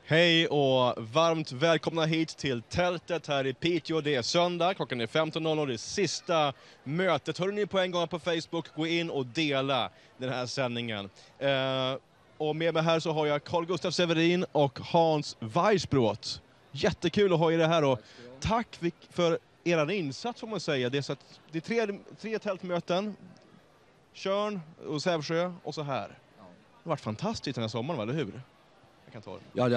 Hej och varmt välkomna hit till tältet här i Piteå. Det är söndag, klockan är 15.00, det är sista mötet. Hör ni på en gång på Facebook, gå in och dela den här sändningen. Och med mig här så har jag Carl Gustaf Severin och Hans Weissbrot. Jättekul att ha er här och tack för er insats får man säga. Det är tre tältmöten, Tjörn och Sävsjö och så här. Det har varit fantastiskt den här sommaren, eller hur? Ja, det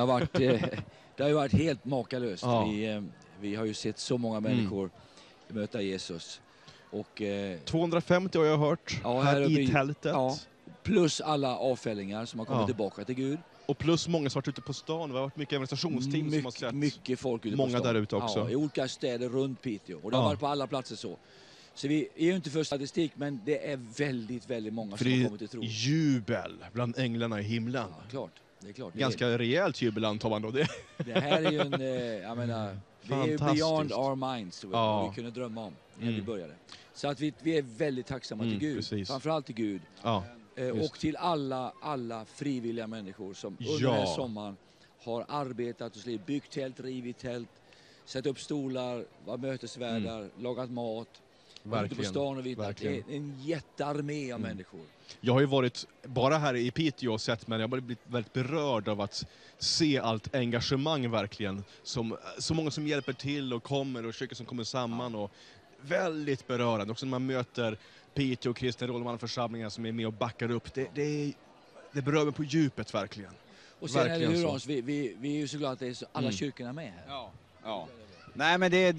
har varit helt makalöst. Ja. Vi har ju sett så många människor möta Jesus. Och 250 har jag hört här i tältet. Ja, plus alla avfällningar som har kommit tillbaka till Gud. Och plus många som har varit ute på stan. Det har varit mycket evangelistionsteam som har sett mycket folk ute många på stan. Där ute också. Ja, i olika städer runt Piteå. Och det har varit på alla platser så. Så vi är ju inte för statistik, men det är väldigt, väldigt många som har kommit till tro. Jubel bland änglarna i himlen. Ja, klart. Det är klart. Ganska rejält jubel antar man då. Det här är ju jag menar, det är ju beyond our minds. Vad vi kunde drömma om när vi började. Så att vi är väldigt tacksamma till Gud. Precis. Framförallt till Gud. Ja, och till alla frivilliga människor som under den här sommaren har arbetat och byggt tält, rivit tält, satt upp stolar, var mötesvärdar, lagat mat. Ute på stan och vittnat. Det är en jättearmé av människor. Jag har ju varit bara här i Piteå och sett, men jag har blivit väldigt berörd av att se allt engagemang verkligen. Så många som hjälper till och kommer och kyrkor som kommer samman. Och väldigt berörande. Också när man möter Piteå och kristna rådmannaförsamlingar som är med och backar upp. Det berör mig på djupet verkligen. Och sen är det hur Hans, vi är ju så glada att det är alla kyrkorna med här. Ja. Nej,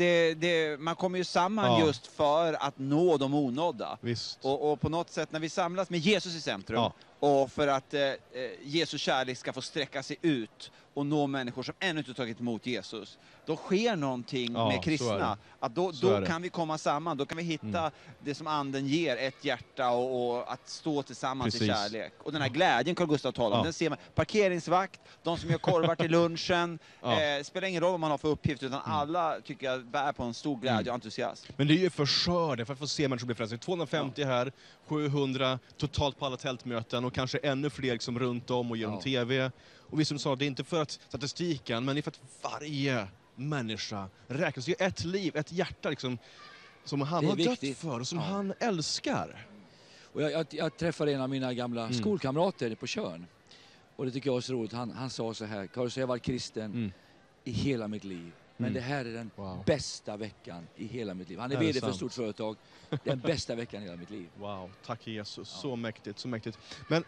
men man kommer ju samman just för att nå de onådda. Visst. Och på något sätt när vi samlas med Jesus i centrum och för att Jesus kärlek ska få sträcka sig ut och nå människor som ännu inte tagit emot Jesus. Då sker någonting med kristna. Att då kan vi komma samman, då kan vi hitta det som anden ger, ett hjärta och att stå tillsammans i kärlek. Och den här glädjen Carl Gustaf talar om, den ser man. Parkeringsvakt, de som gör korvar till lunchen, spelar ingen roll vad man har för uppgift, utan alla tycker jag bär på en stor glädje och entusiasm. Men det är ju för att få se människor bli frälsta. 250 här, 700 totalt på alla tältmöten och kanske ännu fler liksom runt om och genom tv. Och vi som sa, det är inte för att statistiken, men det är för att varje människa räknas. Det är ett liv, ett hjärta liksom, som han har dött för och som han älskar. Och jag träffade en av mina gamla skolkamrater på Tjörn. Och det tycker jag är så roligt. Han sa så här: Carl, jag har varit kristen i hela mitt liv. Men det här är den bästa veckan i hela mitt liv. Han är vd för ett stort företag. Den bästa veckan i hela mitt liv. Wow, tack Jesus. Så mäktigt, så mäktigt. Men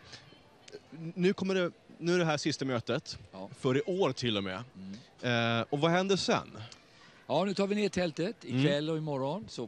nu är det här sista mötet. För i år till och med. Och vad händer sen? Ja, nu tar vi ner tältet ikväll och imorgon. Så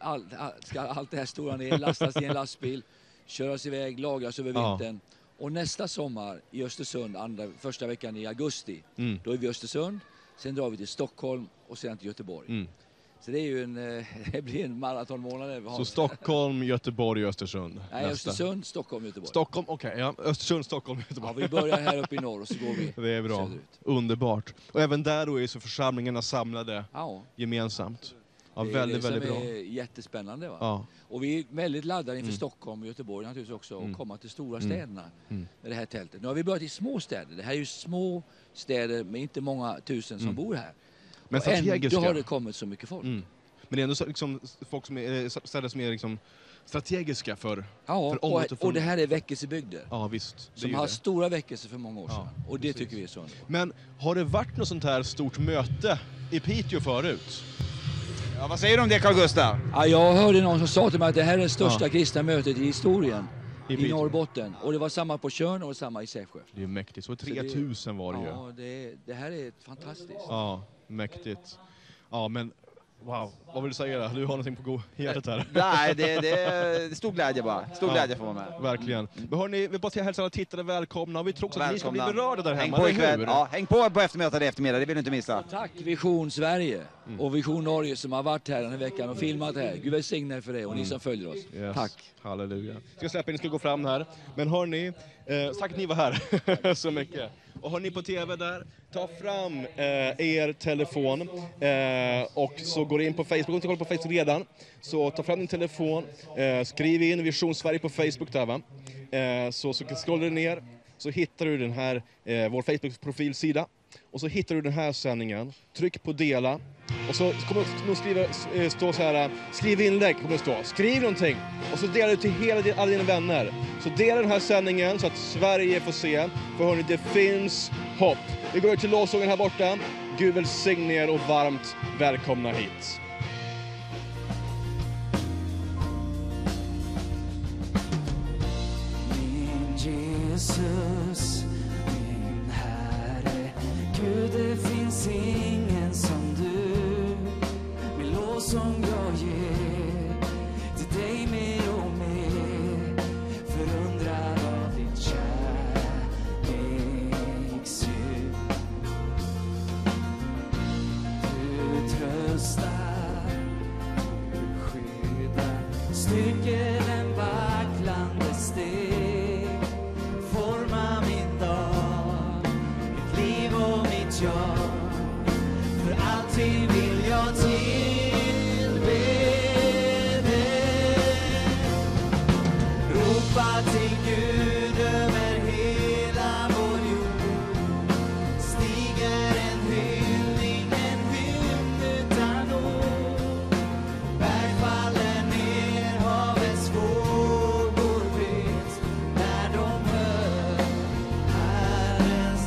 ska allt det här stora ner, lastas i en lastbil, köras iväg, lagras över vintern. Och nästa sommar i Östersund, första veckan i augusti, då är vi i Östersund. Sen drar vi till Stockholm och sen till Göteborg. Så det är ju det blir en maratonmånad. Så Stockholm, Göteborg och Östersund? Nej, Östersund, Stockholm, Göteborg. Stockholm, okej. Östersund, Stockholm, Göteborg. Ja, vi börjar här uppe i norr och så går vi det är bra. söderut. Underbart. Och även där då är så församlingarna samlade gemensamt. Ja, det väldigt, väldigt bra. Det är jättespännande, va? Ja. Och vi är väldigt laddade inför Stockholm och Göteborg naturligtvis också och komma till stora städerna med det här tältet. Nu har vi börjat i små städer. Det här är ju små städer med inte många tusen som bor här. Men strategiska. Ändå har det kommit så mycket folk. Men det är ändå liksom folk som är städer som är liksom strategiska för och det här är väckelsebygder. Ja, visst. Som har stora väckelser för många år sedan. Och det tycker vi är så underbart. Men har det varit något sånt här stort möte i Piteå förut? Ja, vad säger du om det, Carl Gustaf? Ja, jag hörde någon som sa till mig att det här är det största kristna mötet i historien i Norrbotten. Och det var samma på Tjörn och samma i Sävsjö. Det är mäktigt. Så 3000 var det ju. Ja, det här är fantastiskt. Ja, mäktigt. Ja, men wow, vad vill du säga? Du har någonting på hjärtat här. Nej, det är stor glädje bara. Stor glädje får man med. Verkligen. Men hörni, vi bara till hälsa alla tittare välkomna. Och vi tror också att ni ska bli berörda där hemma. Häng på ikväll. Ja, häng på eftermiddag, det vill du inte missa. Tack Vision Sverige och Vision Norge som har varit här den här veckan och filmat här. Gud välsigne er för det och ni som följer oss. Yes. Tack. Halleluja. Ska släppa in, ska gå fram här. Men hörni, tack att ni var här så mycket. Och har ni på tv där, ta fram er telefon och så går in på Facebook. Om inte kollar på Facebook redan, så ta fram din telefon, skriv in Vision Sverige på Facebook där, va? Så scrollar du ner så hittar du den här, vår Facebook-profilsida. Och så hittar du den här sändningen. Tryck på dela. Och så kommer det stå så här, skriv inlägg kommer det stå. Skriv någonting. Och så delar du till alla dina vänner. Så dela den här sändningen så att Sverige får se. För hörni, det finns hopp. Vi går till lovsången här borta. Gud välsigne er och varmt välkomna hit. Min Jesus, min Herre, Gud, det finns ingen som du. Min lovsång jag ger till dig mer och mer, förundrad av ditt kärleksdjup. Du tröstar, du skyddar, styrker den vacklande steg, forma min dag, mitt liv och mitt jag. För alltid vill jag tillbe dig. Ropa till Gud över hela vår jord. Stiger en hyllning, en hymn utan ord. Berg faller ner, havets vågor vet när de hör Herrens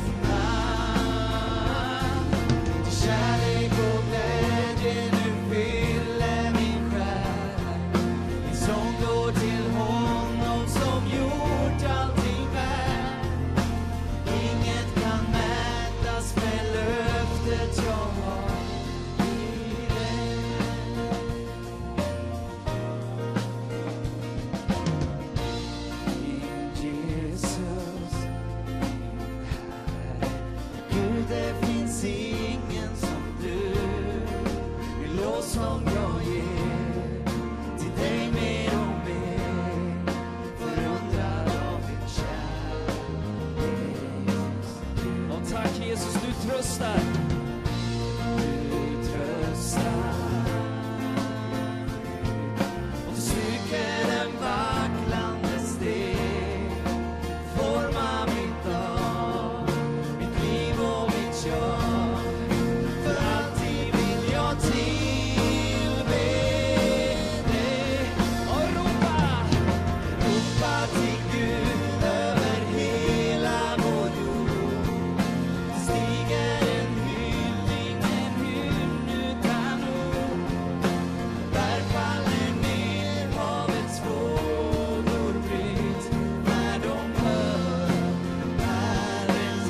namn. Till kärlek och glädje nu fyller min själ. Min sång går till honom som gjort allting väl. Inget kan mätas med löftet jag har i dig. Min Jesus, min Herre, Gud, det finns ingen som du. Min lovsång jag ger till dig mer och mer, förundrad av ditt kärleksdjup. Och tack Jesus, du tröstar. Du tröstar. Och du styrker den vacklande steg, forma mitt dag, mitt liv och mitt jag. För alltid vill jag tillbe dig. Och ropa till Gud över hela vår jord. Stiger en hyllning, en hymn utan ord. Berg faller ner, havets vågor bryts när de hör Herrens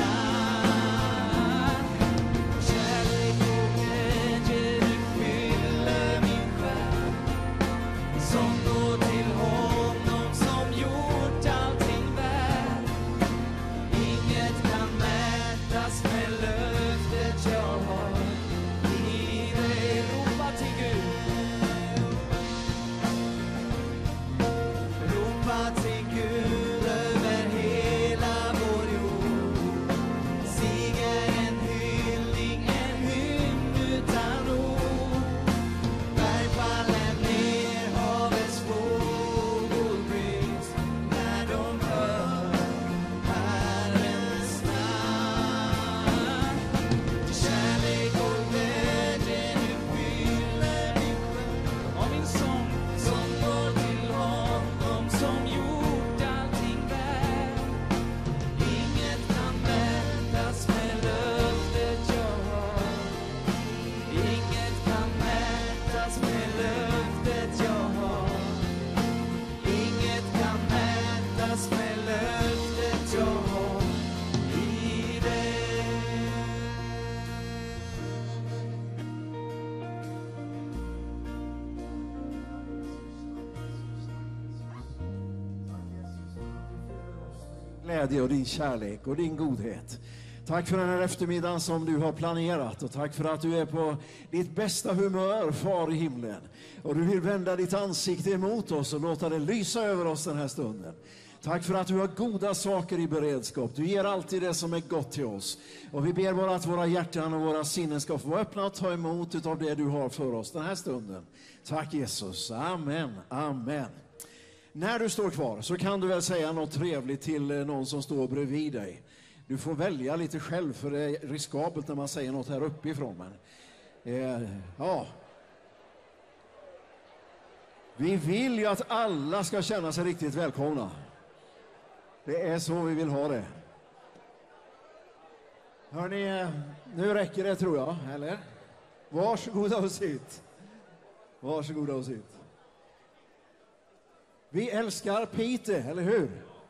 namn. Kärlek och glädje du fyller min själ. Som går till honom som gjort allting väl. Inget kan mätas med löftet jag har i dig. Ropa till Gud. Ropa till Gud över hela vår jord. Stiger en hyllning, en hymn utan ord. Berg faller ner, havets vågor bryts när de hör Herrens namn. Till kärlek och glädje nu fyller min själ. Och min sång som går till honom som gjort allting väl. Inget kan mätas med löftet jag har. Inget kan mätas med löftet jag har. Inget kan mätas med löftet jag har i dig. Glädje och din kärlek och din godhet. Tack för den här eftermiddagen som du har planerat och tack för att du är på ditt bästa humör, far i himlen. Och du vill vända ditt ansikte emot oss och låta det lysa över oss den här stunden. Tack för att du har goda saker i beredskap. Du ger alltid det som är gott till oss. Och vi ber bara att våra hjärtan och våra sinnen ska få vara öppna och ta emot av det du har för oss den här stunden. Tack Jesus. Amen. Amen. När du står kvar så kan du väl säga något trevligt till någon som står bredvid dig. Du får välja lite själv, för det är riskabelt när man säger något här uppifrån. Men, ja. Vi vill ju att alla ska känna sig riktigt välkomna. Det är så vi vill ha det. Hörrni, nu räcker det tror jag, eller? Varsågoda och sitt. Varsågoda och sitt. Vi älskar Peter, eller hur?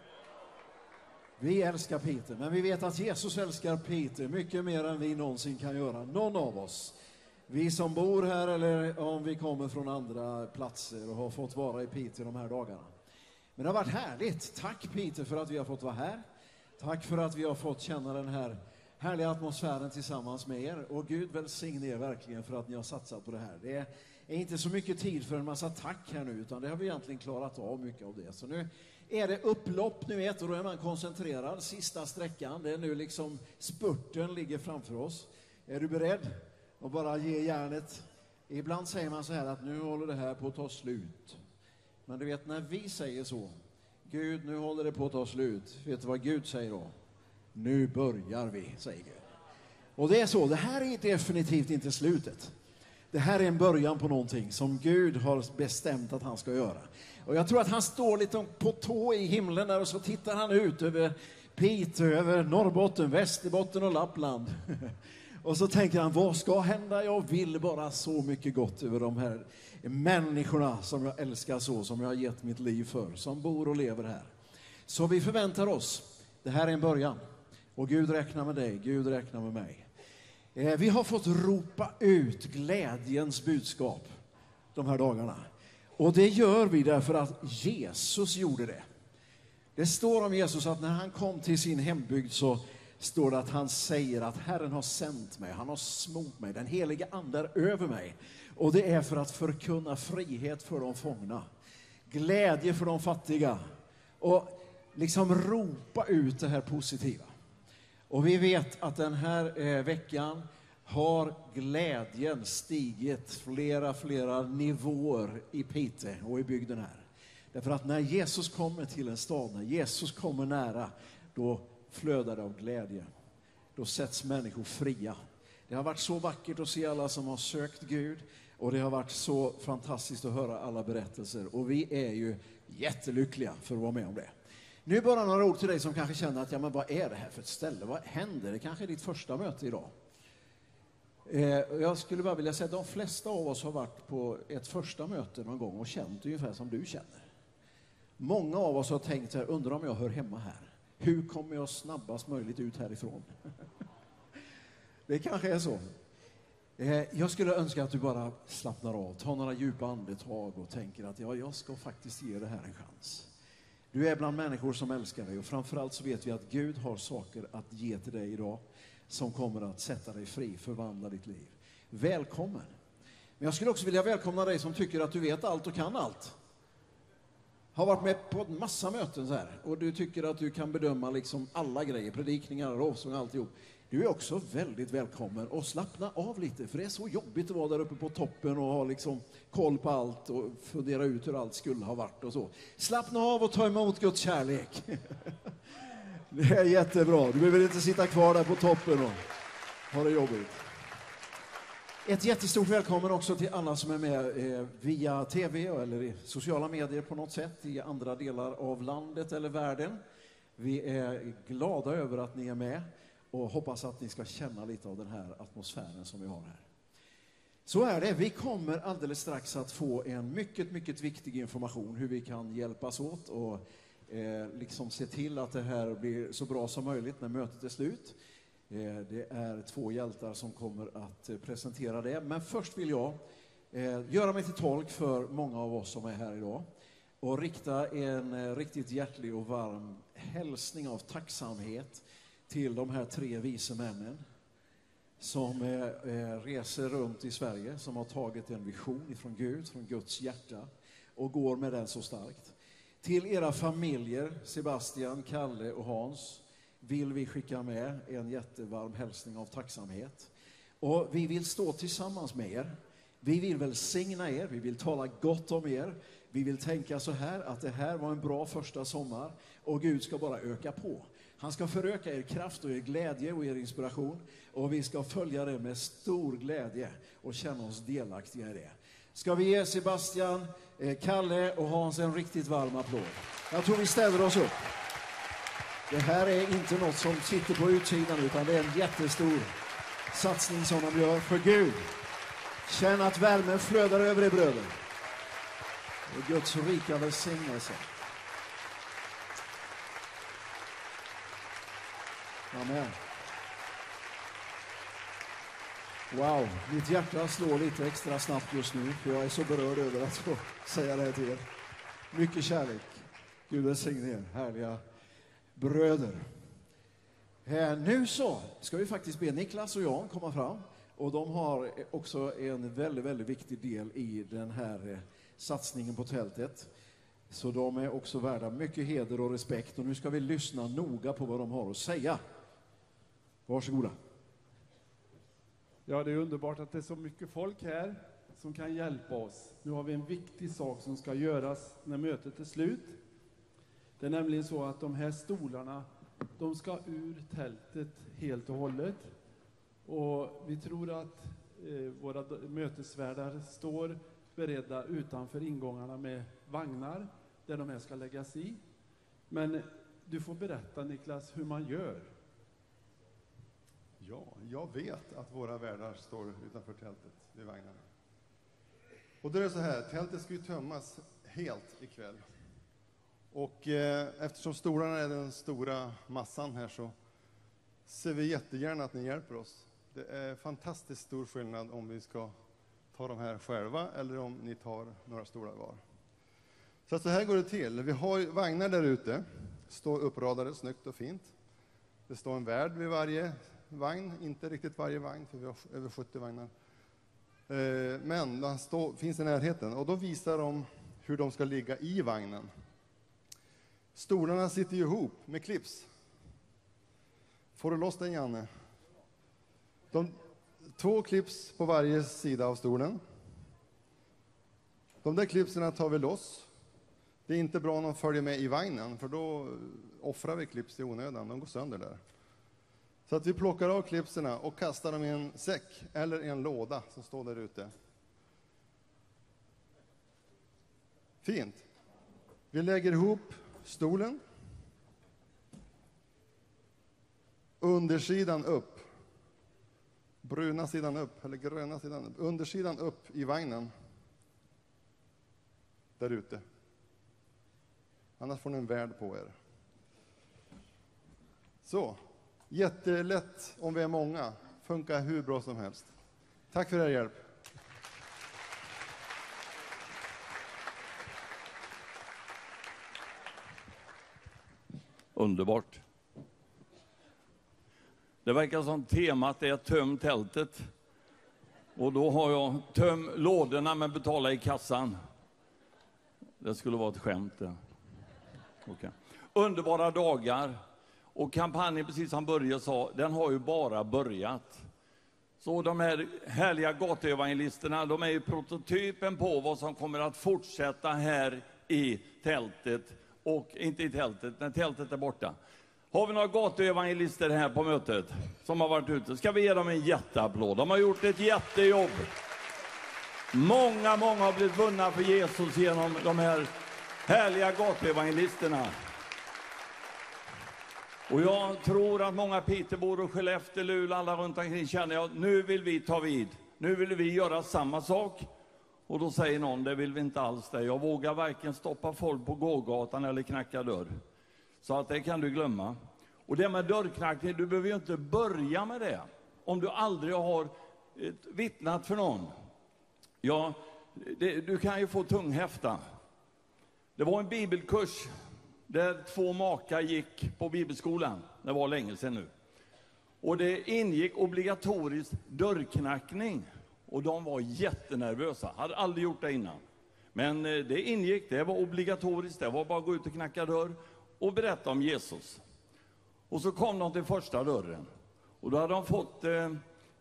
Vi älskar Peter, men vi vet att Jesus älskar Peter mycket mer än vi någonsin kan göra. Någon av oss. Vi som bor här eller om vi kommer från andra platser och har fått vara i Peter de här dagarna. Men det har varit härligt. Tack Peter för att vi har fått vara här. Tack för att vi har fått känna den här härliga atmosfären tillsammans med er. Och Gud välsigne er verkligen för att ni har satsat på det här. Det är inte så mycket tid för en massa tack här nu, utan det har vi egentligen klarat av mycket av det. Så nu är det upplopp, nu vet, och då är man koncentrerad. Sista sträckan, det är nu liksom spurten ligger framför oss. Är du beredd? Och bara ge järnet. Ibland säger man så här att nu håller det här på att ta slut. Men du vet, när vi säger så, Gud, nu håller det på att ta slut. Vet du vad Gud säger då? Nu börjar vi, säger Gud. Och det är så, det här är definitivt inte slutet. Det här är en början på någonting som Gud har bestämt att han ska göra. Och jag tror att han står lite på tå i himlen där och så tittar han ut över Piteå, över Norrbotten, Västerbotten och Lappland. Och så tänker han, vad ska hända? Jag vill bara så mycket gott över de här människorna som jag älskar så, som jag har gett mitt liv för, som bor och lever här. Så vi förväntar oss, det här är en början. Och Gud räknar med dig, Gud räknar med mig. Vi har fått ropa ut glädjens budskap de här dagarna. Och det gör vi därför att Jesus gjorde det. Det står om Jesus att när han kom till sin hembygd så står det att han säger att Herren har sänt mig, han har smort mig, den heliga ande är över mig. Och det är för att förkunna frihet för de fångna, glädje för de fattiga och liksom ropa ut det här positiva. Och vi vet att den här veckan har glädjen stigit flera nivåer i Piteå och i bygden här. Därför att när Jesus kommer till en stad, när Jesus kommer nära, då flödar det av glädje. Då sätts människor fria. Det har varit så vackert att se alla som har sökt Gud. Och det har varit så fantastiskt att höra alla berättelser. Och vi är ju jättelyckliga för att vara med om det. Nu bara några ord till dig som kanske känner att, ja men vad är det här för ett ställe? Vad händer? Det kanske är ditt första möte idag. Jag skulle bara vilja säga att de flesta av oss har varit på ett första möte någon gång och känt ungefär som du känner. Många av oss har tänkt här, undrar om jag hör hemma här. Hur kommer jag snabbast möjligt ut härifrån? Det kanske är så. Jag skulle önska att du bara slappnar av, tar några djupa andetag och tänker att ja, jag ska faktiskt ge det här en chans. Du är bland människor som älskar dig och framförallt så vet vi att Gud har saker att ge till dig idag som kommer att sätta dig fri, förvandla ditt liv. Välkommen. Men jag skulle också vilja välkomna dig som tycker att du vet allt och kan allt. Har varit med på en massa möten så här och du tycker att du kan bedöma liksom alla grejer, predikningar, rovsång och alltihop. Du är också väldigt välkommen och slappna av lite, för det är så jobbigt att vara där uppe på toppen och ha liksom koll på allt och fundera ut hur allt skulle ha varit och så. Slappna av och ta emot Guds kärlek. Det är jättebra. Du behöver inte sitta kvar där på toppen och ha det jobbigt. Ett jättestort välkommen också till alla som är med via tv eller i sociala medier på något sätt i andra delar av landet eller världen. Vi är glada över att ni är med och hoppas att ni ska känna lite av den här atmosfären som vi har här. Så är det. Vi kommer alldeles strax att få en mycket viktig information hur vi kan hjälpas åt och liksom se till att det här blir så bra som möjligt när mötet är slut. Det är 2 hjältar som kommer att presentera det. Men först vill jag göra mig till tolk för många av oss som är här idag och rikta en riktigt hjärtlig och varm hälsning av tacksamhet till de här 3 vise männen som reser runt i Sverige, som har tagit en vision ifrån Gud, från Guds hjärta och går med den så starkt. Till era familjer, Sebastian, Kalle och Hans, vill vi skicka med en jättevarm hälsning av tacksamhet. Och vi vill stå tillsammans med er. Vi vill välsigna er, vi vill tala gott om er. Vi vill tänka så här att det här var en bra första sommar och Gud ska bara öka på. Han ska föröka er kraft och er glädje och er inspiration och vi ska följa det med stor glädje och känna oss delaktiga i det. Ska vi ge Sebastian, Kalle och Hans en riktigt varm applåd? Jag tror vi ställer oss upp. Det här är inte något som sitter på utsidan utan det är en jättestor satsning som de gör för Gud. Känn att värmen flödar över er bröder. Och Guds rika välsignelse. Amen. Wow, mitt hjärta slår lite extra snabbt just nu för jag är så berörd över att få säga det här till er. Mycket kärlek. Gud välsigne er, härliga bröder. Nu så ska vi faktiskt be Niklas och Jan komma fram. Och de har också en väldigt, väldigt viktig del i den här satsningen på tältet. Så de är också värda mycket heder och respekt. Och nu ska vi lyssna noga på vad de har att säga. Varsågoda. Ja, det är underbart att det är så mycket folk här som kan hjälpa oss. Nu har vi en viktig sak som ska göras när mötet är slut. Det är nämligen så att de här stolarna, de ska ur tältet helt och hållet. Och vi tror att våra mötesvärdar står beredda utanför ingångarna med vagnar där de här ska läggas i. Men du får berätta, Niklas, hur man gör. Ja, jag vet att våra värdar står utanför tältet vid vagnarna. Och då är det så här, tältet ska ju tömmas helt ikväll. Och eftersom stolarna är den stora massan här så ser vi jättegärna att ni hjälper oss. Det är fantastiskt stor skillnad om vi ska ta de här själva eller om ni tar några stolar var. Så här går det till. Vi har vagnar där ute, står uppradade snyggt och fint. Det står en värd vid varje vagn, inte riktigt varje vagn för vi har över 70 vagnar. Men den finns i närheten och då visar de hur de ska ligga i vagnen. Stolarna sitter ihop med clips. Får du loss den, Janne? 2 clips på varje sida av stolen. De där clipserna tar vi loss. Det är inte bra om de följer med i vagnen för då offrar vi clips i onödan. De går sönder där. Så att vi plockar av clipserna och kastar dem i en säck eller i en låda som står där ute. Fint. Vi lägger ihop stolen. Undersidan upp. Bruna sidan upp eller gröna sidan upp. Undersidan upp i vagnen. Där ute. Annars får ni en värd på er. Så. Jättelätt om vi är många. Funkar hur bra som helst. Tack för er hjälp. Underbart. Det verkar som temat är töm tältet. Och då har jag töm lådorna men betala i kassan. Det skulle vara ett skämt. Okay. Underbara dagar. Och kampanjen, precis som Börje sa, den har ju bara börjat. Så de här härliga gatuevangelisterna, de är ju prototypen på vad som kommer att fortsätta här i tältet. Och inte i tältet, när tältet är borta. Har vi några gatuevangelister här på mötet som har varit ute? Ska vi ge dem en jätteapplåd? De har gjort ett jättejobb. Många har blivit vunna för Jesus genom de här härliga gatuevangelisterna. Och jag tror att många Peterbor och Skellefteå, Luleå, alla runt omkring känner att nu vill vi ta vid. Nu vill vi göra samma sak. Och då säger någon, det vill vi inte alls det. Jag vågar varken stoppa folk på gågatan eller knacka dörr. Så att det kan du glömma. Och det med dörrknackning, du behöver ju inte börja med det. Om du aldrig har vittnat för någon. Ja, du kan ju få tunghäfta. Det var en bibelkurs där 2 makar gick på bibelskolan. Det var länge sedan nu. Och det ingick obligatoriskt dörrknackning. Och de var jättenervösa. Hade aldrig gjort det innan. Men det ingick, det var obligatoriskt. Det var bara att gå ut och knacka dörr och berätta om Jesus. Och så kom de till första dörren. Och då hade de fått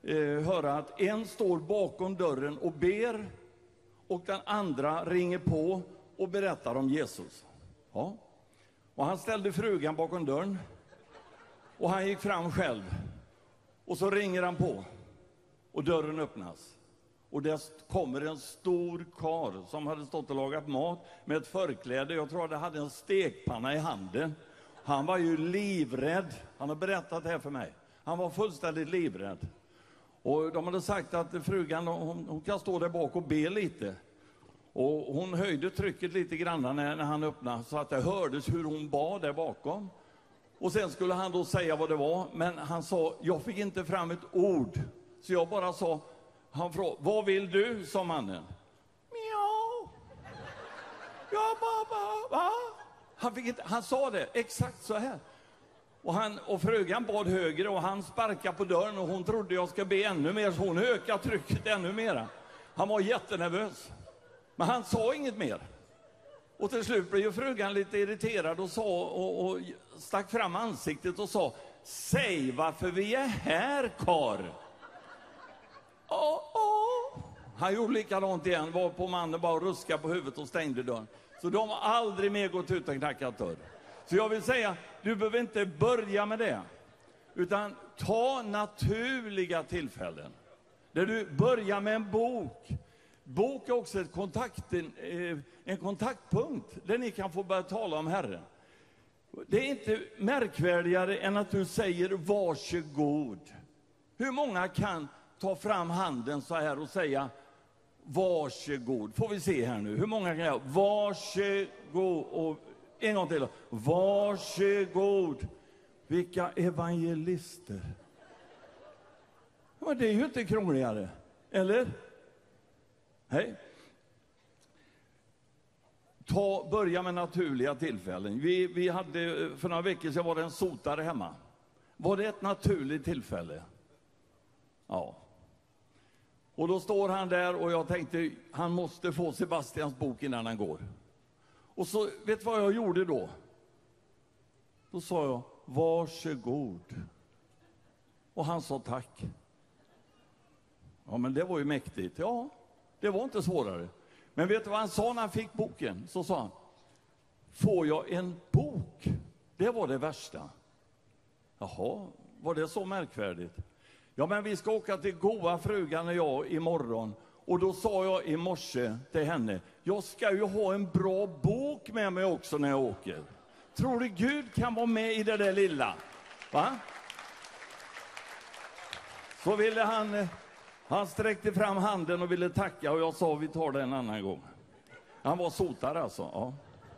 höra att en står bakom dörren och ber och den andra ringer på och berättar om Jesus. Ja. Och han ställde frugan bakom dörren och han gick fram själv. Och så ringer han på och dörren öppnas. Och där kommer en stor karl som hade stått och lagat mat med ett förkläde. Jag tror att han hade en stekpanna i handen. Han var ju livrädd. Han har berättat det här för mig. Han var fullständigt livrädd. Och de hade sagt att frugan hon kan stå där bak och be lite. Och hon höjde trycket lite grann när han öppnade så att det hördes hur hon bad där bakom. Och sen skulle han då säga vad det var. Men han sa, jag fick inte fram ett ord. Så jag bara sa, han frågade, vad vill du, sa mannen. Mjau. Ja, baba. Han sa det exakt så här. Och frugan bad högre och han sparkade på dörren och hon trodde jag ska be ännu mer. Så hon ökade trycket ännu mer. Han var jättenervös. Men han sa inget mer. Och till slut blev ju frugan lite irriterad och sa och stack fram ansiktet och sa, säg varför vi är här, kar. Han gjorde likadant igen, var på mannen bara ruska på huvudet och stängde dörren. Så de har aldrig mer gått ut och knackat dörr. Så jag vill säga, du behöver inte börja med det. Utan ta naturliga tillfällen. Där du börjar med en bok. Bok är också en kontaktpunkt där ni kan få börja tala om Herren. Det är inte märkvärdigare än att du säger varsågod. Hur många kan ta fram handen så här och säga varsågod? Får vi se här nu. Hur många kan jag? Varsågod. Och en gång till. Varsågod. Vilka evangelister. Men det är ju inte krångligare. Eller? Hej. Börja med naturliga tillfällen. Vi hade för några veckor sedan var det en sotare hemma. Var det ett naturligt tillfälle? Ja. Och då står han där och jag tänkte han måste få Sebastians bok innan han går. Och så vet vad jag gjorde då? Då sa jag varsågod. Och han sa tack. Ja, men det var ju mäktigt. Ja, det var inte svårare. Men vet du vad han sa när han fick boken? Så sa han, får jag en bok? Det var det värsta. Jaha, var det så märkvärdigt? Ja, men vi ska åka till goa frugan och jag imorgon. Och då sa jag i morse till henne, jag ska ju ha en bra bok med mig också när jag åker. Tror du Gud kan vara med i det där lilla? Va? Så ville han sträckte fram handen och ville tacka och jag sa vi tar det en annan gång. Han var sotare alltså, ja.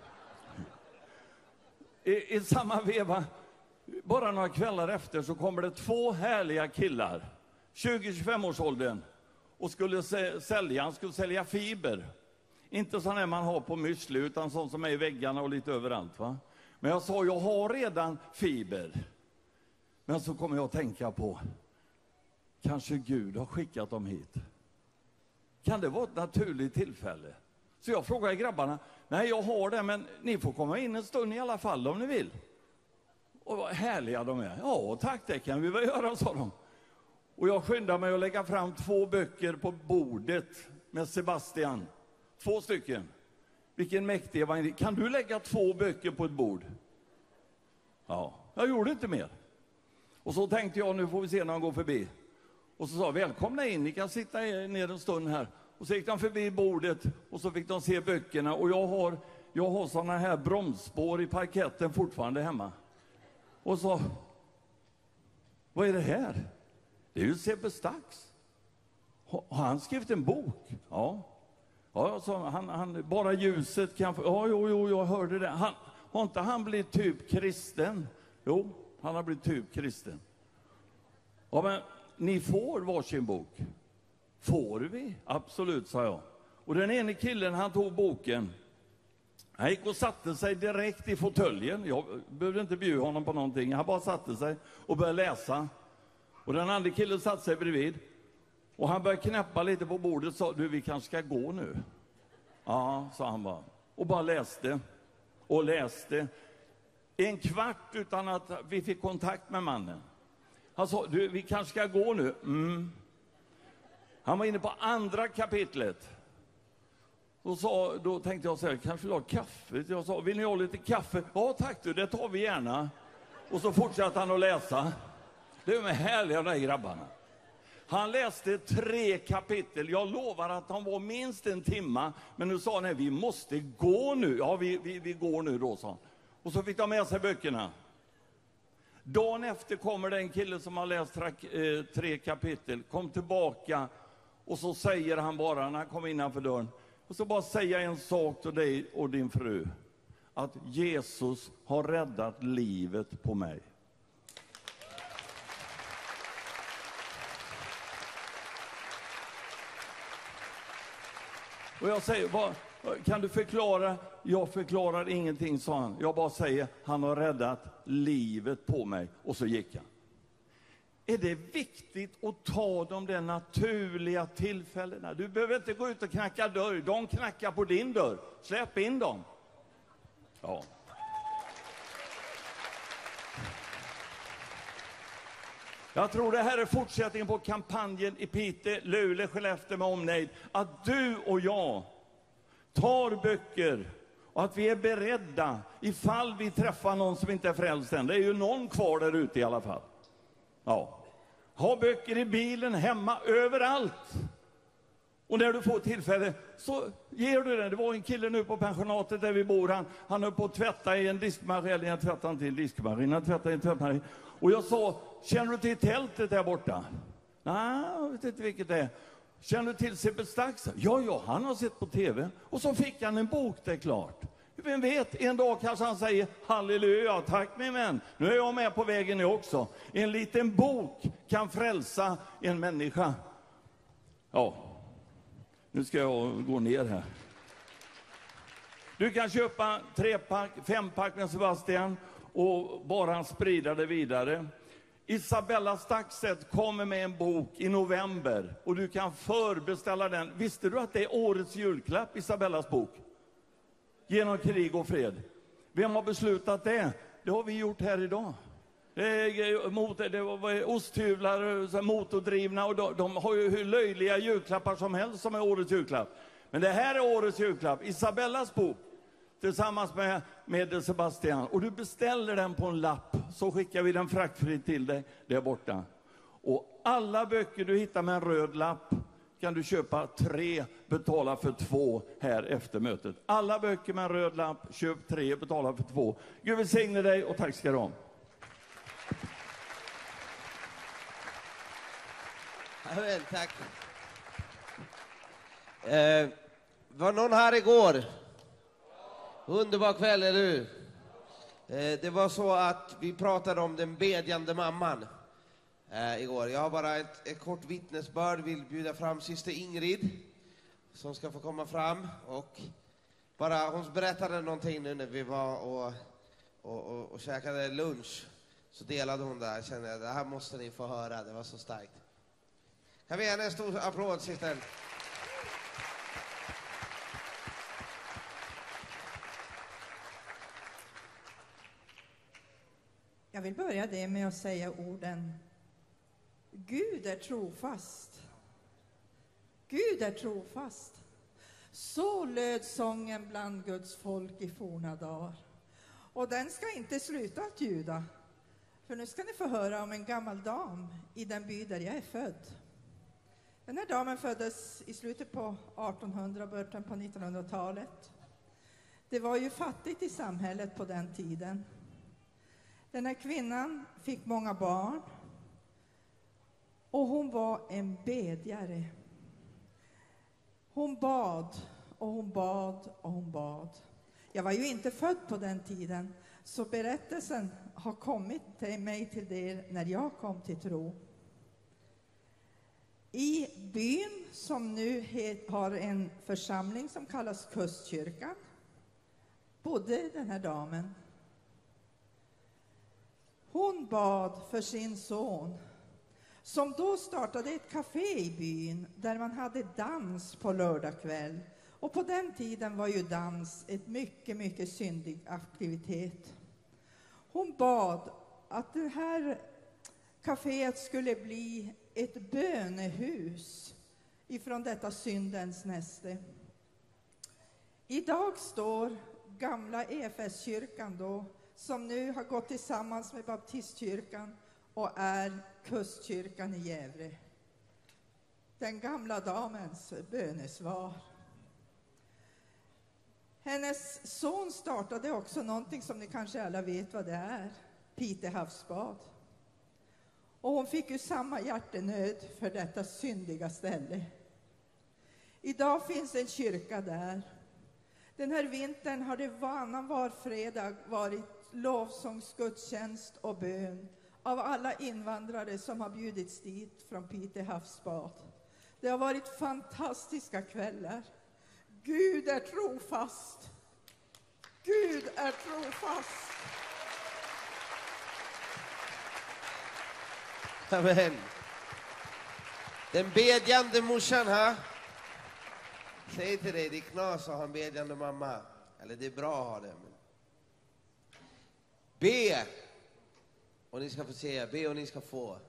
I samma veva, bara några kvällar efter så kommer det 2 härliga killar, 20-25-årsåldern, och skulle sälja fiber. Inte sån här man har på müsli utan sån som är i väggarna och lite överallt, va? Men jag sa, jag har redan fiber. Men så kommer jag att tänka på, kanske Gud har skickat dem hit. Kan det vara ett naturligt tillfälle? Så jag frågar grabbarna, nej jag har det men ni får komma in en stund i alla fall om ni vill. Och vad härliga de är. Ja tack, det kan vi väl göra, sa de. Och jag skyndar mig att lägga fram 2 böcker på bordet med Sebastian. 2 stycken. Vilken mäktig evangelist. Kan du lägga 2 böcker på ett bord? Ja, jag gjorde inte mer. Och så tänkte jag, nu får vi se när han går förbi. Och så sa välkomna in, ni kan sitta ner en stund här. Och så gick de förbi bordet och så fick de se böckerna. Och jag har såna här bromsspår i parketten fortfarande hemma. Och så, vad är det här? Det är ju C.B. Stax. Har han skrivit en bok? Ja. Ja, så han bara ljuset kan... Ja, jo, jag hörde det. Har inte han blivit typ kristen? Jo, han har blivit typ kristen. Ja, men ni får varsin bok. Får vi? Absolut, sa jag. Och den ene killen, han tog boken. Han gick och satte sig direkt i fåtöljen. Jag behövde inte bjuda honom på någonting. Han bara satte sig och började läsa. Och den andra killen satte sig bredvid. Och han började knäppa lite på bordet och sa, du vi kanske ska gå nu. Ja, sa han bara. Och bara läste. Och läste. 1 kvart utan att vi fick kontakt med mannen. Han sa, du vi kanske ska gå nu. Han var inne på andra kapitlet. Då tänkte jag så här, kanske vill ha kaffe? Jag sa, vill ni ha lite kaffe? Ja tack du, det tar vi gärna. Och så fortsatte han att läsa. Det är med härliga de här grabbarna. Han läste 3 kapitel. Jag lovar att han var minst en timma. Men nu sa han, nej, vi måste gå nu. Ja, vi går nu då, sa han. Och så fick de med sig böckerna. Dagen efter kommer det en kille som har läst 3 kapitel. Kom tillbaka och så säger han bara när han kom innanför dörren. Och så bara säga en sak till dig och din fru. Att Jesus har räddat livet på mig. Och jag säger, kan du förklara? Jag förklarar ingenting, sa han. Jag bara säger, han har räddat livet på mig. Och så gick han. Är det viktigt att ta de där naturliga tillfällena? Du behöver inte gå ut och knacka dörr. De knackar på din dörr. Släpp in dem. Ja. Jag tror det här är fortsättningen på kampanjen i Piteå, Luleå, Skellefteå med omnejd. Att du och jag tar böcker och att vi är beredda ifall vi träffar någon som inte är frälst än. Det är ju någon kvar där ute i alla fall. Ja. Ha böcker i bilen, hemma, överallt. Och när du får tillfälle så ger du det. Det var en kille nu på pensionatet där vi bor. Han höll på att tvätta i en diskmaskin. Jag tvättade inte i en diskmaskin. Han tvättade i en tvättmaskin. Och jag sa, känner du till tältet där borta? Nej, jag vet inte vilket det är. Känner du till Sebbe Stax? Ja, han har sett på tv. Och så fick han en bok, det är klart. Vem vet, en dag kanske han säger, halleluja, tack min vän. Nu är jag med på vägen nu också. En liten bok kan frälsa en människa. Ja, nu ska jag gå ner här. Du kan köpa 3-pack, 5-pack med Sebastian och bara sprida det vidare. Isabella Staxet kommer med en bok i november och du kan förbeställa den. Visste du att det är årets julklapp, Isabellas bok? Genom krig och fred. Vem har beslutat det? Det har vi gjort här idag. Det var osthyvlar, motordrivna, och de har ju hur löjliga julklappar som helst som är årets julklapp. Men det här är årets julklapp, Isabellas bok, tillsammans med Sebastian. Och du beställer den på en lapp, så skickar vi den fraktfritt till dig där borta. Och alla böcker du hittar med en röd lapp kan du köpa 3, betala för 2 här efter mötet. Alla böcker med en röd lapp, köp 3, betala för 2. Gud välsigne dig och tack ska du ha. Amen, tack. Var någon här igår? Underbar kväll, eller hur? Det var så att vi pratade om den bedjande mamman igår. Jag har bara ett kort vittnesbörd. Vill bjuda fram syster Ingrid som ska få komma fram. Och bara hon berättade någonting nu när vi var och käkade lunch. Så delade hon där. Kände jag, det här måste ni få höra. Det var så starkt. Kan vi ge en stor applåd, systern? Jag vill börja det med att säga orden: Gud är trofast. Gud är trofast. Så löd sången bland Guds folk i forna dagar. Och den ska inte sluta att ljuda. För nu ska ni få höra om en gammal dam i den by där jag är född. Den här damen föddes i slutet på 1800, början på 1900-talet. Det var ju fattigt i samhället på den tiden. Den här kvinnan fick många barn. Och hon var en bedjare. Hon bad och hon bad och hon bad. Jag var ju inte född på den tiden, så berättelsen har kommit till mig till det när jag kom till tro. I byn som nu har en församling som kallas Kustkyrkan bodde den här damen. Hon bad för sin son som då startade ett café i byn där man hade dans på lördagkväll. Och på den tiden var ju dans ett mycket, mycket syndig aktivitet. Hon bad att det här caféet skulle bli ett bönehus ifrån detta syndens näste. Idag står gamla EFS-kyrkan då, som nu har gått tillsammans med baptistkyrkan och är kustkyrkan i Gävle. Den gamla damens bönesvar. Hennes son startade också någonting som ni kanske alla vet vad det är. Pite havsbad. Och hon fick ju samma hjärtenöd för detta syndiga ställe. Idag finns en kyrka där. Den här vintern har det var fredag varit lovsångsgudstjänst och bön av alla invandrare som har bjudits dit från Pite havsbad. Det har varit fantastiska kvällar. Gud är trofast. Gud är trofast. Amen. Den bedjande morsan här. Säg till dig, det är knas att ha en bedjande mamma. Eller det är bra att ha det. Men... Be. Och ni ska få säga, be och ni ska få.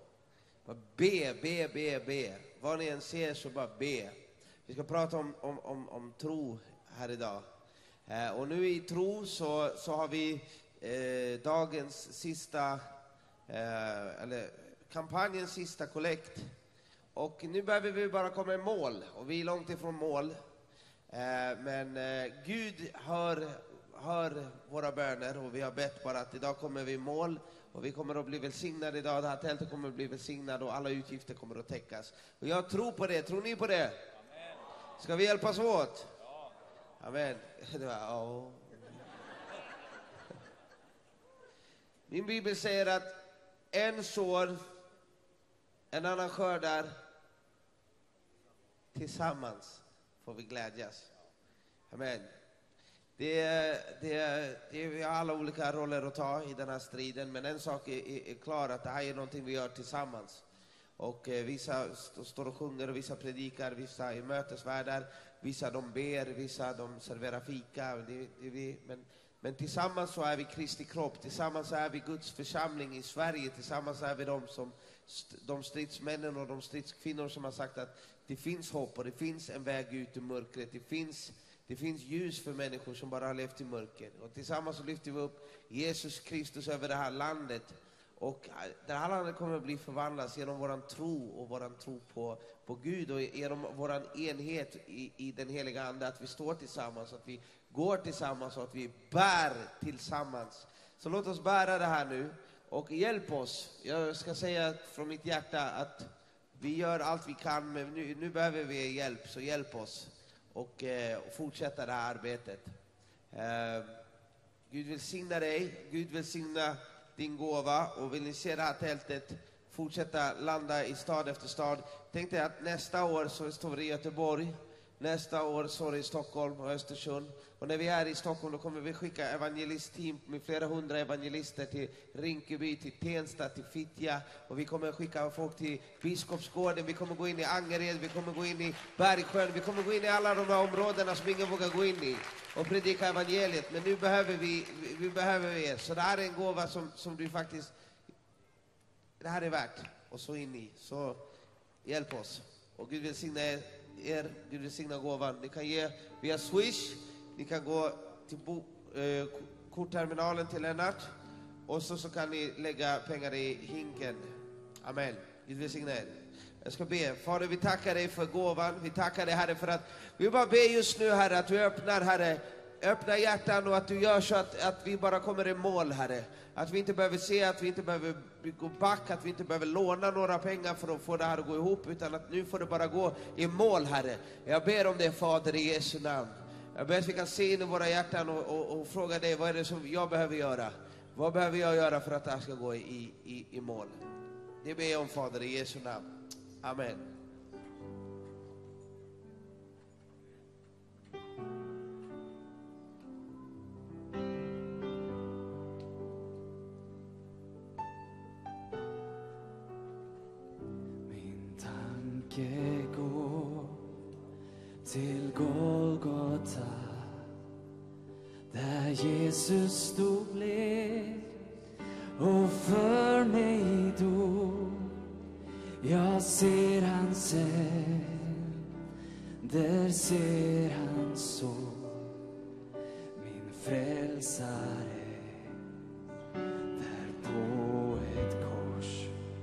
Be. Vad ni än ser så bara be. Vi ska prata om tro här idag. Och nu i tro så har vi dagens sista, eller kampanjens sista kollekt. Och nu behöver vi bara komma i mål. Och vi är långt ifrån mål. Men Gud hör våra böner. Och vi har bett bara att idag kommer vi i mål. Och vi kommer att bli välsignade idag. Det här tältet kommer att bli välsignat och alla utgifter kommer att täckas. Och jag tror på det. Tror ni på det? Amen. Ska vi hjälpas åt? Ja. Amen. Ja. Min bibel säger att en sår, en annan skördar. Tillsammans får vi glädjas. Amen. Vi har alla olika roller att ta i den här striden. Men en sak är klar, att det här är någonting vi gör tillsammans. Och vissa står och sjunger och vissa predikar, vissa är mötesvärdar, vissa de ber, vissa de serverar fika. Men tillsammans så är vi Kristi kropp, tillsammans är vi Guds församling i Sverige, tillsammans är vi de stridsmännen och de stridskvinnor som har sagt att det finns hopp och det finns en väg ut ur mörkret. Det finns ljus för människor som bara har levt i mörker. Och tillsammans så lyfter vi upp Jesus Kristus över det här landet. Och det här landet kommer att bli förvandlas genom våran tro och våran tro på Gud. Och genom våran enhet i den heliga ande. Att vi står tillsammans, att vi går tillsammans och att vi bär tillsammans. Så låt oss bära det här nu. Och hjälp oss. Jag ska säga från mitt hjärta att vi gör allt vi kan. Men nu behöver vi hjälp, så hjälp oss. Och fortsätta det här arbetet. Gud välsigna dig. Gud välsigna din gåva. Och vill ni se det här tältet fortsätta landa i stad efter stad. Tänk dig att nästa år så står vi i Göteborg. Nästa år så är det i Stockholm och Östersund. Och när vi är i Stockholm då kommer vi skicka evangelistteam med flera hundra evangelister till Rinkeby, till Tensta, till Fittja. Och vi kommer skicka folk till Biskopsgården, vi kommer gå in i Angered, vi kommer gå in i Bergsjön. Vi kommer gå in i alla de här områdena som ingen vågar gå in i och predika evangeliet. Men nu behöver vi behöver er. Så det här är en gåva som du faktiskt, det här är värt. Och så in i, så hjälp oss. Och Gud välsigna er, Gud välsigna gåvan. Ni kan ge via Swish, ni kan gå till kortterminalen till Lennart. Och så kan ni lägga pengar i hinken. Amen. Gud välsigna er. Jag ska be. Fader, vi tackar dig för gåvan. Vi tackar dig, Herre, för att vi bara ber just nu, Herre, att du öppnar, Herre. Öppna hjärtan och att du gör så att vi bara kommer i mål, Herre. Att vi inte behöver se, att vi inte behöver gå back, att vi inte behöver låna några pengar för att få det här att gå ihop, utan att nu får det bara gå i mål, Herre. Jag ber om det, Fader, i Jesu namn. Jag ber att vi kan se in i våra hjärtan och fråga dig, vad är det som jag behöver göra? Vad behöver jag göra för att det här ska gå i mål? Det ber jag om, Fader, i Jesu namn. Amen. Gå till Golgata, där Jesus stod blek och för mig dog. Jag ser hans sänd där ser han så min frälsare där på ett kors.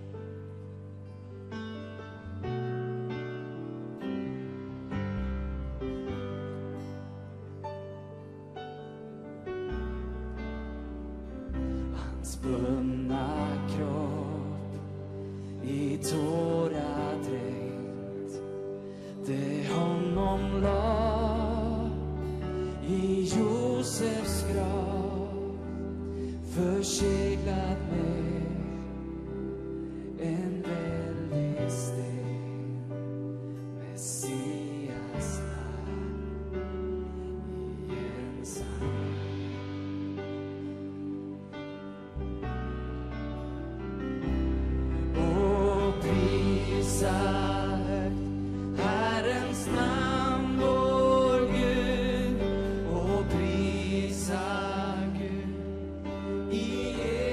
Hans bundna kropp i tårar dränkt, det honom la i Josefs grav, förseglat med en väldig sten, Messias namn i ensam. Och prisa högt Herrens namn, vår Gud, och prisa Gud i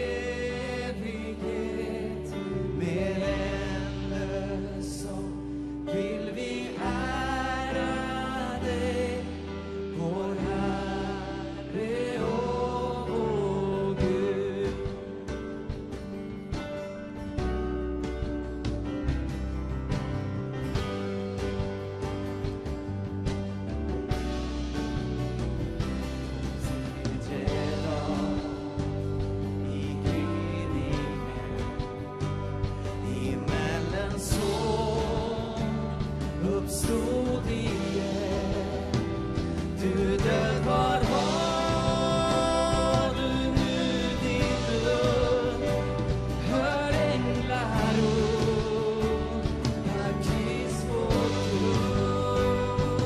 evighet. Med ändlös sång vill vi ära dig, vår Herre och vår Gud. Uppstod igen, du död, var har du nu din lund? Hör änglar rop, här Krist vår kung.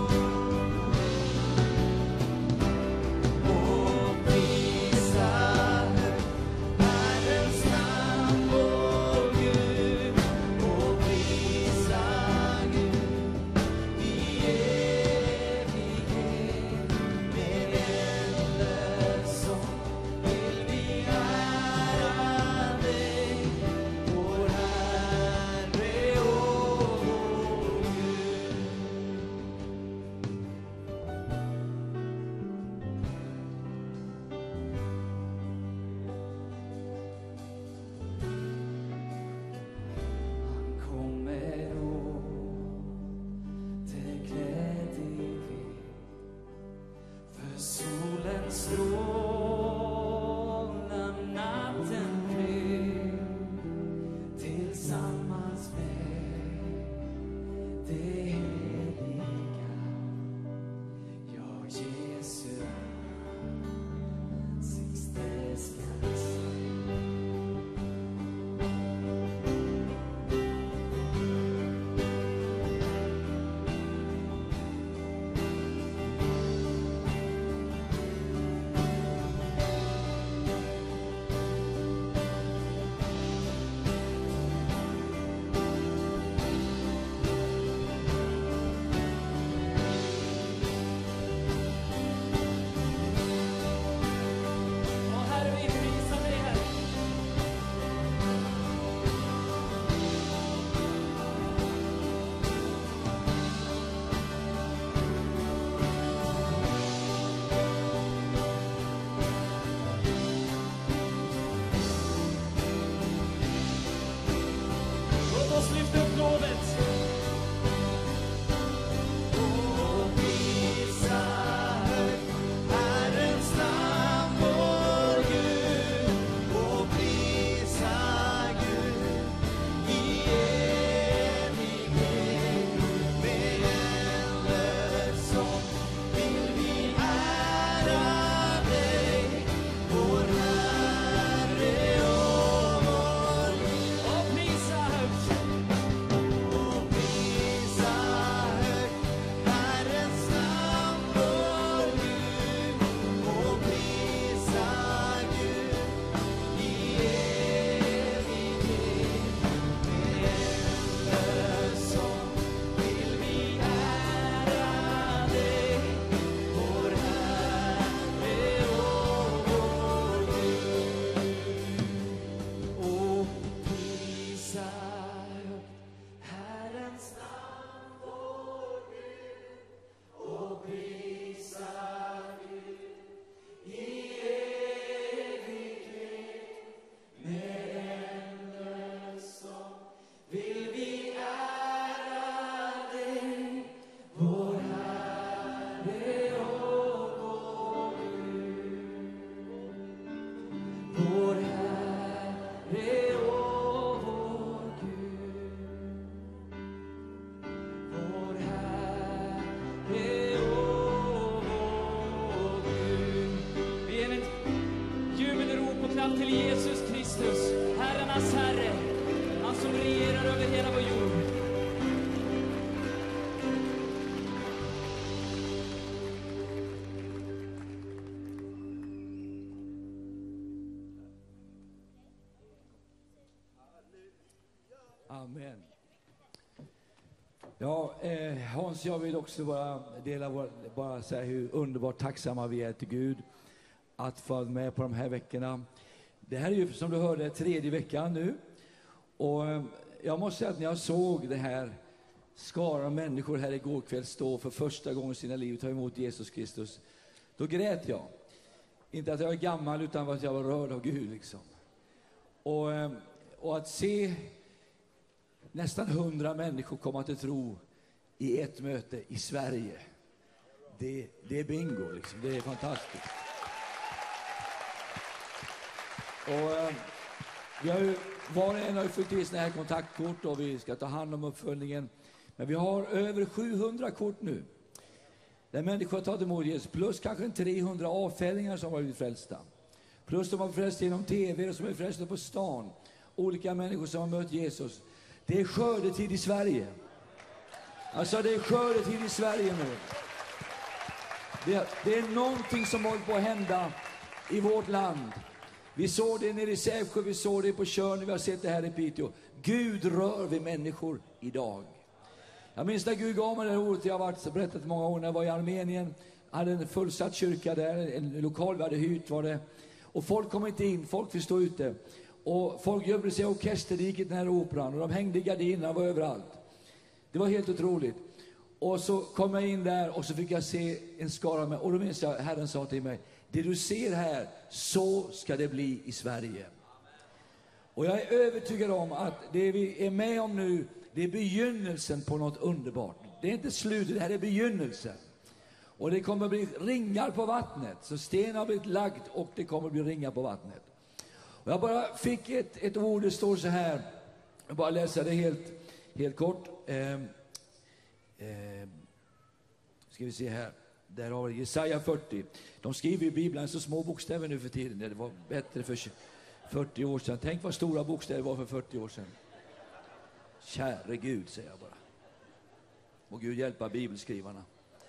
Och prisa högt Herrens namn, vår Gud, och prisa Gud i Amen. Ja, Hans, jag vill också bara säga hur underbart tacksamma vi är till Gud att få vara med på de här veckorna. Det här är ju, som du hörde, 3:e veckan nu. Och jag måste säga att när jag såg det här skara människor här igår kväll stå för första gången i sina liv och ta emot Jesus Kristus, då grät jag. Inte att jag är gammal, utan att jag var rörd av Gud liksom. Och att se nästan 100 människor komma till tro i ett möte i Sverige, det är bingo liksom. Det är fantastiskt. Och vi har ju, var och en har ju fått i såna här kontaktkort och vi ska ta hand om uppföljningen. Men vi har över 700 kort nu där människor har tagit emot Jesus, plus kanske 300 avfällingar som har blivit frälsta. Plus de har frälst genom TV och som är frälsta på stan. Olika människor som har mött Jesus. Det är skördetid i Sverige. Alltså det är skördetid i Sverige nu. Det är någonting som håller på att hända i vårt land. Vi såg det nere i Sävsjö, vi såg det på Tjörn, vi har sett det här i Piteå. Gud rör vid människor idag. Jag minns när Gud gav mig det ordet, jag har berättat många år när jag var i Armenien. Jag hade en fullsatt kyrka där, en lokal vi hade hyrt var det. Och folk kom inte in, folk fick stå ute. Och folk gömde sig i orkesterdiket den här operan och de hängde i gardinerna, var överallt. Det var helt otroligt. Och så kom jag in där och så fick jag se en skara med, och då minns jag, Herren sa till mig, det du ser här, så ska det bli i Sverige. Och jag är övertygad om att det vi är med om nu, det är begynnelsen på något underbart. Det är inte slutet, det här är begynnelsen. Och det kommer att bli ringar på vattnet. Så sten har blivit lagd och det kommer att bli ringar på vattnet. Och jag bara fick ett ord, det står så här. Jag bara läser det helt kort. Ska vi se här. Där har vi Jesaja 40. De skriver i Bibeln så små bokstäver nu för tiden. Det var bättre för 40 år sedan. Tänk vad stora bokstäver var för 40 år sedan. Käre Gud, säger jag bara. Och Gud hjälpa bibelskrivarna.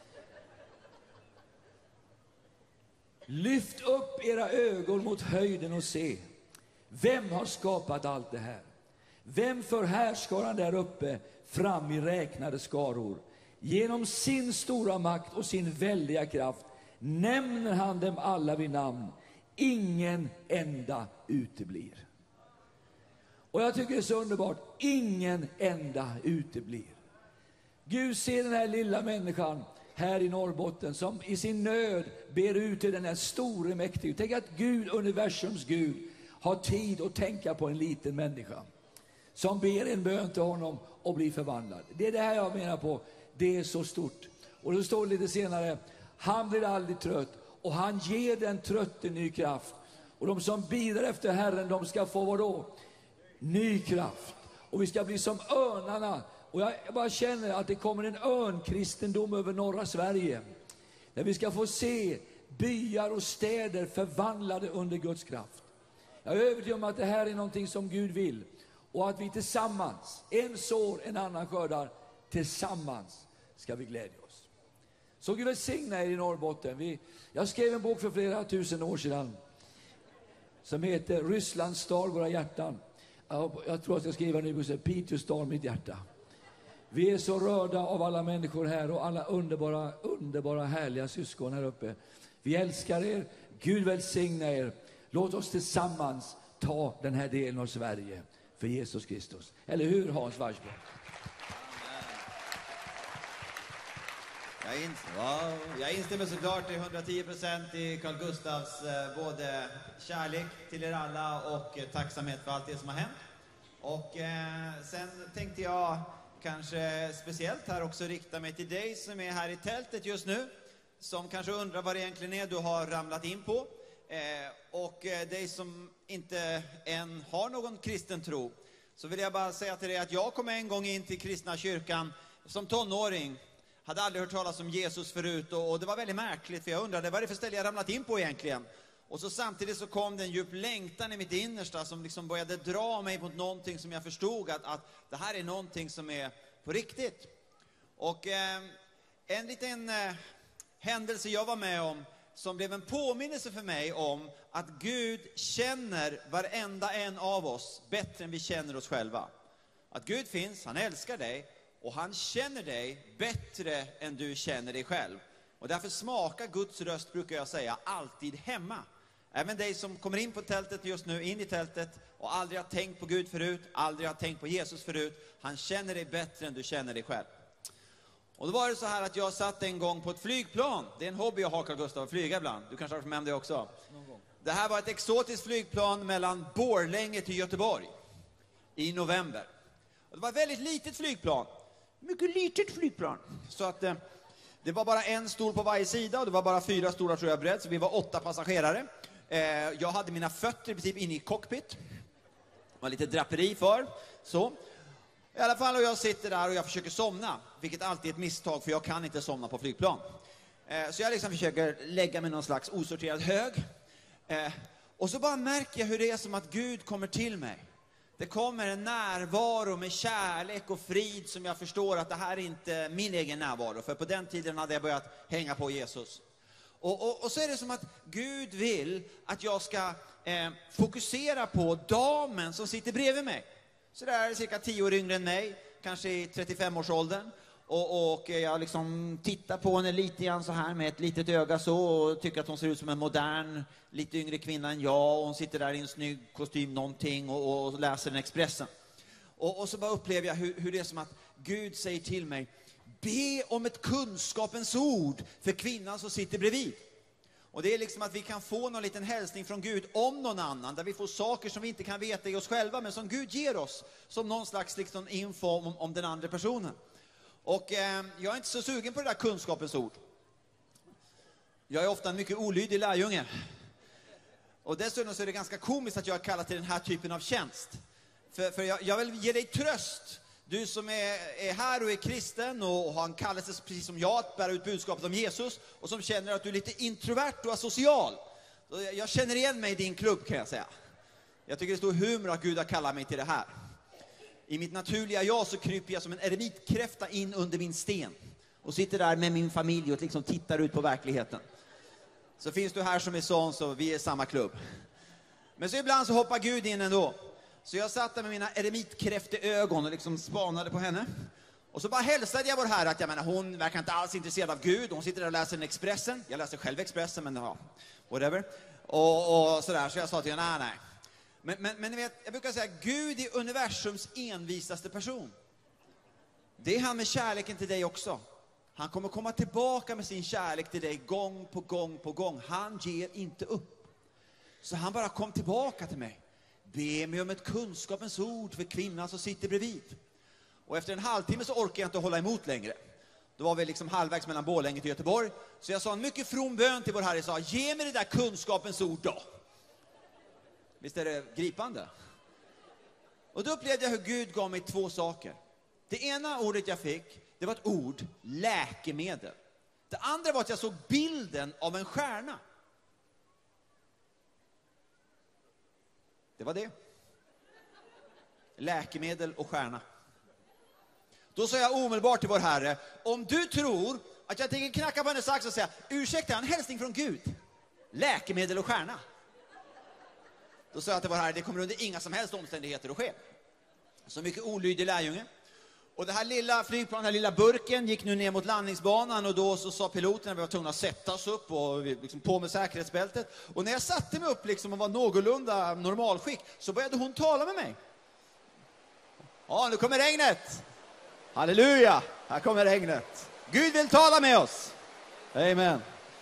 Lyft upp era ögon mot höjden och se. Vem har skapat allt det här? Vem förhärskar han där uppe fram i räknade skaror? Genom sin stora makt och sin väldiga kraft nämner han dem alla vid namn. Ingen enda uteblir. Och jag tycker det är så underbart. Ingen enda uteblir. Gud ser den här lilla människan här i Norrbotten som i sin nöd ber ut till den här store mäktige. Tänk att Gud, universums Gud, har tid att tänka på en liten människa som ber en bön till honom och blir förvandlad. Det är det här jag menar på. Det är så stort. Och då står det lite senare, han blir aldrig trött och han ger den trötte ny kraft. Och de som bidrar efter Herren, de ska få vad då? Ny kraft. Och vi ska bli som örnarna. Och jag bara känner att det kommer en örnkristendom över norra Sverige. Där vi ska få se byar och städer förvandlade under Guds kraft. Jag är övertygad om att det här är någonting som Gud vill. Och att vi tillsammans, en sår, en annan skördar, tillsammans ska vi glädja oss. Så Gud välsigna er i Norrbotten. Jag skrev en bok för flera tusen år sedan som heter Rysslands stad, våra hjärtan. Jag tror att jag ska skriva nu på Piteå stad, mitt hjärta. Vi är så rörda av alla människor här och alla underbara härliga syskon här uppe. Vi älskar er. Gud välsigna er. Låt oss tillsammans ta den här delen av Sverige för Jesus Kristus. Eller hur, Hans Warsblom? Jag instämmer såklart till 110% i Carl Gustavs både kärlek till er alla och tacksamhet för allt det som har hänt. Och sen tänkte jag kanske speciellt här också rikta mig till dig som är här i tältet just nu, som kanske undrar vad det egentligen är du har ramlat in på. Och dig som inte än har någon kristen tro, så vill jag bara säga till dig att jag kom en gång in till kristna kyrkan som tonåring. Hade aldrig hört talas om Jesus förut och det var väldigt märkligt, för jag undrade vad är det för ställe jag ramlat in på egentligen. Och så samtidigt så kom det en djup längtan i mitt innersta som liksom började dra mig mot någonting som jag förstod att det här är någonting som är på riktigt. Och en liten händelse jag var med om som blev en påminnelse för mig om att Gud känner varenda en av oss bättre än vi känner oss själva. Att Gud finns, han älskar dig och han känner dig bättre än du känner dig själv. Och därför smakar Guds röst, brukar jag säga, alltid hemma. Även dig som kommer in på tältet just nu, in i tältet och aldrig har tänkt på Gud förut, aldrig har tänkt på Jesus förut. Han känner dig bättre än du känner dig själv. Och då var det så här att jag satt en gång på ett flygplan. Det är en hobby jag har, Carl Gustaf, att flyga ibland. Du kanske har varit med om det också. Det här var ett exotiskt flygplan mellan Borlänge till Göteborg i november. Och det var ett väldigt litet flygplan. Mycket litet flygplan. Så att det var bara en stol på varje sida och det var bara 4 stolar tror jag bredd. Så vi var 8 passagerare. Jag hade mina fötter i princip inne i cockpit. Det var lite draperi för. Så. I alla fall, och jag sitter där och jag försöker somna. Vilket alltid är ett misstag, för jag kan inte somna på flygplan. Så jag liksom försöker lägga mig någon slags osorterad hög. Och så bara märker jag hur det är som att Gud kommer till mig. Det kommer en närvaro med kärlek och frid som jag förstår att det här är inte min egen närvaro. För på den tiden hade jag börjat hänga på Jesus. Och så är det som att Gud vill att jag ska fokusera på damen som sitter bredvid mig. Så där är cirka 10 år yngre än mig, kanske i 35-årsåldern. Och jag liksom tittar på henne lite grann så här med ett litet öga så och tycker att hon ser ut som en modern, lite yngre kvinna än jag. Och hon sitter där i en snygg kostym någonting och läser den Expressen. Och så bara upplever jag hur det är som att Gud säger till mig: be om ett kunskapens ord för kvinnan som sitter bredvid. Och det är liksom att vi kan få någon liten hälsning från Gud om någon annan, där vi får saker som vi inte kan veta i oss själva, men som Gud ger oss som någon slags liksom info om den andra personen. Och jag är inte så sugen på det där kunskapens ord. Jag är ofta en mycket olydig lärjunge. Och dessutom så är det ganska komiskt att jag har kallat till den här typen av tjänst. För jag vill ge dig tröst. Du som är här och är kristen och har en kallelse precis som jag att bära ut budskapet om Jesus. Och som känner att du är lite introvert och asocial. Jag känner igen mig i din klubb, kan jag säga. Jag tycker det står humor att Gud har kallat mig till det här. I mitt naturliga jag så kryper jag som en eremitkräfta in under min sten. Och sitter där med min familj och liksom tittar ut på verkligheten. Så finns du här som är sån, så vi är samma klubb. Men så ibland så hoppar Gud in ändå. Så jag satt där med mina eremitkräfteögon och liksom spanade på henne. Och så bara hälsade jag vår Herre att jag menar, hon verkar inte alls intresserad av Gud. Hon sitter där och läser en Expressen. Jag läser själv Expressen, men ja, whatever. Och sådär, så jag sa till henne, nej. Men ni vet, jag brukar säga, Gud är universums envisaste person. Det är han med kärleken till dig också. Han kommer komma tillbaka med sin kärlek till dig gång på gång på gång. Han ger inte upp. Så han bara kom tillbaka till mig. Be mig om ett kunskapens ord för kvinnan som sitter bredvid. Och efter en halvtimme så orkar jag inte hålla emot längre. Då var vi liksom halvvägs mellan Borlänge till Göteborg. Så jag sa en mycket from bön till vår Herre. Jag sa, ge mig det där kunskapens ord då. Visst är det gripande? Och då upplevde jag hur Gud gav mig 2 saker. Det ena ordet jag fick, det var ett ord, läkemedel. Det andra var att jag såg bilden av en stjärna. Det var det. Läkemedel och stjärna. Då sa jag omedelbart till vår Herre, om du tror att jag tänker knacka på hennes axel och säga, ursäkta, en hälsning från Gud. Läkemedel och stjärna. Då sa jag till vår Herre, det kommer under inga som helst omständigheter att ske. Så mycket olydig lärjunge. Och det här lilla flygplanet, den här lilla burken gick nu ner mot landningsbanan. Och då så sa piloten att vi var tvungna att sätta oss upp och liksom på med säkerhetsbältet. Och när jag satte mig upp liksom och var någorlunda normalskick, så började hon tala med mig. Ja, nu kommer regnet. Halleluja, här kommer regnet. Gud vill tala med oss. Amen.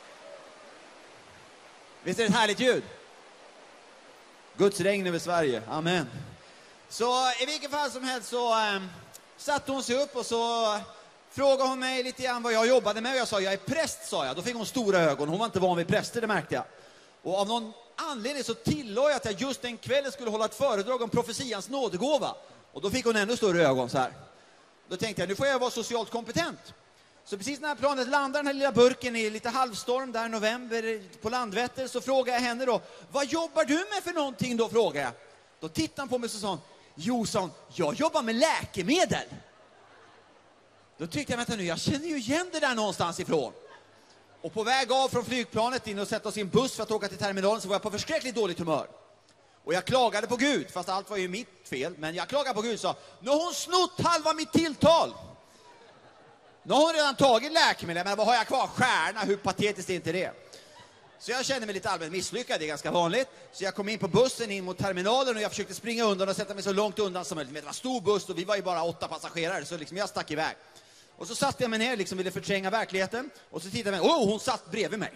Visst är det ett härligt ljud? Guds regn över Sverige, amen. Så i vilket fall som helst så satte hon sig upp och så frågade hon mig lite grann vad jag jobbade med. Och jag sa, jag är präst, sa jag. Då fick hon stora ögon. Hon var inte van vid präster, det märkte jag. Och av någon anledning så tillade jag att jag just den kvällen skulle hålla ett föredrag om profetians nådegåva. Och då fick hon ännu större ögon så här. Då tänkte jag, nu får jag vara socialt kompetent. Så precis när planet landar, den här lilla burken i lite halvstorm där i november på Landvetter, så frågar jag henne då, vad jobbar du med för någonting då, frågar jag. Då tittade han på mig och så sa hon, jo, sa hon, jag jobbar med läkemedel. Då tyckte jag, vänta nu, jag känner ju igen det där någonstans ifrån. Och på väg av från flygplanet in och sätta oss i en buss för att åka till terminalen, så var jag på förskräckligt dåligt humör. Och jag klagade på Gud, fast allt var ju mitt fel. Men jag klagade på Gud och sa, nu har hon snott halva mitt tilltal. Nu har hon redan tagit läkemedel, men vad har jag kvar? Stjärna, hur patetiskt är inte det? Så jag kände mig lite allmänt misslyckad, det är ganska vanligt. Så jag kom in på bussen in mot terminalen och jag försökte springa undan och sätta mig så långt undan som möjligt. Men det var stor buss och vi var ju bara 8 passagerare, så liksom jag stack iväg. Och så satte jag mig ner, liksom ville förtränga verkligheten. Och så tittade jag mig, hon satt bredvid mig.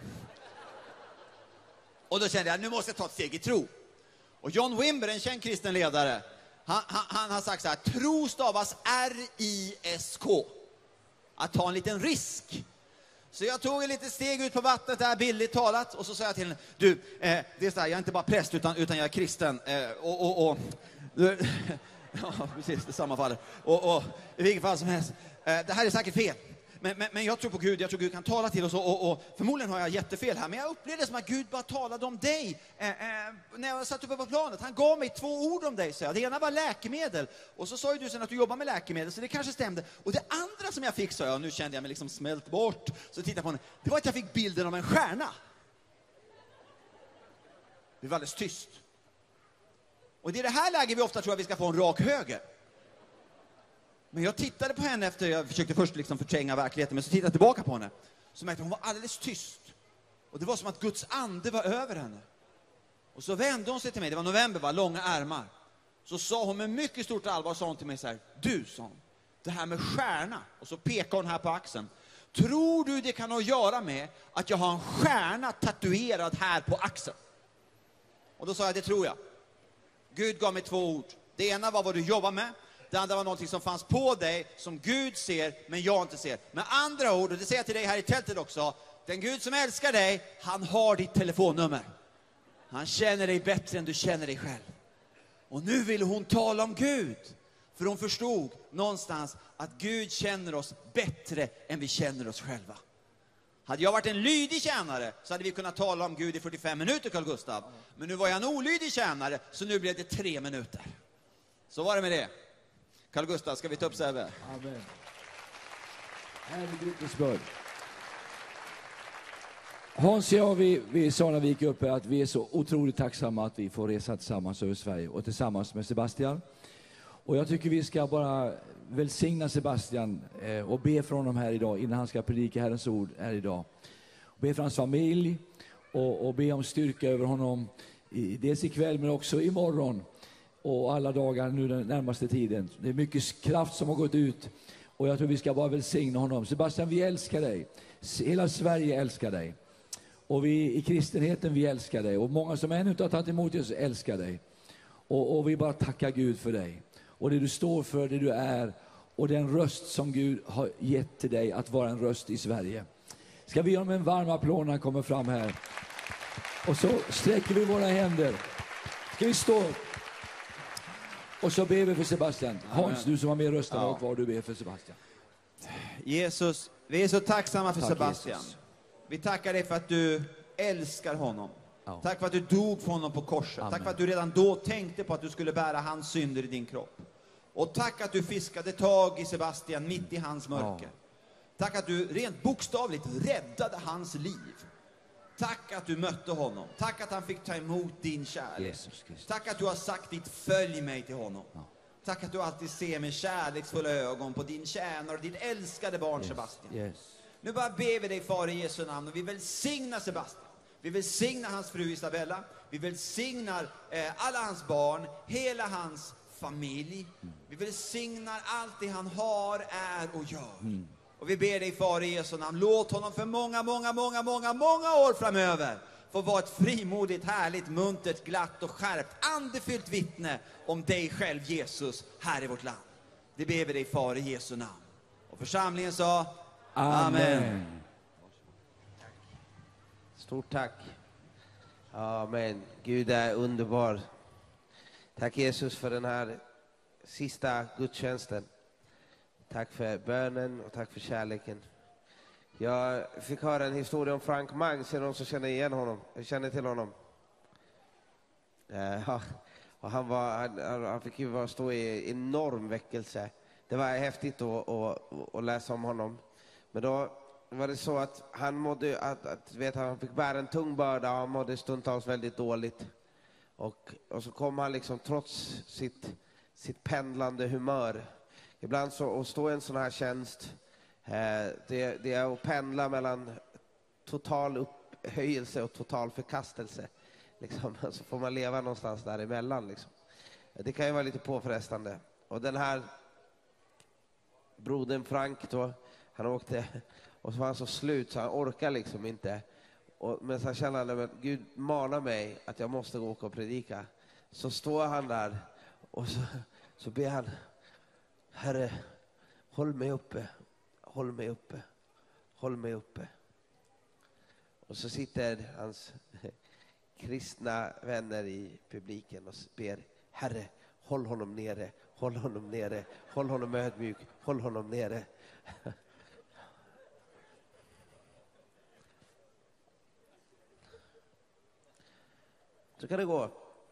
Och då kände jag, nu måste jag ta ett steg i tro. Och John Wimber, en känd kristen ledare, han har sagt så här, tro stavas R-I-S-K. Att ta en liten risk. Så jag tog en liten steg ut på vattnet där, billigt talat. Och så sa jag till henne, du, det är så här, jag är inte bara präst utan jag är kristen. Ja, precis, det sammanfaller. Och i vilket fall som helst, det här är säkert fel. Men jag tror på Gud, jag tror Gud kan tala till oss och förmodligen har jag jättefel här. Men jag upplevde det som att Gud bara talade om dig när jag satt uppe på planet. Han gav mig 2 ord om dig, så jag. Det ena var läkemedel. Och så sa ju du sen att du jobbar med läkemedel, så det kanske stämde. Och det andra som jag fick, sa jag, och nu kände jag mig liksom smält bort. Så tittade jag på henne. Det var att jag fick bilden av en stjärna. Det var alldeles tyst. Och det är det här läget vi ofta tror att vi ska få en rak höger. Men jag tittade på henne efter, jag försökte först liksom förtränga verkligheten, men så tittade jag tillbaka på henne. Så märkte hon var alldeles tyst. Och det var som att Guds ande var över henne. Och så vände hon sig till mig, det var november, var långa ärmar. Så sa hon med mycket stort allvar, sa hon till mig så här, du, sa hon, det här med stjärna, och så pekade hon här på axeln. Tror du det kan ha att göra med att jag har en stjärna tatuerad här på axeln? Och då sa jag, det tror jag. Gud gav mig 2 ord. Det ena var vad du jobbar med. Det andra var någonting som fanns på dig som Gud ser, men jag inte ser. Med andra ord, och det säger jag till dig här i tältet också, den Gud som älskar dig, han har ditt telefonnummer. Han känner dig bättre än du känner dig själv. Och nu vill hon tala om Gud. För hon förstod någonstans att Gud känner oss bättre än vi känner oss själva. Hade jag varit en lydig tjänare så hade vi kunnat tala om Gud i 45 minuter, Carl Gustav. Men nu var jag en olydig tjänare, så nu blev det 3 minuter. Så var det med det. Carl Gustav, ska vi ta upp Sebbe? Amen. Härlig vittnesbörd. Hans och jag, vi sa när vi gick upp här att vi är så otroligt tacksamma att vi får resa tillsammans över Sverige och tillsammans med Sebastian. Och jag tycker vi ska bara välsigna Sebastian och be för honom här idag innan han ska predika Herrens ord här idag. Be för hans familj och be om styrka över honom dels ikväll men också imorgon och alla dagar nu den närmaste tiden. Det är mycket kraft som har gått ut och jag tror vi ska bara välsigna honom. Sebastian, vi älskar dig. Hela Sverige älskar dig. Och vi i kristenheten, vi älskar dig. Och många som ännu inte har tagit emot Jesus älskar dig. Och vi bara tackar Gud för dig. Och det du står för, det du är. Och den röst som Gud har gett till dig att vara en röst i Sverige. Ska vi ge honom en varm applåd när han kommer fram här. Och så sträcker vi våra händer. Ska vi stå upp? Och så ber vi för Sebastian. Hans, du som var med och röstade, och vad du ber för Sebastian. Jesus, vi är så tacksamma för Tack, Sebastian. Jesus. Vi tackar dig för att du älskar honom. Ja. Tack för att du dog för honom på korset. Amen. Tack för att du redan då tänkte på att du skulle bära hans synder i din kropp. Och tack att du fiskade tag i Sebastian mitt i hans mörker. Tack att du rent bokstavligt räddade hans liv. Tack att du mötte honom. Tack att han fick ta emot din kärlek. Tack att du har sagt ditt följ mig till honom. Tack att du alltid ser med kärleksfulla ögon på din tjänare och ditt älskade barn Sebastian. Nu bara ber vi dig, far, i Jesu namn, och vi välsignar Sebastian. Vi välsignar hans fru Isabella. Vi välsignar alla hans barn, hela hans familj. Vi välsignar allt det han har, är och gör. Och vi ber dig, far, i Jesu namn, låt honom för många år framöver få vara ett frimodigt, härligt, muntert, glatt och skärpt, andefyllt vittne om dig själv, Jesus, här i vårt land. Det ber vi dig, far, i Jesu namn. Och församlingen sa Amen. Stort tack. Amen. Gud är underbar. Tack Jesus för den här sista gudstjänsten. Tack för bönen och tack för kärleken. Jag fick höra en historia om Frank Mangs, är någon som känner igen honom? Jag känner till honom. Ja, och han fick ju stå i enorm väckelse. Det var häftigt att läsa om honom. Men då var det så att han mådde, han fick bära en tung börda och han mådde stundtals väldigt dåligt. Och så kom han liksom trots sitt pendlande humör. Ibland så att stå i en sån här tjänst, det är att pendla mellan total upphöjelse och total förkastelse. Liksom, så får man leva någonstans däremellan. Liksom. Det kan ju vara lite påfrestande. Och den här brodern Frank då, han åkte och så var han så slut så han orkar liksom inte. Men så känner han att Gud manar mig att jag måste gå och predika. Så står han där och så ber han: Herre, håll mig uppe, håll mig uppe, håll mig uppe. Och så sitter hans kristna vänner i publiken och ber: Herre, håll honom nere, håll honom nere, håll honom ödmjuk, håll honom nere. Så kan det gå.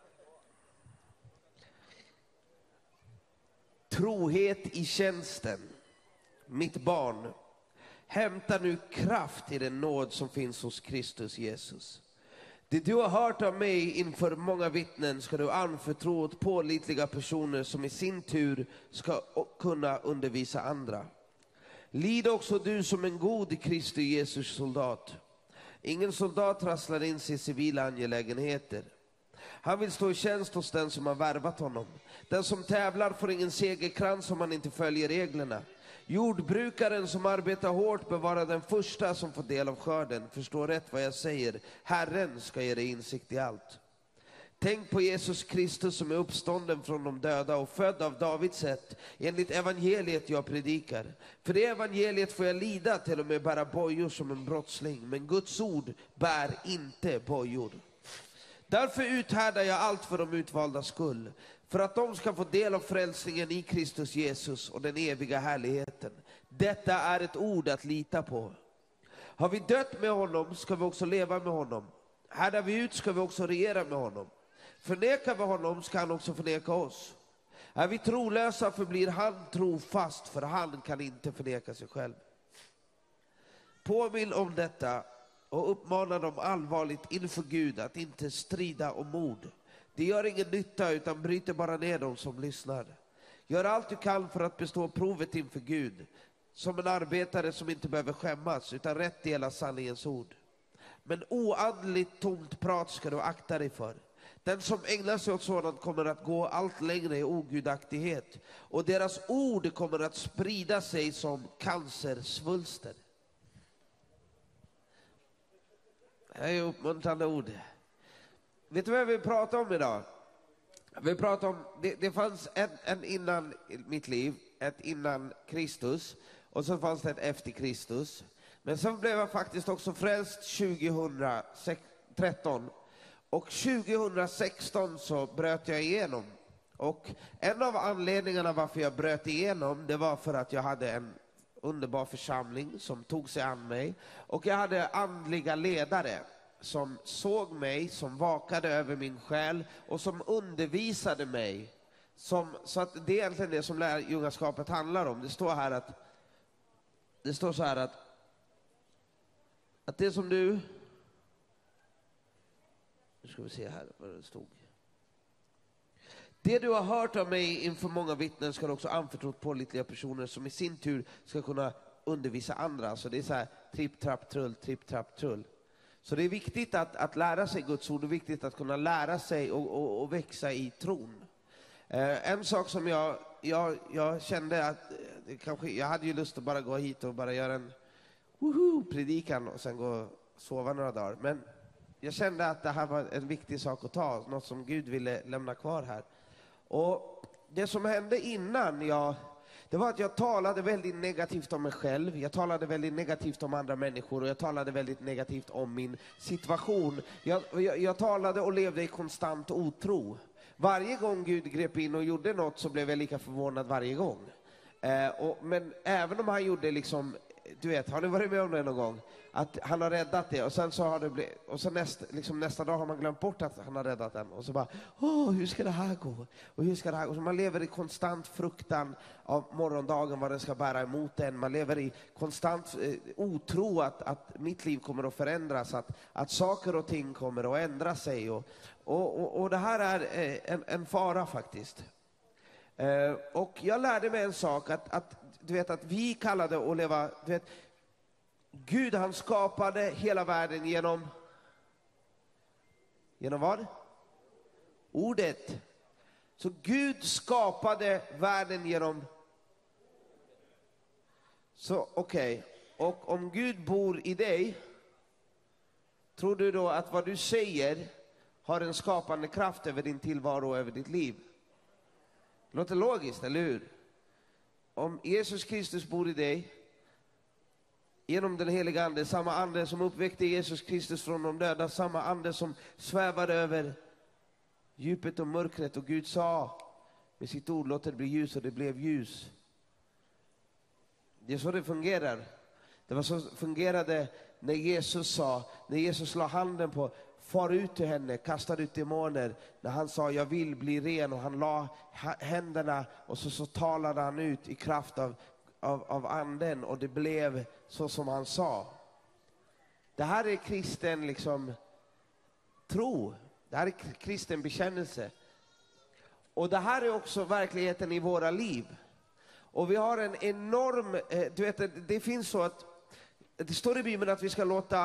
Trohet i tjänsten. Mitt barn, hämta nu kraft i den nåd som finns hos Kristus Jesus. Det du har hört av mig inför många vittnen ska du anförtro åt pålitliga personer som i sin tur ska kunna undervisa andra. Lid också du som en god Kristus Jesus soldat. Ingen soldat trasslar in sig i civila angelägenheter. Han vill stå i tjänst hos den som har värvat honom. Den som tävlar får ingen segerkrans om man inte följer reglerna. Jordbrukaren som arbetar hårt bör vara den första som får del av skörden. Förstå rätt vad jag säger. Herren ska ge dig insikt i allt. Tänk på Jesus Kristus som är uppstånden från de döda och född av Davids ett, enligt evangeliet jag predikar. För det evangeliet får jag lida, till och med bära bojor som en brottsling. Men Guds ord bär inte bojor. Därför uthärdar jag allt för de utvalda skull, för att de ska få del av frälsningen i Kristus Jesus och den eviga härligheten. Detta är ett ord att lita på. Har vi dött med honom ska vi också leva med honom. Härdar vi ut ska vi också regera med honom. Förnekar vi honom ska han också förneka oss. Är vi trolösa förblir han trofast, för han kan inte förneka sig själv. Påminn om detta och uppmanar dem allvarligt inför Gud att inte strida om ord. Det gör ingen nytta utan bryter bara ner dem som lyssnar. Gör allt du kan för att bestå provet inför Gud, som en arbetare som inte behöver skämmas utan rätt dela sanningens ord. Men oandligt tomt prat ska du akta dig för. Den som ägnar sig åt sådant kommer att gå allt längre i ogudaktighet, och deras ord kommer att sprida sig som cancersvulster. Det är uppmuntrande ord. Vet du vad vi pratar om idag? Vi pratar om, det fanns en innan mitt liv, ett innan Kristus, och så fanns det ett efter Kristus. Men sen blev jag faktiskt också frälst 2013. Och 2016 så bröt jag igenom. Och en av anledningarna varför jag bröt igenom, det var för att jag hade en underbar församling som tog sig an mig. Och jag hade andliga ledare som såg mig, som vakade över min själ och som undervisade mig. Så att det är egentligen det som lärjungaskapet handlar om. Det står så här att det som du... Nu ska vi se här vad det stod. Det du har hört av mig inför många vittnen ska du också anförtrott pålitliga personer som i sin tur ska kunna undervisa andra. Så det är så här tripp, trapp, trull, tripp, trapp, trull. Så det är viktigt att lära sig Guds ord. Det är viktigt att kunna lära sig och växa i tron. En sak som jag kände att jag hade ju lust att bara gå hit och bara göra en predikan och sen gå och sova några dagar. Men jag kände att det här var en viktig sak att ta, något som Gud ville lämna kvar här. Och det som hände innan det var att jag talade väldigt negativt om mig själv. Jag talade väldigt negativt om andra människor och jag talade väldigt negativt om min situation. Jag talade och levde i konstant otro. Varje gång Gud grep in och gjorde något så blev jag lika förvånad varje gång. Men även om han gjorde liksom du vet, har ni varit med om det någon gång? Att han har räddat det och sen så har det blivit, och så nästa dag har man glömt bort att han har räddat den och så bara, hur ska det här gå? Och hur ska det här gå? Så man lever i konstant fruktan av morgondagen, vad den ska bära emot en. Man lever i konstant otro att mitt liv kommer att förändras, att saker och ting kommer att ändra sig och det här är en fara faktiskt. Och jag lärde mig en sak att du vet att vi kallade att leva, du vet, Gud han skapade hela världen genom vad? Ordet. Så Gud skapade världen genom. Så okej. Och om Gud bor i dig, tror du då att vad du säger har en skapande kraft över din tillvaro och över ditt liv? Låter logiskt, eller hur? Om Jesus Kristus bor i dig genom den heliga ande, samma ande som uppväckte Jesus Kristus från de döda, samma ande som svävade över djupet och mörkret, och Gud sa med sitt ord, låt det bli ljus, och det blev ljus. Det är så det fungerar. Det var så fungerade när Jesus la handen på, far ut till henne, kastade ut demoner. När han sa jag vill bli ren, och han la händerna och så talade han ut i kraft av anden, och det blev så som han sa. Det här är kristen liksom tro. Det här är kristen bekännelse. Och det här är också verkligheten i våra liv. Och vi har en enorm, du vet, det finns så att det står i Bibeln att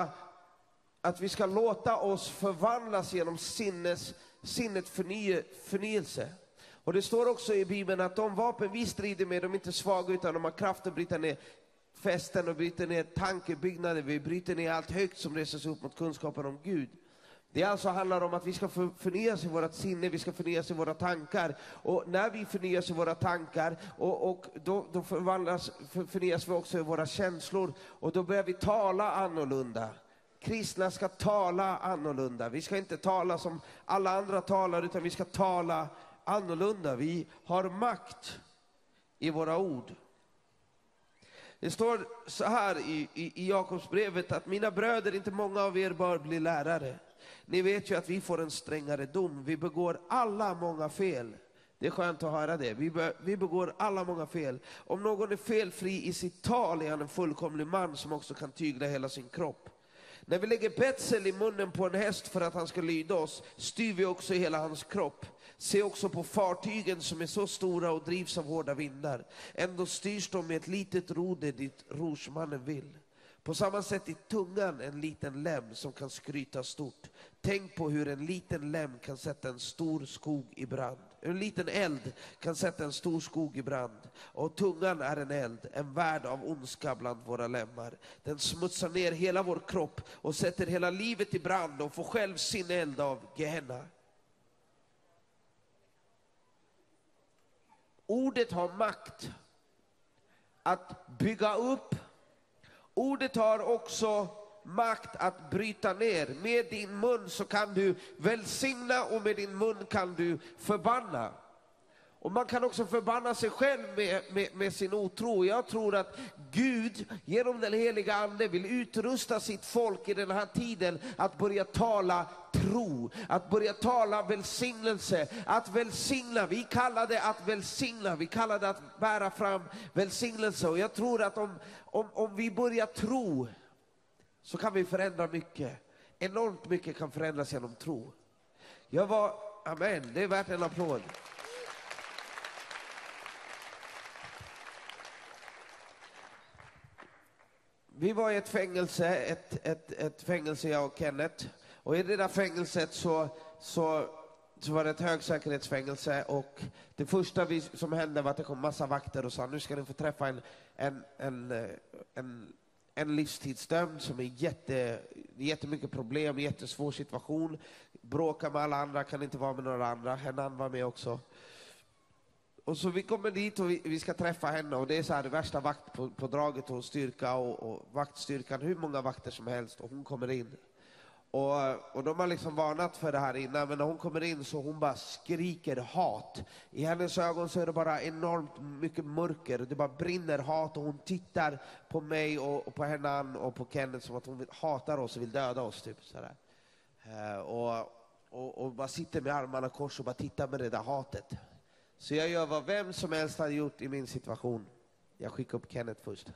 vi ska låta oss förvandlas genom sinnet förnyelse. Och det står också i Bibeln att de vapen vi strider med, de är inte svaga utan de har kraft att bryta ner fästen och bryta ner tankebyggnader. Vi bryter ner allt högt som reses upp mot kunskapen om Gud. Det alltså handlar om att vi ska förnyas i vårt sinne, vi ska förnyas i våra tankar. Och när vi förnyas i våra tankar, då förnyas vi också i våra känslor. Och då börjar vi tala annorlunda. Kristna ska tala annorlunda. Vi ska inte tala som alla andra talar, utan vi ska tala annorlunda. Vi har makt i våra ord. Det står så här i Jakobsbrevet att mina bröder, inte många av er bör bli lärare. Ni vet ju att vi får en strängare dom. Vi begår alla många fel. Det är skönt att höra det. Vi begår alla många fel. Om någon är felfri i sitt tal är han en fullkomlig man som också kan tygla hela sin kropp. När vi lägger betsel i munnen på en häst för att han ska lyda oss, styr vi också hela hans kropp. Se också på fartygen som är så stora och drivs av hårda vindar. Ändå styrs de med ett litet roder dit rorsmannen vill. På samma sätt är tungan en liten lem som kan skryta stort. Tänk på hur en liten lem kan sätta en stor skog i brand. En liten eld kan sätta en stor skog i brand. Och tungan är en eld, en värld av ondska bland våra lemmar. Den smutsar ner hela vår kropp och sätter hela livet i brand och får själv sin eld av Gehenna. Ordet har makt att bygga upp. Ordet har också makt att bryta ner. Med din mun så kan du välsigna och med din mun kan du förbanna. Och man kan också förbanna sig själv med sin otro. Jag tror att Gud genom den heliga ande vill utrusta sitt folk i den här tiden att börja tala tro, att börja tala välsignelse, att välsigna. Vi kallar det att välsigna, vi kallar det att bära fram välsignelse. Och jag tror att om vi börjar tro så kan vi förändra mycket. Enormt mycket kan förändras genom tro. Amen, det är värt en applåd. Vi var i ett fängelse, ett fängelse jag och Kenneth. Och i det där fängelset så var det ett högsäkerhetsfängelse. Och det första som hände var att det kom massa vakter och sa nu ska ni få träffa en livstidsdömd som är jättemycket problem, jättesvår situation. Bråkar med alla andra, kan inte vara med några andra. Hennan var med också. Och så vi kommer dit och vi ska träffa henne, och det är så här det värsta vaktpådraget och styrka och vaktstyrkan, hur många vakter som helst, och hon kommer in. Och de har liksom varnat för det här innan, men när hon kommer in så hon bara skriker hat. I hennes ögon så är det bara enormt mycket mörker, det bara brinner hat, och hon tittar på mig och på henne och på Kenneth som att hon hatar oss och vill döda oss typ sådär. Och bara sitter med armarna kors och bara tittar med det där hatet. Så jag gör vad vem som helst hade gjort i min situation. Jag skickar upp Kenneth först.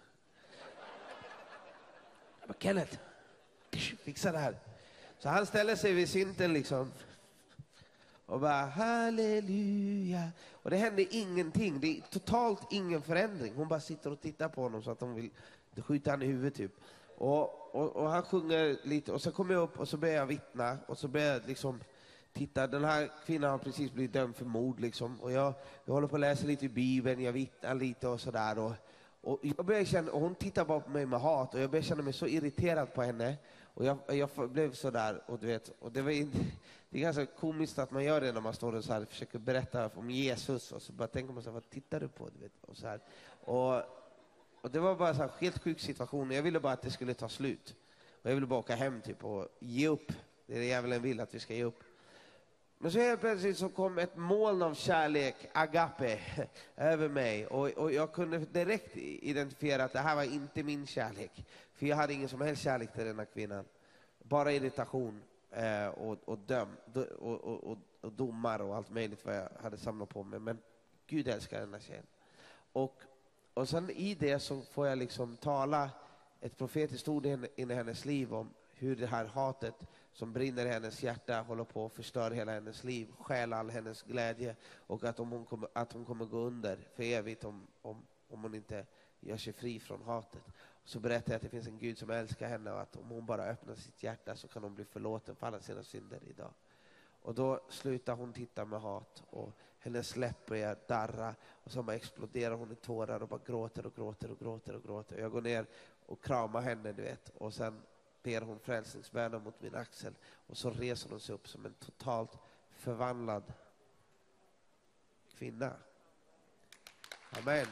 Jag bara, Kenneth, fixa det här. Så han ställer sig vid synten liksom. Och bara, halleluja. Och det händer ingenting. Det är totalt ingen förändring. Hon bara sitter och tittar på honom så att hon vill skjuta han i huvudet typ. Och han sjunger lite. Och så kommer jag upp och så börjar jag vittna. Och så börjar jag liksom titta. Den här kvinnan har precis blivit dömd för mord liksom. Och jag håller på att läsa lite i Bibeln. Jag vittnar lite och sådär. Och jag börjar känna, och hon tittar bara på mig med hat. Och jag börjar känna mig så irriterad på henne. Och jag blev så där, och du vet, och det är ganska komiskt att man gör det när man står och så här försöker berätta om Jesus, och så bara tänker man så här, vad tittar du på, du vet, och så här. Och det var bara så här helt sjuk situation. Jag ville bara att det skulle ta slut. Och jag ville bara åka hem typ och ge upp. Det är det djävulen vill, att vi ska ge upp. Men så helt plötsligt så kom ett moln av kärlek, agape, över mig. Och jag kunde direkt identifiera att det här var inte min kärlek. För jag hade ingen som helst kärlek till den här kvinnan. Bara irritation och domar och allt möjligt vad jag hade samlat på mig. Men Gud älskar den här tjejen. Och sen i det så får jag liksom tala ett profetiskt ord in i hennes liv om hur det här hatet som brinner i hennes hjärta håller på att förstöra hela hennes liv, stjäla all hennes glädje, och att hon kommer gå under för evigt om hon inte gör sig fri från hatet. Så berättar jag att det finns en Gud som älskar henne, och att om hon bara öppnar sitt hjärta så kan hon bli förlåten för alla sina synder idag. Och då slutar hon titta med hat, och hennes läpp börjar darra, och så bara exploderar hon i tårar och bara gråter och gråter och gråter och gråter. Och jag går ner och kramar henne, du vet, och sen ber hon frälsningsböner mot min axel, och så reser hon sig upp som en totalt förvandlad kvinna. Amen.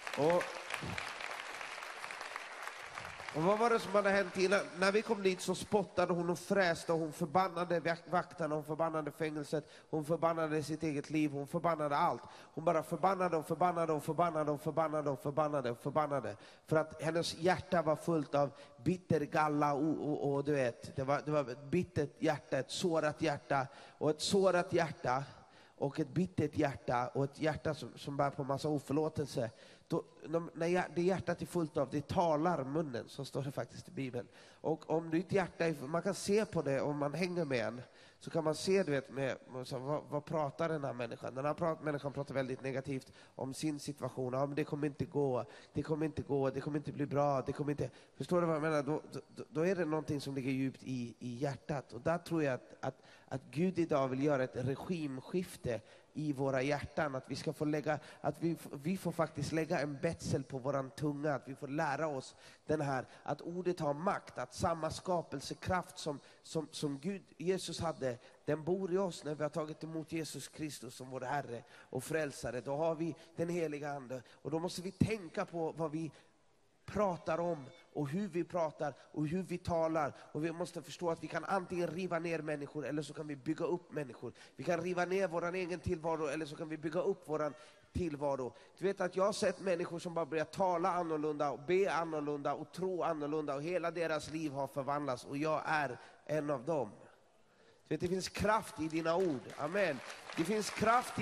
Och vad var det som hade hänt innan? När vi kom dit så spottade hon och fräste, och hon förbannade vakterna, hon förbannade fängelset, hon förbannade sitt eget liv, hon förbannade allt. Hon bara förbannade och förbannade och förbannade och förbannade och förbannade och förbannade. För att hennes hjärta var fullt av bitter galla och du vet, det var ett bittert hjärta, ett sårat hjärta, och ett sårat hjärta och ett bittert hjärta och ett hjärta som bär på massa oförlåtelse. När det hjärtat är fullt av, det talar munnen, så står det faktiskt i Bibeln. Och om ditt hjärta, man kan se på det, om man hänger med en, så kan man se, du vet, vad pratar den här människan. Den här människan pratar väldigt negativt om sin situation. Ja, men det kommer inte gå, det kommer inte bli bra, det kommer inte... Förstår du vad jag menar? Då är det någonting som ligger djupt i hjärtat. Och där tror jag att Gud idag vill göra ett regimskifte i våra hjärtan, att vi ska få att vi får faktiskt lägga en betsel på våran tunga, att vi får lära oss den här, att ordet har makt, att samma skapelsekraft som Gud, Jesus hade, den bor i oss när vi har tagit emot Jesus Kristus som vår Herre och frälsare. Då har vi den heliga Ande, och då måste vi tänka på vad vi pratar om och hur vi pratar och hur vi talar. Och vi måste förstå att vi kan antingen riva ner människor, eller så kan vi bygga upp människor. Vi kan riva ner våran egen tillvaro, eller så kan vi bygga upp våran tillvaro. Du vet att jag har sett människor som bara börjar tala annorlunda och be annorlunda och tro annorlunda, och hela deras liv har förvandlats, och jag är en av dem. Du vet, det finns kraft i dina ord. Amen. Det finns kraft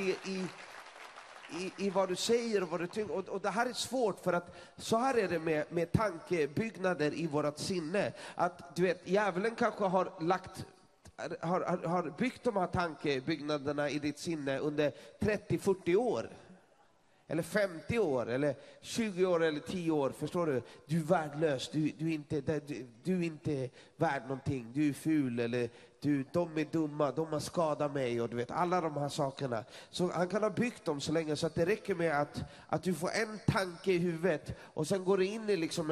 i vad du säger och vad du tänker. Och det här är svårt, för att så här är det med tankebyggnader i vårat sinne. Att du vet, djävulen kanske har byggt de här tankebyggnaderna i ditt sinne under 30-40 år. Eller 50 år, eller 20 år, eller 10 år, förstår du? Du är värdelös, du är inte värd någonting, du är ful, eller de är dumma, de har skadat mig, och du vet, alla de här sakerna. Så han kan ha byggt dem så länge så att det räcker med att du får en tanke i huvudet, och sen går det in i liksom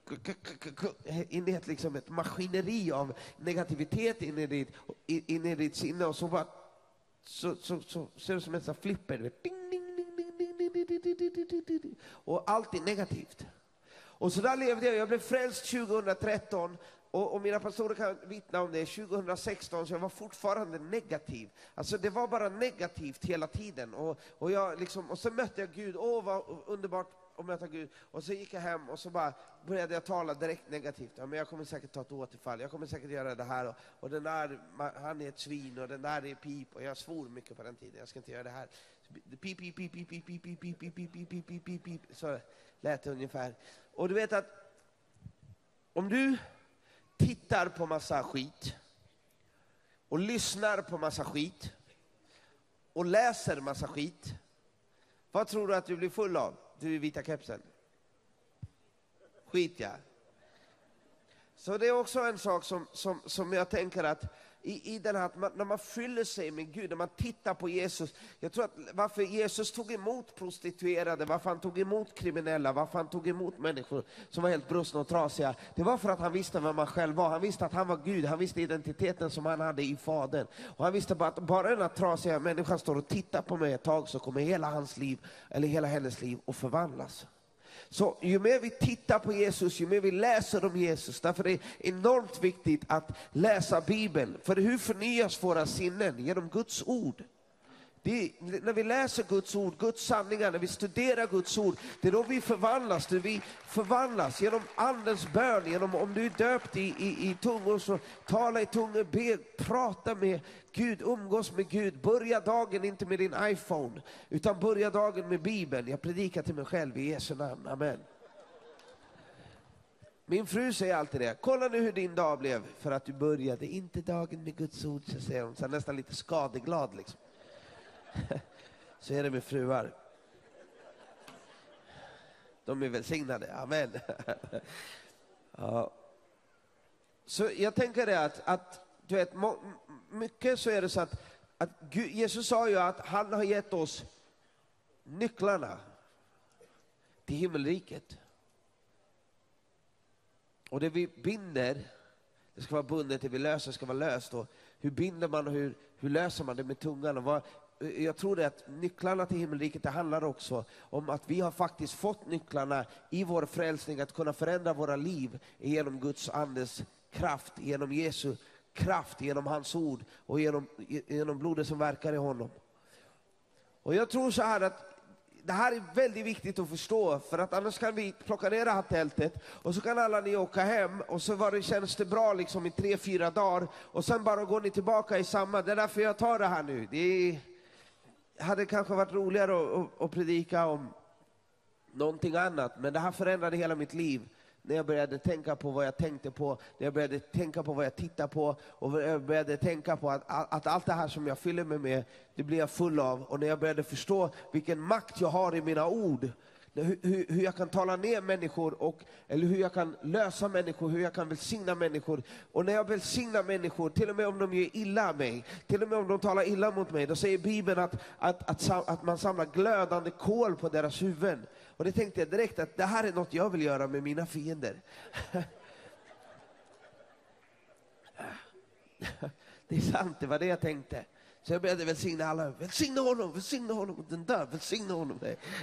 ett maskineri av negativitet in i ditt sinne, och så bara så ser det som en sån flipper, du vet, ding, ding, ding, ding, ding, ding, ding, ding, ding, ding, ding, och allt är negativt. Och så där levde jag. Jag blev frälst 2013. Och mina pastorer kan vittna om det. 2016 så jag var fortfarande negativ. Alltså det var bara negativt hela tiden. Och jag liksom, och så mötte jag Gud. Vad underbart att möta Gud. Och så gick jag hem och så bara började jag tala direkt negativt. Ja, men jag kommer säkert ta ett återfall. Jag kommer säkert göra det här. Och den där, han är ett svin och den där är pip. Och jag svor mycket på den tiden. Jag ska inte göra det här. Pip, pip, pip, pip, pip, pip, pip, pip, pip, pip, pip, pip, pip, pip. Så lät det ungefär. Och du vet att om du tittar på massa skit och lyssnar på massa skit och läser massa skit, vad tror du att du blir full av? Du är vita kepsen. Skit, ja. Så det är också en sak som jag tänker att i den här, när man fyller sig med Gud, när man tittar på Jesus. Jag tror att varför Jesus tog emot prostituerade, varför han tog emot kriminella, varför han tog emot människor som var helt brustna och trasiga, det var för att han visste vem man själv var. Han visste att han var Gud, han visste identiteten som han hade i Fadern. Och han visste bara att bara den här trasiga människan står och tittar på mig ett tag, så kommer hela hans liv, eller hela hennes liv, att förvandlas. Så ju mer vi tittar på Jesus, ju mer vi läser om Jesus, därför är det enormt viktigt att läsa Bibeln. För hur förnyas våra sinnen? Genom Guds ord. När vi läser Guds ord, Guds sanningar, när vi studerar Guds ord, det är då vi förvandlas. Det vi förvandlas genom andens bön, genom om du är döpt i tungor, så tala i tungor, be, prata med Gud, umgås med Gud. Börja dagen inte med din iPhone, utan börja dagen med Bibeln. Jag predikar till mig själv i Jesu namn, amen. Min fru säger alltid det. Kolla nu hur din dag blev, för att du började inte dagen med Guds ord, så säger hon. Så nästan lite skadeglad liksom. Så är det med fruar. De är välsignade, amen. Ja. Så jag tänker det att du vet, mycket så är det så att Gud, Jesus sa ju att han har gett oss nycklarna till himmelriket. Och det vi binder, det ska vara bundet, det vi löser ska vara löst. Och hur binder man och hur löser man det med tungan? Och jag tror det att nycklarna till himmelriket, det handlar också om att vi har faktiskt fått nycklarna i vår frälsning att kunna förändra våra liv genom Guds andes kraft, genom Jesu kraft, genom hans ord och genom blodet som verkar i honom. Och jag tror så här att det här är väldigt viktigt att förstå, för att annars kan vi plocka ner det här tältet och så kan alla ni åka hem och så känns det bra liksom i 3-4 dagar och sen bara går ni tillbaka i samma. Det är därför jag tar det här nu. Det hade kanske varit roligare att predika om någonting annat, men det här förändrade hela mitt liv. När jag började tänka på vad jag tänkte på, när jag började tänka på vad jag tittar på, och jag började tänka på att allt det här som jag fyller mig med, det blir jag full av. Och när jag började förstå vilken makt jag har i mina ord, hur jag kan tala ner människor, eller hur jag kan lösa människor, hur jag kan välsigna människor. Och när jag välsignar människor, till och med om de gör illa mig, till och med om de talar illa mot mig, då säger Bibeln att man samlar glödande kol på deras huvuden. Och det tänkte jag direkt att det här är något jag vill göra med mina fiender. Det är sant, det var det jag tänkte. Så jag började välsigna alla. Välsigna honom, den där, välsigna honom.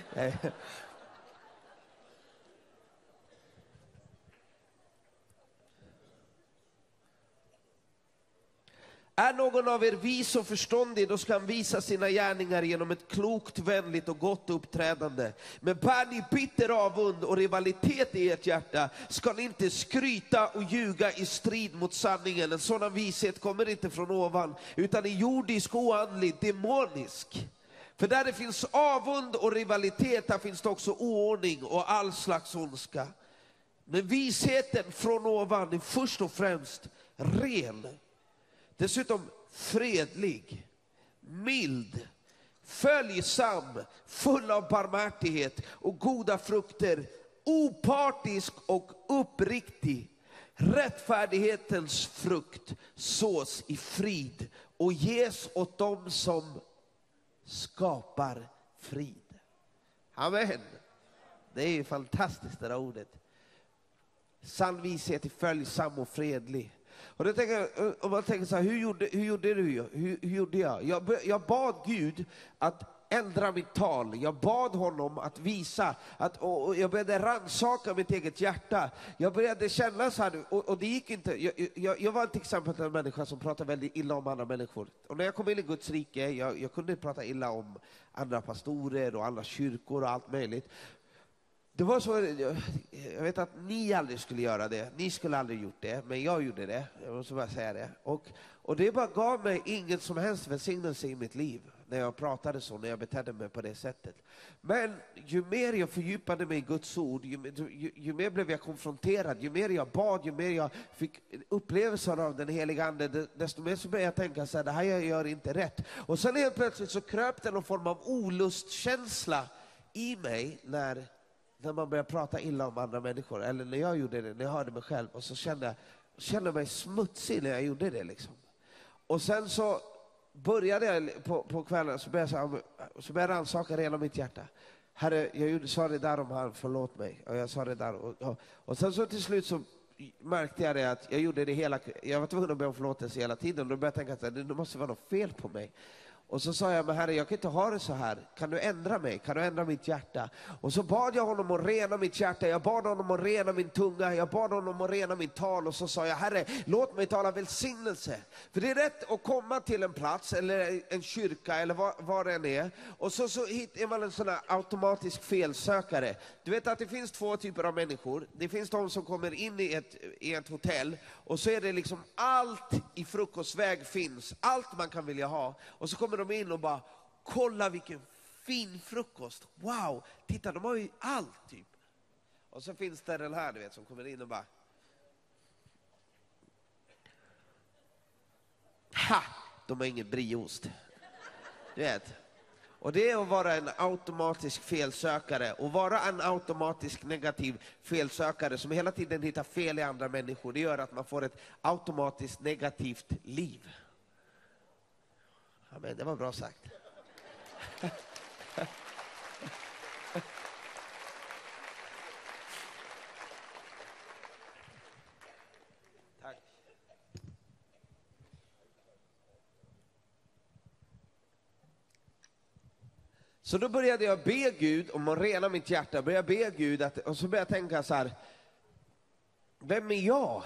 Är någon av er vis och förståndig, då ska han visa sina gärningar genom ett klokt, vänligt och gott uppträdande. Men bär ni bitter avund och rivalitet i ert hjärta, ska ni inte skryta och ljuga i strid mot sanningen. En sådan vishet kommer inte från ovan, utan är jordisk, oandlig, demonisk. För där det finns avund och rivalitet, där finns det också oordning och all slags ondska. Men visheten från ovan är först och främst ren. Dessutom fredlig, mild, följsam, full av barmhärtighet och goda frukter, opartisk och uppriktig. Rättfärdighetens frukt sås i frid och ges åt dem som skapar frid. Amen. Det är ju fantastiskt det där ordet. Sann vishet är följsam och fredlig. Och då tänker, om man tänker så här, hur gjorde du? Hur gjorde jag? Jag bad Gud att ändra mitt tal. Jag bad honom att visa, och jag började rannsaka mitt eget hjärta. Jag började känna så här, och det gick inte. Jag var till exempel en människa som pratade väldigt illa om andra människor. Och när jag kom in i Guds rike, jag kunde prata illa om andra pastorer och andra kyrkor och allt möjligt. Det var så, jag vet att ni aldrig skulle göra det. Ni skulle aldrig gjort det, men jag gjorde det. Jag måste bara säga det. Och det bara gav mig ingen som helst välsignelse i mitt liv när jag pratade så, när jag betedde mig på det sättet. Men ju mer jag fördjupade mig i Guds ord, ju mer blev jag konfronterad, ju mer jag bad, ju mer jag fick upplevelser av den heliga ande, desto mer så började jag tänka så här, det här jag gör inte rätt. Och sen helt plötsligt så kröp det någon form av olustkänsla i mig när man börjar prata illa om andra människor, eller när jag gjorde det, när jag hörde mig själv, och så kände jag mig smutsig när jag gjorde det liksom. Och sen så började jag på kvällen, så började jag rannsaka hela mitt hjärta. Herre, jag sa det där om han, förlåt mig. Och jag sa det där. Och sen så till slut så märkte jag det att jag gjorde det hela. Jag var tvungen att be om förlåtelse hela tiden. Och då började jag tänka att det måste vara något fel på mig. Och så sa jag, men Herre, jag kan inte ha det så här. Kan du ändra mig? Kan du ändra mitt hjärta? Och så bad jag honom att rena mitt hjärta. Jag bad honom att rena min tunga. Jag bad honom att rena min tal. Och så sa jag, Herre, låt mig tala välsignelse. För det är rätt att komma till en plats eller en kyrka eller var det än är. Och så är man en sån här automatisk felsökare. Du vet att det finns två typer av människor. Det finns de som kommer in i ett hotell. Och så är det liksom allt i frukostväg finns. Allt man kan vilja ha. Och så kommer de in och bara, kolla vilken fin frukost. Wow, titta, de har ju allt typ. Och så finns det den här, du vet, som kommer in och bara, ha, de har ingen brieost. Du vet. Och det är att vara en automatisk felsökare. Och vara en automatisk negativ felsökare som hela tiden hittar fel i andra människor. Det gör att man får ett automatiskt negativt liv. Ja, men det var bra sagt. Tack. Så då började jag be Gud om att rena mitt hjärta. Började be Gud och så började jag tänka så här, vem är jag?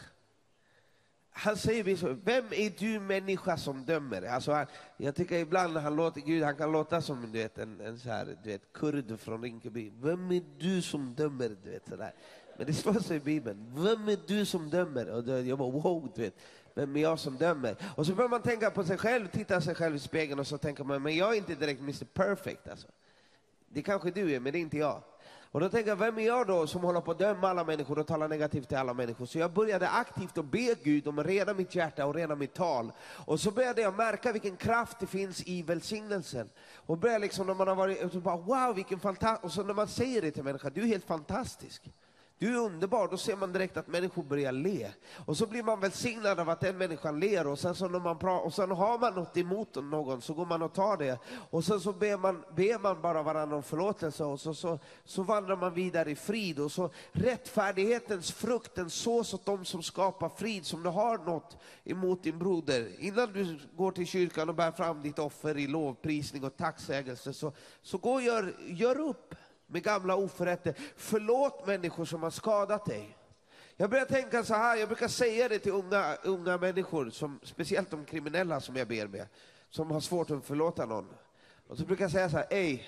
Han säger så, vem är du människa som dömer? Alltså jag tycker ibland han kan låta som en så här, kurd från Rinkeby. Vem är du som dömer? Du vet, så där. Men det står så i Bibeln. Vem är du som dömer? Och då, jag bara, wow, du vet. Vem är jag som dömer? Och så börjar man tänka på sig själv, titta sig själv i spegeln och så tänker man, men jag är inte direkt Mr. Perfect. Alltså. Det kanske du är, men det är inte jag. Och då tänker jag, vem är jag då som håller på att döma alla människor och tala negativt till alla människor? Så jag började aktivt att be Gud om att rena mitt hjärta och rena mitt tal. Och så började jag märka vilken kraft det finns i välsignelsen. Och började liksom, när man har varit, så bara, wow, vilken fantastisk. Och så när man säger det till människan, du är helt fantastisk. Du är underbar, då ser man direkt att människor börjar le. Och så blir man välsignad av att den människan ler. Och sen så när man och sen har man något emot någon, så går man och tar det. Och sen så ber man bara varandra om förlåtelse. Och så vandrar man vidare i frid. Och så rättfärdighetens frukten sås åt de som skapar frid. Som du har något emot din broder. Innan du går till kyrkan och bär fram ditt offer i lovprisning och tacksägelse. Så gå och gör upp med gamla oförrätter. Förlåt människor som har skadat dig. Jag börjar tänka så här, jag brukar säga det till unga människor, speciellt de kriminella som jag ber med, som har svårt att förlåta någon. Och så brukar jag säga så här, ey,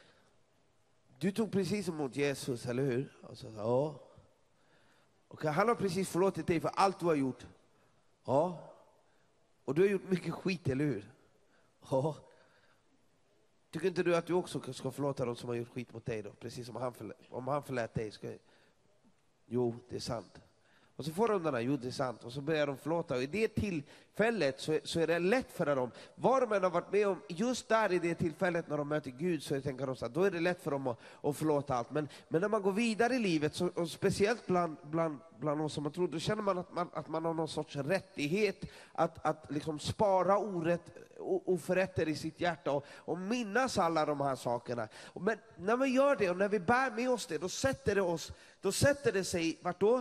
du tog precis emot Jesus, eller hur? Och så ja. Och han har precis förlåtit dig för allt du har gjort. Ja. Och du har gjort mycket skit, eller hur? Ja. Tycker inte du att du också ska förlåta dem som har gjort skit mot dig då? Precis som om han förlät dig. Jo, det är sant. Och så får de den här, jo det är sant. Och så börjar de förlåta. Och i det tillfället så är det lätt för dem. Vad de än har varit med om, just där i det tillfället när de möter Gud, så tänker de så här, då är det lätt för dem att förlåta allt. Men när man går vidare i livet, och speciellt bland oss som man tror, då känner man att man har någon sorts rättighet att liksom spara oförrätter i sitt hjärta och minnas alla de här sakerna. Men när vi gör det och när vi bär med oss det, då sätter det sig, vart då?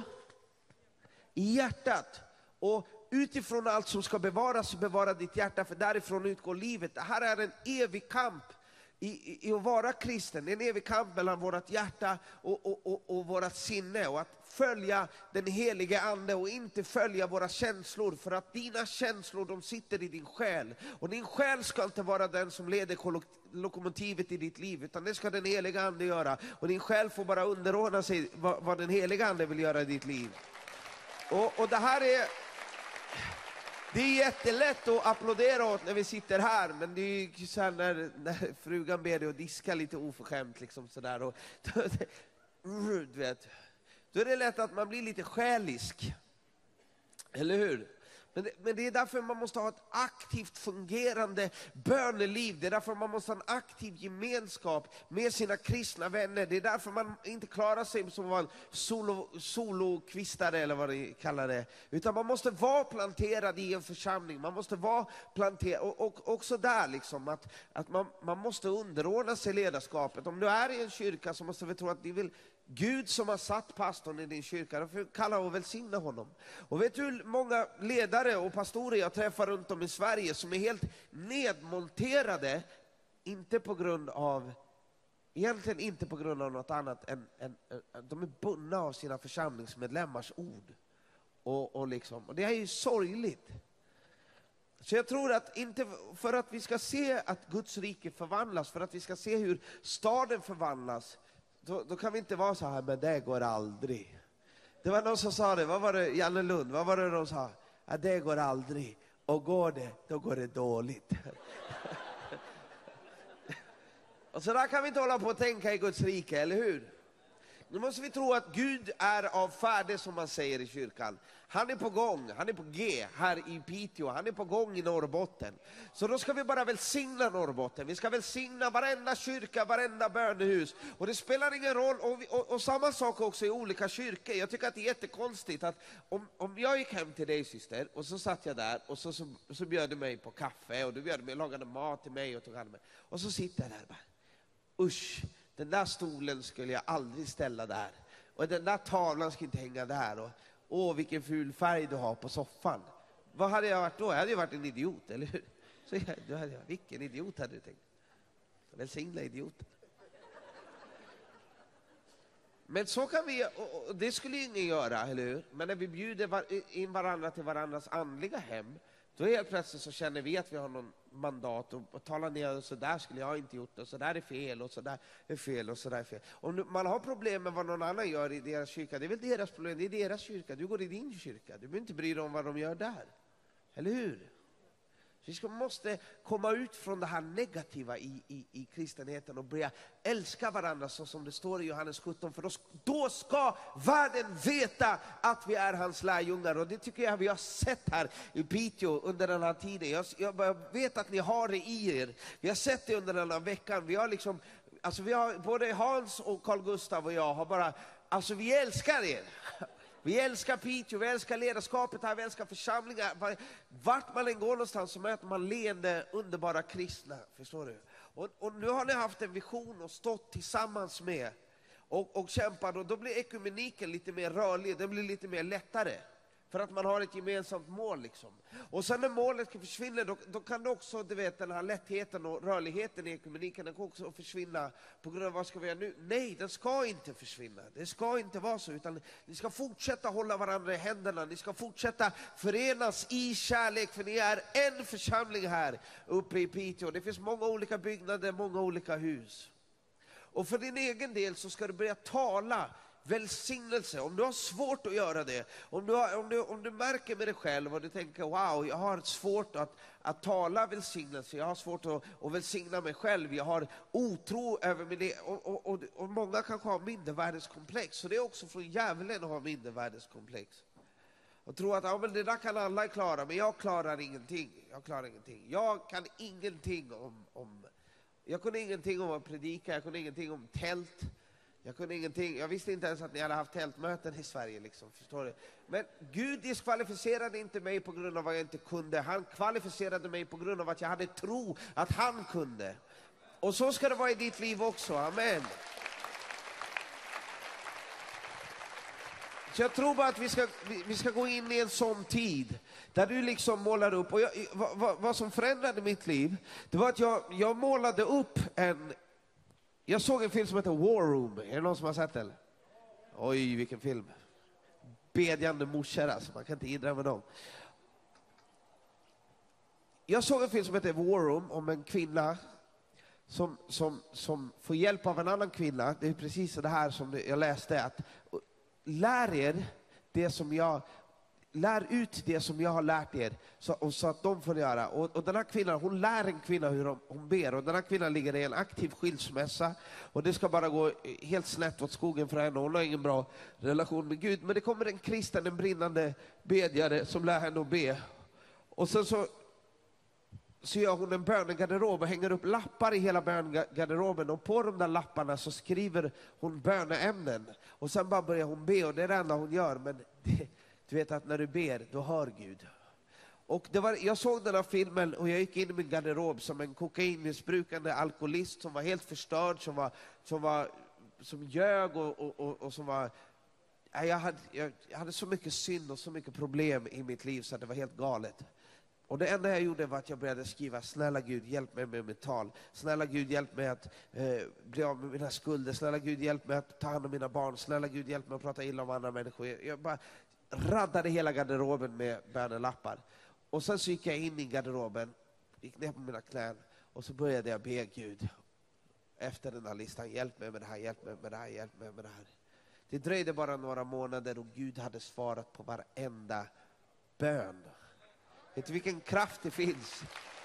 I hjärtat. Och utifrån allt som ska bevaras, så bevara ditt hjärta, för därifrån utgår livet. Det här är en evig kamp i att vara kristen. Det är en evig kamp mellan vårt hjärta och vårt sinne. Och att följa den helige ande och inte följa våra känslor. För att dina känslor, de sitter i din själ. Och din själ ska inte vara den som leder lokomotivet i ditt liv. Utan det ska den helige ande göra. Och din själ får bara underordna sig vad den helige ande vill göra i ditt liv. Och det här är... Det är jättelätt att applådera åt när vi sitter här, men det är ju så här när frugan ber dig att diska lite oförskämt liksom sådär. Och, du vet, då är det lätt att man blir lite själisk. Eller hur? Men det är därför man måste ha ett aktivt fungerande böneliv. Det är därför man måste ha en aktiv gemenskap med sina kristna vänner. Det är därför man inte klarar sig som en solokvistare eller vad de kallar det. Utan man måste vara planterad i en församling. Man måste vara planterad. Och också där liksom att man måste underordna sig ledarskapet. Om du är i en kyrka så måste vi tro att det vill Gud som har satt pastorn i din kyrka. Därför kallar och välsigna honom. Och vet du hur många ledare och pastorer jag träffar runt om i Sverige som är helt nedmonterade, inte på grund av, egentligen inte på grund av något annat än de är bundna av sina församlingsmedlemmars ord. Och det är ju sorgligt. Så jag tror att inte för att vi ska se att Guds rike förvandlas, för att vi ska se hur staden förvandlas, då kan vi inte vara så här, men det går aldrig. Det var någon som sa det, vad var det, Janne Lund, vad var det de sa? Ja, det går aldrig, och går det, då går det dåligt. Och så där kan vi inte hålla på att tänka i Guds rike, eller hur? Nu måste vi tro att Gud är av färde, som man säger i kyrkan. Han är på gång, han är på G här i Piteå, han är på gång i Norrbotten. Så då ska vi bara välsigna Norrbotten. Vi ska välsigna varenda kyrka, varenda bönehus. Och det spelar ingen roll, och samma sak också i olika kyrkor. Jag tycker att det är jättekonstigt att om jag gick hem till dig, syster, och så satt jag där och så bjöd du mig på kaffe och du bjöd mig, lagade mat till mig och tog hand om mig. Och så sitter jag där och bara, usch, den där stolen skulle jag aldrig ställa där. Och den där tavlan skulle inte hänga där. Och åh, vilken ful färg du har på soffan. Vad hade jag varit då? Jag hade ju varit en idiot, eller hur? Så vilken idiot hade du tänkt? Välsigna idioten. Men så kan vi, och det skulle ingen göra, eller hur? Men när vi bjuder in varandra till varandras andliga hem, då helt plötsligt så känner vi att vi har någon mandat och talar ner, så där skulle jag inte gjort, och så där är fel, och så där är fel, och så där är fel. Om man har problem med vad någon annan gör i deras kyrka, det är väl deras problem, det är deras kyrka. Du går i din kyrka, du behöver inte bry dig om vad de gör där. Eller hur? Så vi måste komma ut från det här negativa i kristenheten och börja älska varandra, så som det står i Johannes 17. För då ska världen veta att vi är hans lärjungar. Och det tycker jag vi har sett här i Piteå under den här tiden. Jag vet att ni har det i er. Vi har sett det under den här veckan. Vi har både Hans och Carl Gustav och jag har bara, vi älskar er. Vi älskar Piteå, vi älskar ledarskapet här, vi älskar församlingar. Vart man än går någonstans så möter man leende, underbara kristna, förstår du? Och nu har ni haft en vision och stått tillsammans med och kämpat, och då blir ekumeniken lite mer rörlig, den blir lite mer lättare. För att man har ett gemensamt mål liksom. Och sen när målet försvinner, då kan det också, du vet, den här lättheten och rörligheten i ekumeniken, den kan också försvinna på grund av vad ska vi göra nu? Nej, den ska inte försvinna. Det ska inte vara så, utan ni ska fortsätta hålla varandra i händerna. Ni ska fortsätta förenas i kärlek, för ni är en församling här uppe i Piteå. Det finns många olika byggnader, många olika hus. Och för din egen del så ska du börja tala välsignelse. Om du har svårt att göra det, om du märker med dig själv och du tänker, wow, jag har svårt att tala välsignelse, jag har svårt att välsigna mig själv, jag har otro över min och många kanske har mindervärdeskomplex, så det är också från djävulen att ha mindervärdeskomplex och tro att men det där kan alla klara, men jag klarar ingenting. Jag kan ingenting jag kunde ingenting om att predika, jag kunde ingenting om tält. Jag visste inte ens att ni hade haft tältmöten i Sverige liksom, förstår du? Men Gud diskvalificerade inte mig på grund av vad jag inte kunde. Han kvalificerade mig på grund av att jag hade tro att han kunde. Och så ska det vara i ditt liv också, amen. Så jag tror bara att vi ska gå in i en sån tid där du liksom målar upp. Och vad som förändrade mitt liv, det var att jag målade upp jag såg en film som heter War Room. Är det någon som har sett den? Oj, vilken film. Bedjande morsor, alltså. Man kan inte idra med dem. Jag såg en film som heter War Room om en kvinna som får hjälp av en annan kvinna. Det är precis det här som jag läste. Att lär ut det som jag har lärt er så att de får göra. Och den här kvinnan, hon lär en kvinna hur hon ber. Och den här kvinnan ligger i en aktiv skilsmässa. Och det ska bara gå helt snett åt skogen för henne. Hon har ingen bra relation med Gud. Men det kommer en kristen, en brinnande bedjare som lär henne att be. Och sen så gör hon en bönegarderob och hänger upp lappar i hela bönegarderoben. Och på de där lapparna så skriver hon böneämnen. Och sen bara börjar hon be, och det är det enda hon gör. Men du vet att när du ber, då hör Gud. Och jag såg den här filmen och jag gick in i min garderob som en kokainmissbrukande alkoholist som var helt förstörd, som ljög och som var... Jag hade så mycket synd och så mycket problem i mitt liv så att det var helt galet. Och det enda jag gjorde var att jag började skriva: snälla Gud, hjälp mig med mitt tal. Snälla Gud, hjälp mig att bli av med mina skulder. Snälla Gud, hjälp mig att ta hand om mina barn. Snälla Gud, hjälp mig att prata illa om andra människor. Jag bara raddade hela garderoben med bönelappar. Och sen så gick jag in i garderoben, gick ner på mina knän, och så började jag be Gud efter den här listan: hjälp mig med det här, hjälp mig med det här, hjälp mig med det här. Det dröjde bara några månader och Gud hade svarat på varenda bön. Vet du vilken kraft det finns?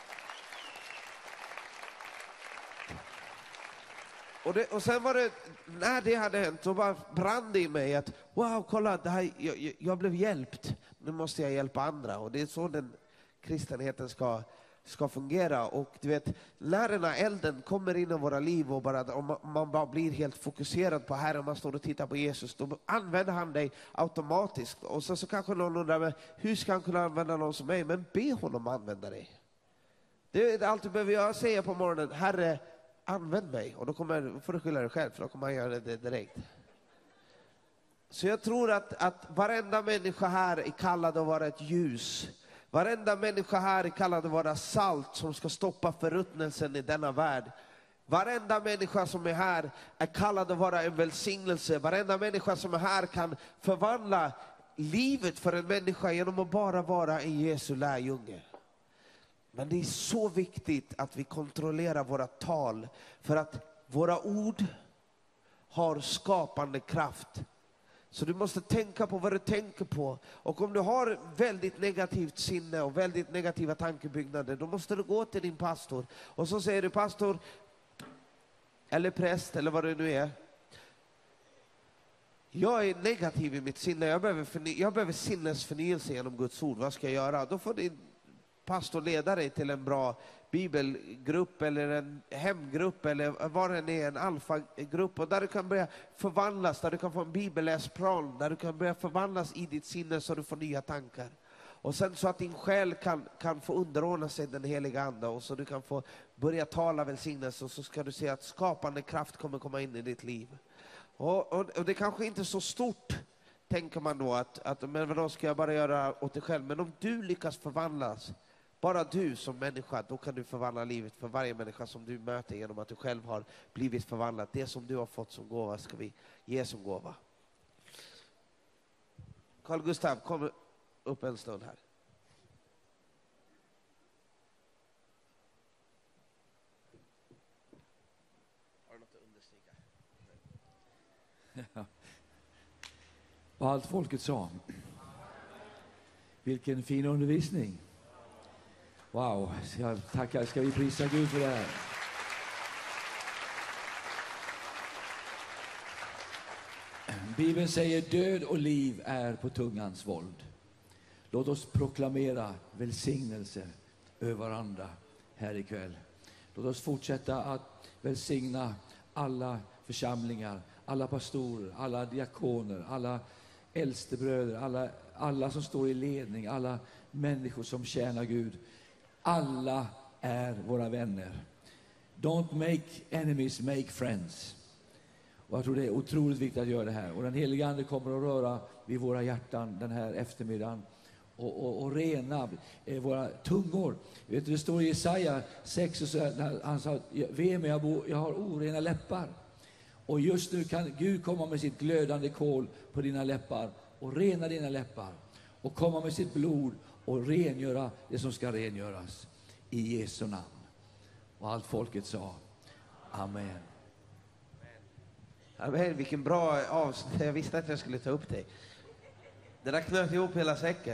Och sen var det, när det hade hänt, så bara brann det i mig att wow, kolla, det här, jag blev hjälpt. Nu måste jag hjälpa andra. Och det är så den kristenheten ska fungera. Och du vet, när den här elden kommer in i våra liv och om man bara blir helt fokuserad på Herren, man står och tittar på Jesus, då använder han dig automatiskt. Och så kanske någon undrar, men hur ska han kunna använda någon som mig? Men be honom använda dig. Det är allt du behöver göra, säga på morgonen: Herre, använd mig. Och då får du skylla dig själv, för då kommer han göra det direkt. Så jag tror att varenda människa här är kallad att vara ett ljus. Varenda människa här är kallad att vara salt som ska stoppa förruttnelsen i denna värld. Varenda människa som är här är kallad att vara en välsignelse. Varenda människa som är här kan förvandla livet för en människa genom att bara vara en Jesu lärjunge. Men det är så viktigt att vi kontrollerar våra tal, för att våra ord har skapande kraft. Så du måste tänka på vad du tänker på. Och om du har väldigt negativt sinne och väldigt negativa tankebyggnader, då måste du gå till din pastor. Och så säger du: pastor, eller präst, eller vad det nu är. Jag är negativ i mitt sinne. Jag behöver sinnesförnyelse genom Guds ord. Vad ska jag göra? Då får din pastor leda dig till en bra bibelgrupp eller en hemgrupp eller vad det är, en alfagrupp, och där du kan börja förvandlas, där du kan få en bibelläsplan, där du kan börja förvandlas i ditt sinne så du får nya tankar. Och sen så att din själ kan få underordna sig den heliga ande, och så du kan få börja tala välsignelse, och så ska du se att skapande kraft kommer komma in i ditt liv. Och det kanske inte är så stort, tänker man då, att men vadå, ska jag bara göra åt dig själv? Men om du lyckas förvandlas, bara du som människa, då kan du förvandla livet för varje människa som du möter genom att du själv har blivit förvandlad. Det som du har fått som gåva ska vi ge som gåva. Carl Gustav, kom upp en stund här. Har du något att understryka? Ja. Vad allt folket sa. Vilken fin undervisning. Wow, jag tackar. Ska vi prisa Gud för det här? Bibeln säger: död och liv är på tungans våld. Låt oss proklamera välsignelse över varandra här ikväll. Låt oss fortsätta att välsigna alla församlingar, alla pastorer, alla diakoner, alla äldstebröder, alla som står i ledning, alla människor som tjänar Gud. Alla är våra vänner. Don't make enemies, make friends. Och jag tror det är otroligt viktigt att göra det här. Och den heliga Ande kommer att röra vid våra hjärtan den här eftermiddagen. Och rena våra tungor. Vet du, det står i Jesaja 6 och så, han sa, ve mig, jag har orena läppar. Och just nu kan Gud komma med sitt glödande kol på dina läppar och rena dina läppar. Och komma med sitt blod och rengöra det som ska rengöras. I Jesu namn. Och allt folket sa, amen. Amen, vilken bra avsnitt. Jag visste att jag skulle ta upp dig. Det där knöt ihop hela säcken.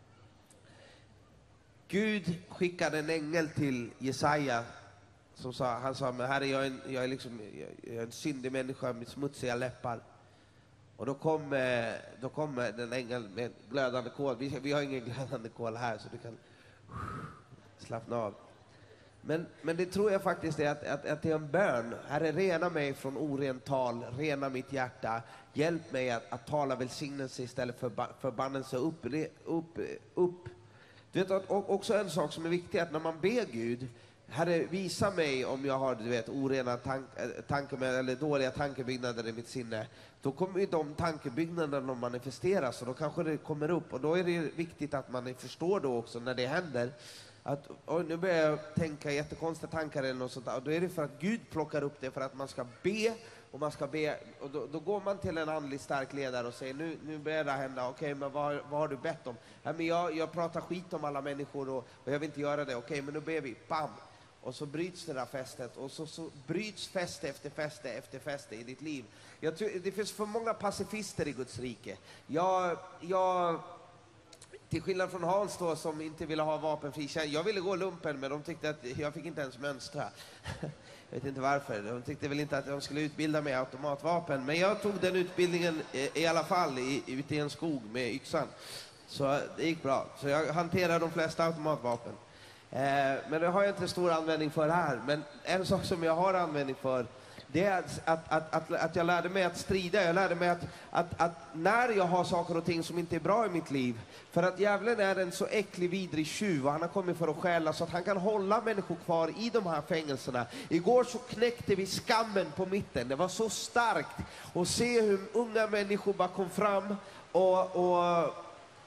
Gud skickade en ängel till Jesaja som sa, han sa, men Herre, jag är en syndig människa med smutsiga läppar. Och då kom den ängeln med glödande kol. Vi har ingen glödande kol här, så du kan slappna av. Men det tror jag faktiskt är att det är en bön. Herre, rena mig från orent tal, rena mitt hjärta. Hjälp mig att tala välsignelse istället för förbannelse. Upp. Du vet, också en sak som är viktig, att när man ber Gud, Herre, visa mig om jag har, orena eller dåliga tankebyggnader i mitt sinne. Då kommer ju de tankebyggnaderna manifesteras, och då kanske det kommer upp. Och då är det viktigt att man förstår då också när det händer. Att nu börjar jag tänka jättekonstiga tankar eller något sånt där. Och då är det för att Gud plockar upp det för att man ska be. Och då går man till en andlig stark ledare och säger, nu börjar det hända. Okej, men vad har du bett om? Men jag pratar skit om alla människor och jag vill inte göra det. Okej, men nu ber vi. Bam! Och så bryts det där fästet. Och så bryts fäste efter fäste efter fäste i ditt liv. Jag tror, det finns för många pacifister i Guds rike. Jag till skillnad från Hans då, som inte ville ha vapenfri tjänst. Jag ville gå lumpen, men de tyckte att jag fick inte ens mönstra. Jag vet inte varför. De tyckte väl inte att de skulle utbilda mig i automatvapen. Men jag tog den utbildningen i alla fall ute i en skog med yxan. Så det gick bra. Så jag hanterar de flesta automatvapen. Men det har jag inte stor användning för här. Men en sak som jag har användning för, det är att jag lärde mig att strida. Jag lärde mig att när jag har saker och ting som inte är bra i mitt liv, för att djävulen är en så äcklig, vidrig tjuv och han har kommit för att stjäla, så att han kan hålla människor kvar i de här fängelserna. Igår så knäckte vi skammen på mitten. Det var så starkt att se hur unga människor bara kom fram och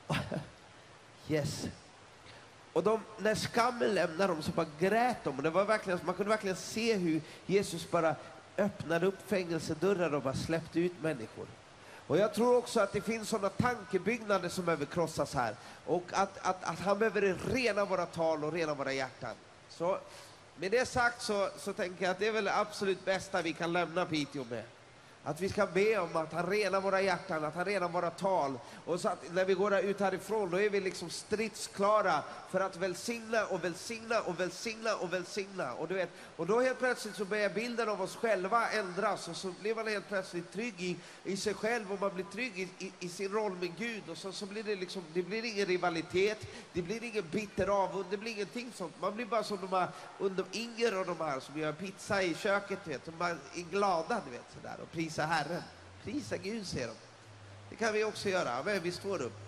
yes. Och när skammen lämnade dem så bara grät de. Och det var verkligen, man kunde verkligen se hur Jesus bara öppnade upp fängelsedörrar och bara släppte ut människor. Och jag tror också att det finns sådana tankebyggnader som behöver krossas här. Och att han behöver rena våra tal och rena våra hjärtan. Så med det sagt så tänker jag att det är väl det absolut bästa vi kan lämna Piteå med. Att vi ska be om att han renar våra hjärtan, att han renar våra tal. Och så att när vi går ut härifrån, då är vi liksom stridsklara för att välsigna och välsigna och välsigna och välsigna. Och du vet, och då helt plötsligt så börjar bilden av oss själva ändras. Och så blir man helt plötsligt trygg i sig själv, och man blir trygg i sin roll med Gud. Och så blir det liksom, det blir ingen rivalitet, det blir ingen bitter avund, det blir ingenting sånt. Man blir bara som de här, under Inger och de här som gör pizza i köket, du vet. De är glada, du vet, sådär, och prisa Herren. Prisa Gud, säger de. Det kan vi också göra. Men vi står upp.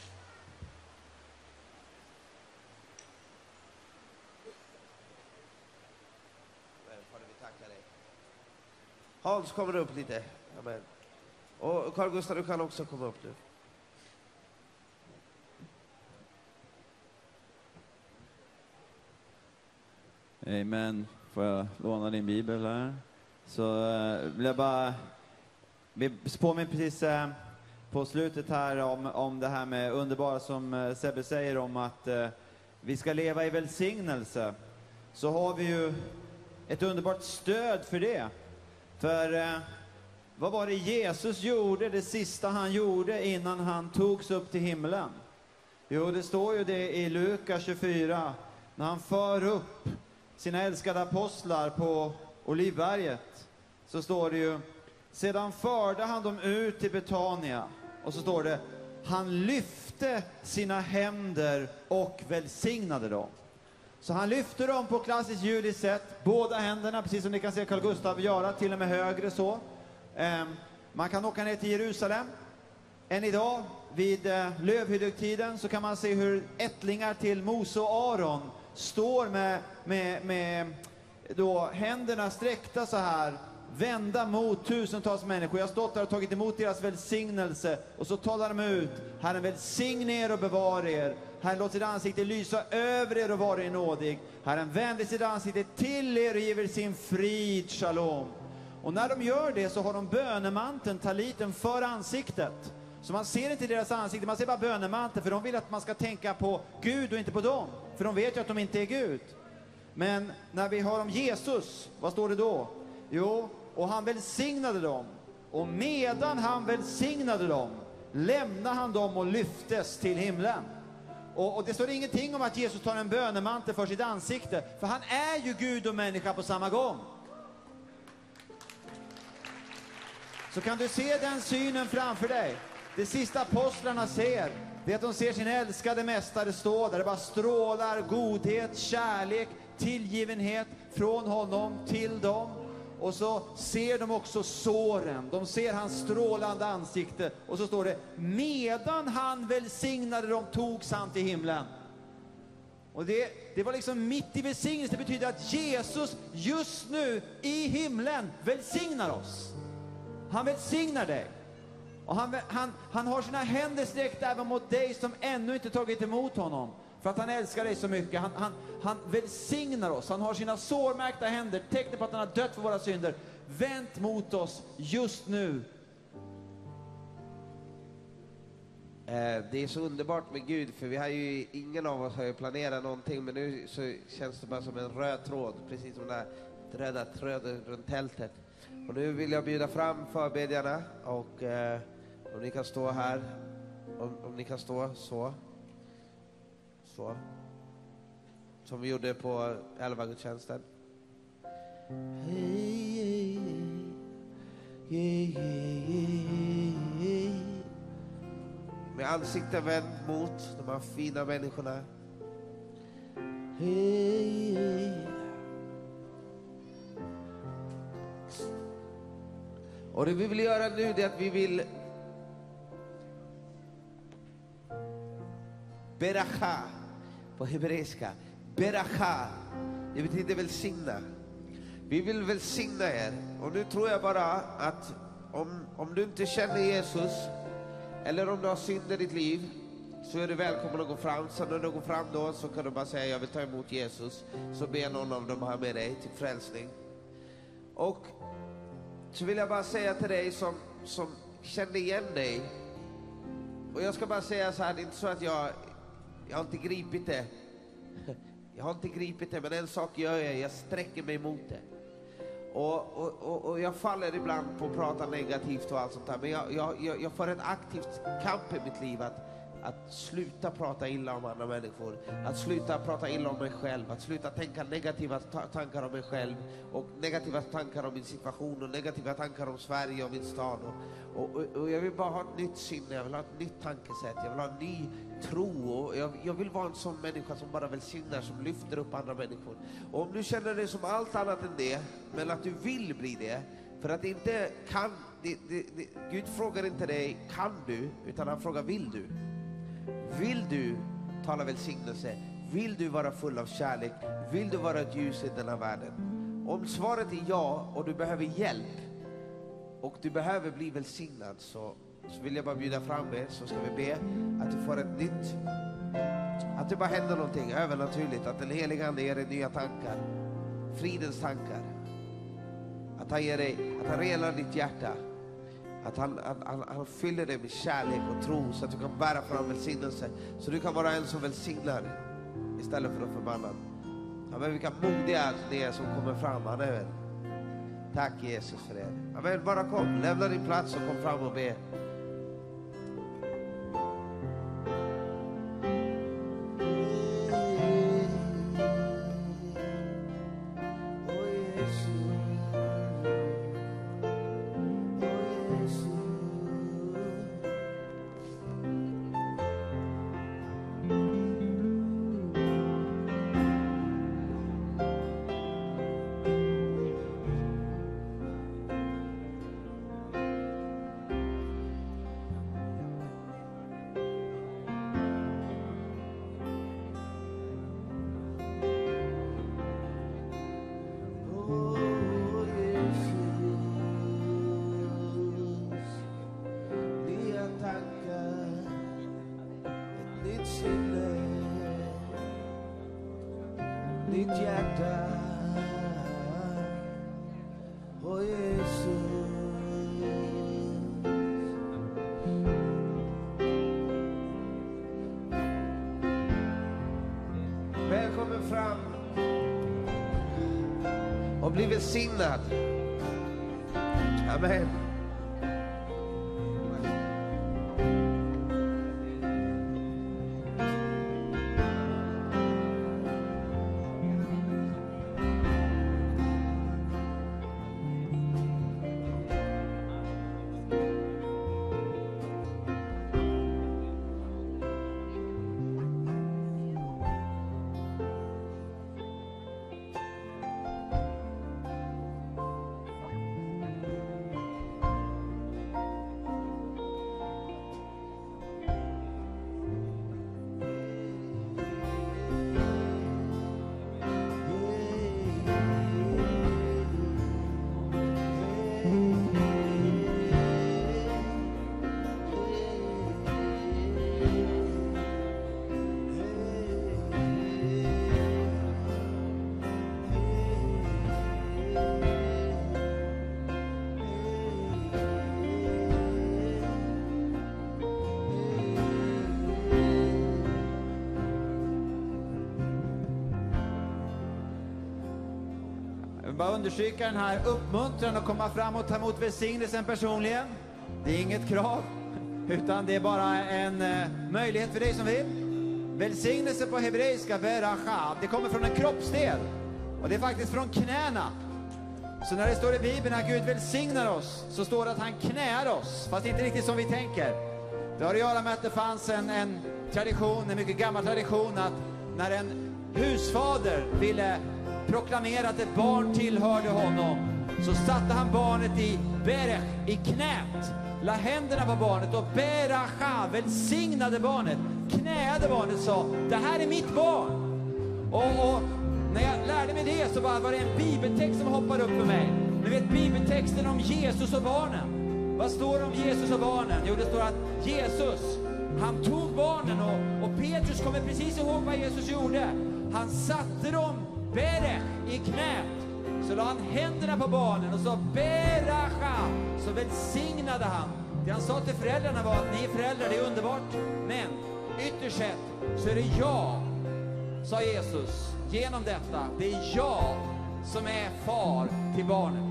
Fader, vi tackar dig. Hans kommer upp lite. Amen. Och Carl Gustaf, du kan också komma upp nu. Amen. Får jag låna din bibel här? Så vill jag bara påminna precis på slutet här om det här med underbara som Sebbe säger om att vi ska leva i välsignelse. Så har vi ju ett underbart stöd för det. För vad var det Jesus gjorde, det sista han gjorde innan han togs upp till himlen? Jo, det står ju det i Lukas 24, när han för upp sina älskade apostlar på Olivberget. Så står det ju, sedan förde han dem ut till Betania. Och så står det, han lyfte sina händer och välsignade dem. Så han lyfte dem på klassiskt judiskt sätt, båda händerna, precis som ni kan se Carl Gustaf göra, till och med högre så. Man kan åka ner till Jerusalem. Än idag, vid lövhyddoktiden, så kan man se hur ättlingar till Mose och Aron står med då händerna sträckta så här vända mot tusentals människor. Jag har stått där och tagit emot deras välsignelse. Och så talar de ut: Herren välsigne er och bevara er. Herren låter sitt ansikte lysa över er och vara er nådig. Herren vänder sitt ansikte till er och ger sin frid. Shalom. Och när de gör det så har de bönemanteln, taliten, för ansiktet. Så man ser inte deras ansikte, man ser bara bönemanteln. För de vill att man ska tänka på Gud och inte på dem. För de vet ju att de inte är Gud. Men när vi hör om Jesus, vad står det då? Jo, och han välsignade dem. Och medan han välsignade dem lämnade han dem och lyftes till himlen. Och det står ingenting om att Jesus tar en bönemantel för sitt ansikte. För han är ju Gud och människa på samma gång. Så kan du se den synen framför dig. Det sista apostlarna ser, det är att de ser sin älskade mästare stå där. Det bara strålar godhet, kärlek, tillgivenhet från honom till dem. Och så ser de också såren. De ser hans strålande ansikte. Och så står det: medan han välsignade dem togs han till himlen. Och det var liksom mitt i välsignelse. Det betyder att Jesus just nu i himlen välsignar oss. Han välsignar dig. Och han har sina händer sträckta även mot dig som ännu inte tagit emot honom. För att han älskar dig så mycket. Han välsignar oss. Han har sina sårmärkta händer, tecken på att han har dött för våra synder, vänt mot oss just nu. Det är så underbart med Gud, för vi har ju, ingen av oss har ju planerat någonting, men nu så känns det bara som en röd tråd, precis som den där röda tråden runt tältet. Och nu vill jag bjuda fram förbedjarna, och om ni kan stå här, om ni kan stå så. Som vi gjorde på 11-gudstjänsten. Med ansikten vänd mot de här fina människorna. Och det vi vill göra nu är att vi vill beracha på hebreiska. Beracha, det betyder välsigna. Vi vill välsigna er. Och nu tror jag bara att om du inte känner Jesus, eller om du har synd i ditt liv, så är du välkommen att gå fram. Så när du går fram då så kan du bara säga: jag vill ta emot Jesus. Så ber någon av dem här med dig till frälsning. Och så vill jag bara säga till dig som kände igen dig. Och jag ska bara säga så här, det är inte så att jag har inte gripit det. Jag har inte gripit det, men en sak gör jag sträcker mig mot det. Och jag faller ibland på att prata negativt och allt sånt där. Men jag får ett aktivt kamp i mitt liv att sluta prata illa om andra människor. Att sluta prata illa om mig själv. Att sluta tänka negativa tankar om mig själv. Och negativa tankar om min situation. Och negativa tankar om Sverige och min stad. Och jag vill bara ha ett nytt sinne. Jag vill ha ett nytt tankesätt. Jag vill ha en ny tro. Och jag vill vara en sån människa som bara välsignar. Som lyfter upp andra människor. Och om du känner dig som allt annat än det, men att du vill bli det. För att det inte kan... Gud frågar inte dig, kan du? Utan han frågar, vill du? Vill du tala välsignelse? Vill du vara full av kärlek? Vill du vara ett ljus i den här världen? Om svaret är ja och du behöver hjälp och du behöver bli välsignad, så vill jag bara bjuda fram er, så ska vi be att du får ett nytt, att det bara händer någonting övernaturligt, att den heliga ande ger dig nya tankar, fridens tankar, att han ger dig, att han renar ditt hjärta, att han fyller dig med kärlek och tro, så att du kan bära fram välsignelse, så du kan vara en som välsignar istället för att förbanna. Amen. Vilka modiga ni är som kommer fram. Amen. Tack Jesus för det. Amen. Bara kom, lämna din plats och kom fram och be. ditt hjärta. Åh Jesus. Välkommen fram och bli välsignad. Amen. Jag vill bara understryka den här uppmuntran att komma fram och ta emot välsignelsen personligen. Det är inget krav, utan det är bara en möjlighet för dig som vill. Välsignelse på hebreiska, beracha, det kommer från en kroppsdel. Och det är faktiskt från knäna. Så när det står i Bibeln att Gud välsignar oss, så står det att han knär oss. Fast inte riktigt som vi tänker. Det har att göra med att det fanns en tradition, en mycket gammal tradition, att när en husfader ville proklamera att ett barn tillhörde honom, så satte han barnet i berech, i knät, la händerna på barnet och beracha, välsignade barnet, knäade barnet, sa: det här är mitt barn. Och när jag lärde mig det så var det en bibeltext som hoppade upp för mig. Ni vet bibeltexten om Jesus och barnen. Vad står det om Jesus och barnen? Jo, det står att Jesus, han tog barnen och Petrus kommer precis ihåg vad Jesus gjorde. Han satte dem berech i knät. Så la han händerna på barnen och sa beracha. Så välsignade han. Det han sa till föräldrarna var att ni är föräldrar, det är underbart. Men ytterst sett så är det jag, sa Jesus, genom detta. Det är jag som är far till barnet.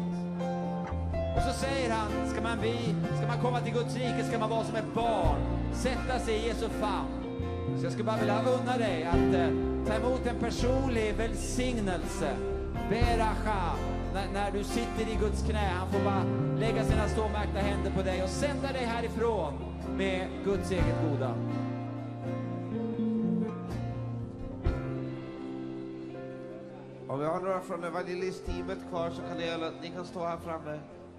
Och så säger han, ska man komma till Guds rike ska man vara som ett barn. Sätta sig i Jesu famn. Så jag skulle bara vilja unna dig att ta emot en personlig välsignelse. Beracha. När du sitter i Guds knä. Han får bara lägga sina ståmärkta händer på dig och sända dig härifrån med Guds eget goda. Om vi har några från evangelistteamet kvar så kan ni kan stå här framme.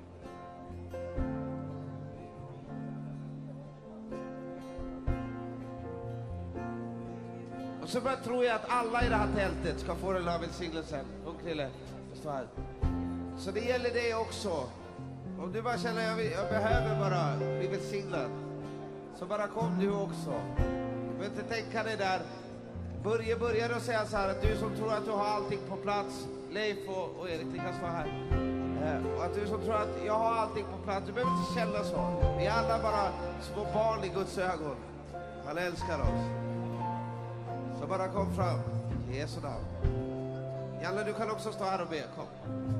Och så bara tror jag att alla i det här tältet ska få den här välsignelsen. Krille, stå här. Så det gäller dig också. Om du bara känner att jag behöver bara bli välsignad, så bara kom du också. Du behöver inte tänka dig där. Börja och säga så här att du som tror att du har allting på plats, Leif och Erik, ni kan stå här. Och att du som tror att jag har allting på plats, du behöver inte känna så. Vi är alla bara små barn i Guds ögon. Han älskar oss. Så bara kom fram i Jesu namn. Janne, du kan också stå här och be, kom.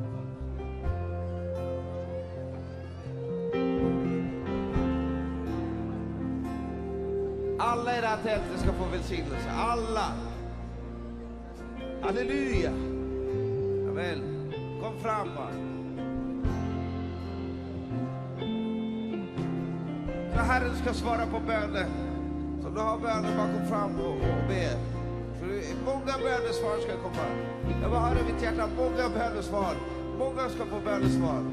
Alla i det här tältet ska få välsignelse. Alla. Halleluja. Amen. Kom fram bara. Så Herren ska svara på böner. Så du har böner, bara kom fram och be. Så många bönesvar ska komma. Jag bara hör i mitt hjärta, många bönesvar. Många ska få bönesvar.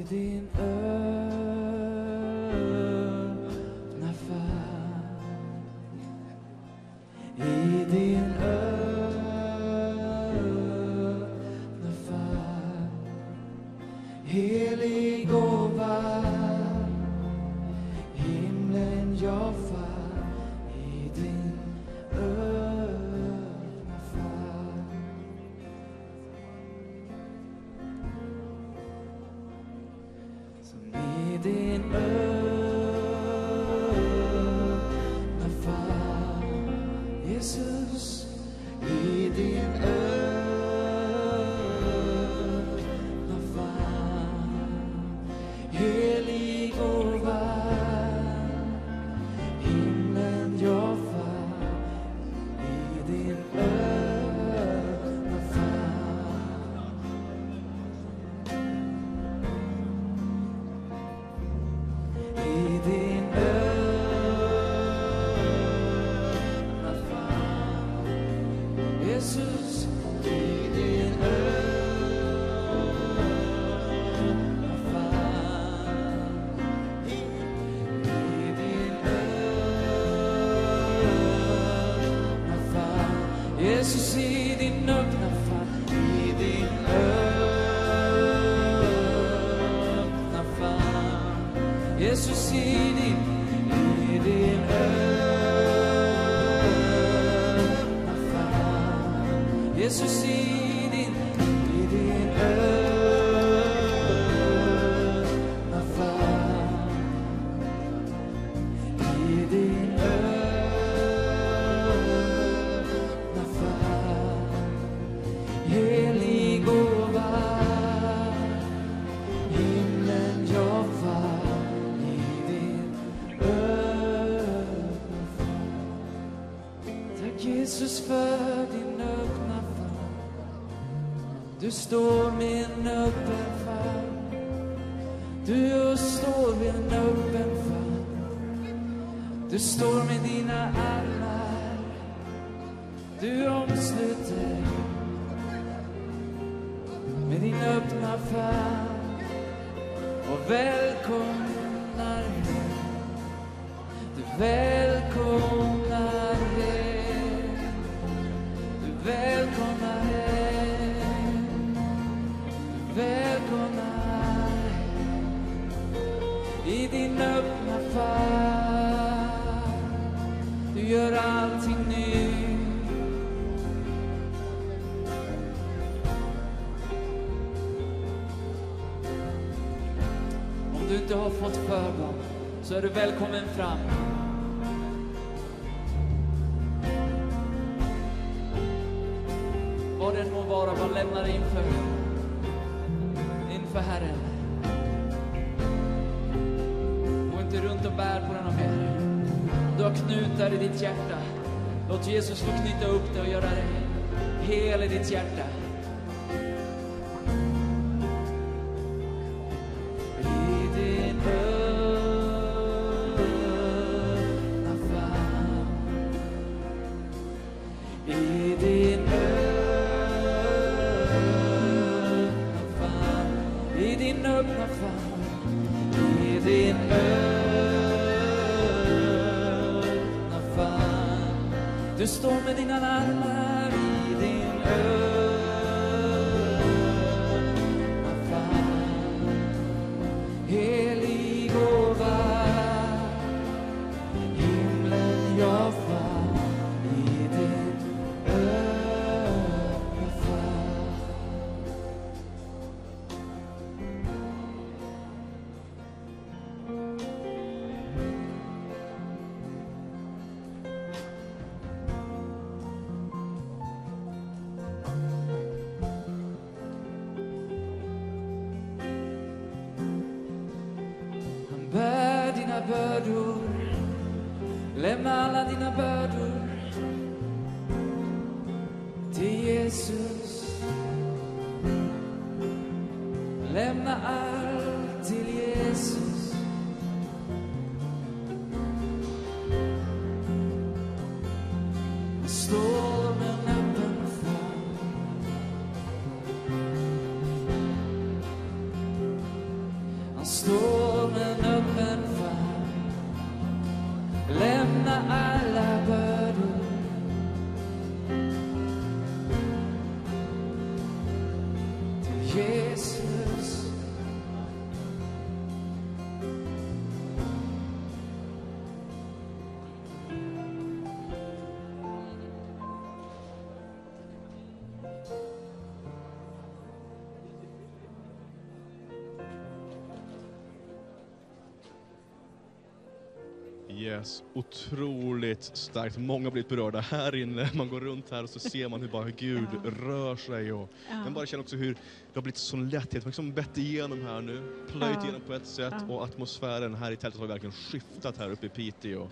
din öppna famn, i din öppna famn, helig och varm, himlen jag fann i din öppna famn. Som i din öppna famn, Jesus, i din öppna famn, helig och varm, himlen jag fann i din öppna famn. I din öppna famn, Jesus, i din öppna famn, i din öppna famn, Jesus, i din öppna famn, i din öppna famn, Jesus, i din öppna famn, Jesus, i din öppna famn, i din öppna famn, helig och varm, himlen jag fann i din öppna famn. Tack Jesus för din öppna famn. Du står med en öppen famn. Du står med en öppen famn. Du står med dina armar. Du omsluter med din öppna famn och välkomnar hem. Du välkomnar hem. Du välkomnar hem. Du välkomnar hem. I din öppna famn. Du gör allting nytt. Om du inte har fått förbön så är du välkommen fram. Vad den må vara, man lämnar inför Herren. Gå inte runt och bär på den och mer. Du har knutar i ditt hjärta. Låt Jesus få knyta upp det och göra det hel i ditt hjärta. Du står med dina armar i din öppna famn. Helig och varm, himlen jag fann i din öppna famn. Bär dina bördor, lämna alla dina bördor till Jesus. Lämna allt till Jesus. Står med en öppen famn. Stå med en öppen famn. Lämna alla bördor. Till Jesus. Yes, otroligt starkt. Många har blivit berörda här inne. Man går runt här och så ser man hur bara Gud rör sig. Och man bara känner också hur det har blivit sån lätthet. Man liksom bett igenom här nu, plöjt igenom på ett sätt. Och atmosfären här i tältet har verkligen skiftat här uppe i Piteå.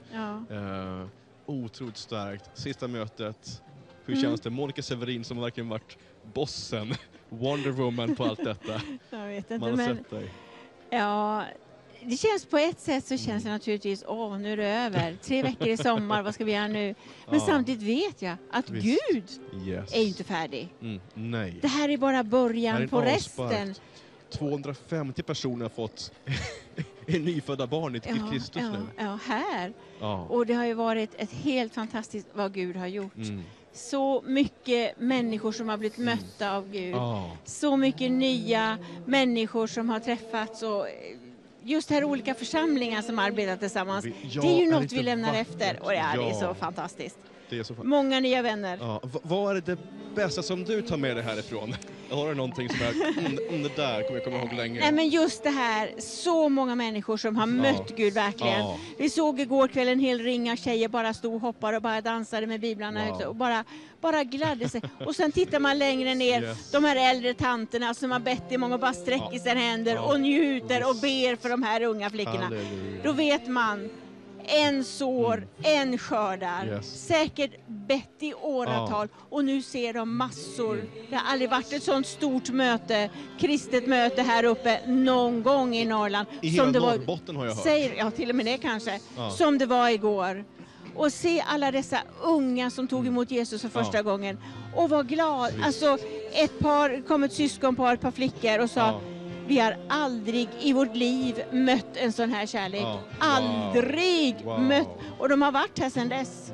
Otroligt starkt. Sista mötet. Hur känns det? Monica Severin som har verkligen varit bossen, Wonder Woman på allt detta. Jag vet inte, man har men sett dig. Ja, det känns på ett sätt så känns det naturligtvis, nu är det över. 3 veckor i sommar, vad ska vi göra nu? Men samtidigt vet jag att Gud är inte färdig. Nej. Det här är bara början på resten. 250 personer har fått en nyfödda barn i Kristus nu. Ja, här. Och det har ju varit ett helt fantastiskt vad Gud har gjort. Så mycket människor som har blivit mötta av Gud. Så mycket nya människor som har träffats och just här olika församlingar som arbetar tillsammans. Det är ju något vi lämnar efter och det är så fantastiskt. Det är så många nya vänner. Vad är det bästa som du tar med dig härifrån? Har du någonting som är det där kommer jag komma ihåg länge? Nej, men just det här, så många människor som har mött Gud verkligen. Vi såg igår kväll en hel ring av tjejer bara stod och hoppade och bara dansade med biblarna och bara gladde sig. Och sen tittar man längre ner, de här äldre tanterna som har bett i många och bara sträcker sina händer och njuter och ber för de här unga flickorna. Då vet man, en sår, en skördar. Säkert bett i åratal. Och nu ser de massor. Det har aldrig varit ett sånt stort möte, kristet möte här uppe någon gång i Norrland. I hela Norrbotten har jag hört. Ja, till och med det kanske. Som det var igår. Och se alla dessa unga som tog emot Jesus för första gången. Och var glad. Alltså, kom ett syskonpar, ett par flickor och sa... Vi har aldrig i vårt liv mött en sån här kärlek. Aldrig mött. Och de har varit här sedan dess.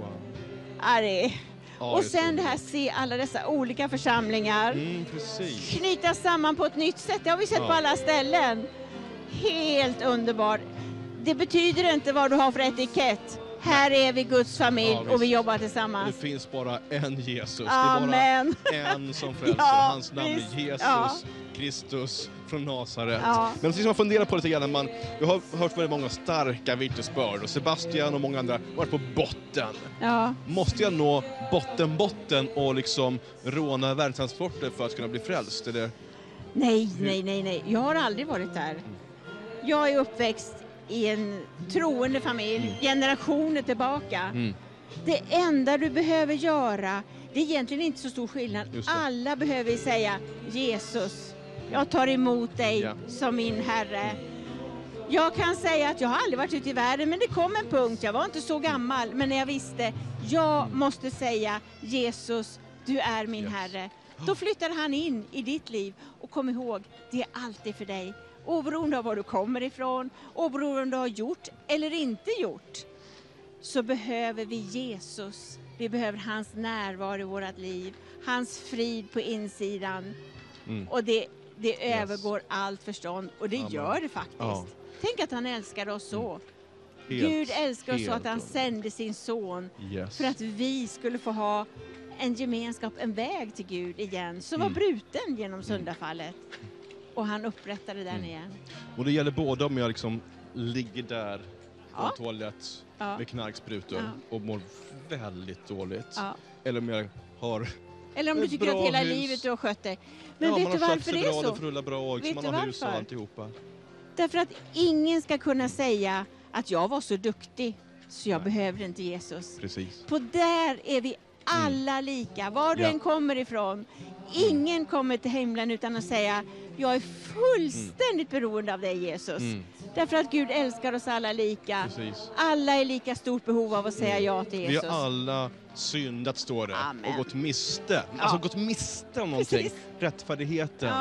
Och sen det här, se alla dessa olika församlingar. Knyta samman på ett nytt sätt. Det har vi sett på alla ställen. Helt underbart. Det betyder inte vad du har för etikett. Här är vi Guds familj och vi jobbar tillsammans. Det finns bara en Jesus. Amen. Det är bara en som frälser. Hans namn är Jesus Kristus från Nasaret. Men precis som man funderar på lite grann, jag har hört väldigt många starka vittnesbörd och Sebastian och många andra har varit på botten. Måste jag nå botten och liksom råna världstransporter för att kunna bli frälst? Eller? Nej. Jag har aldrig varit där. Jag är uppväxt i en troende familj, generationer tillbaka. Det enda du behöver göra, det är egentligen inte så stor skillnad. Alla behöver säga, Jesus, jag tar emot dig som min Herre. Jag kan säga att jag har aldrig varit ute i världen, men det kom en punkt, jag var inte så gammal, men när jag visste, jag måste säga, Jesus, du är min Herre. Då flyttade han in i ditt liv och kom ihåg, det är alltid för dig. Oberoende av var du kommer ifrån, oberoende av vad du har gjort eller inte gjort, så behöver vi Jesus. Vi behöver hans närvaro i vårt liv, hans frid på insidan. Och det övergår allt förstånd, och det gör det faktiskt. Tänk att han älskar oss så. Gud älskar oss så att han sände sin son för att vi skulle få ha en gemenskap, en väg till Gud igen, som var bruten genom syndafallet. Och han upprättade den igen. Och det gäller både om jag liksom ligger där på en toalett med knarksprutor och mår väldigt dåligt. Eller om jag har eller om du tycker att hela livet du har skött dig. Men vet du varför det är så? Det rullar bra, vet man har hus och alltihopa. Därför att ingen ska kunna säga att jag var så duktig så jag behövde inte Jesus. Precis. På där är vi alla lika, var du än kommer ifrån. Ingen kommer till himlen utan att säga, jag är fullständigt beroende av dig, Jesus. Därför att Gud älskar oss alla lika. Alla är lika stort behov av att säga ja till Jesus. Vi har alla syndat, står det. Och gått miste. Alltså gått miste om någonting. Rättfärdigheten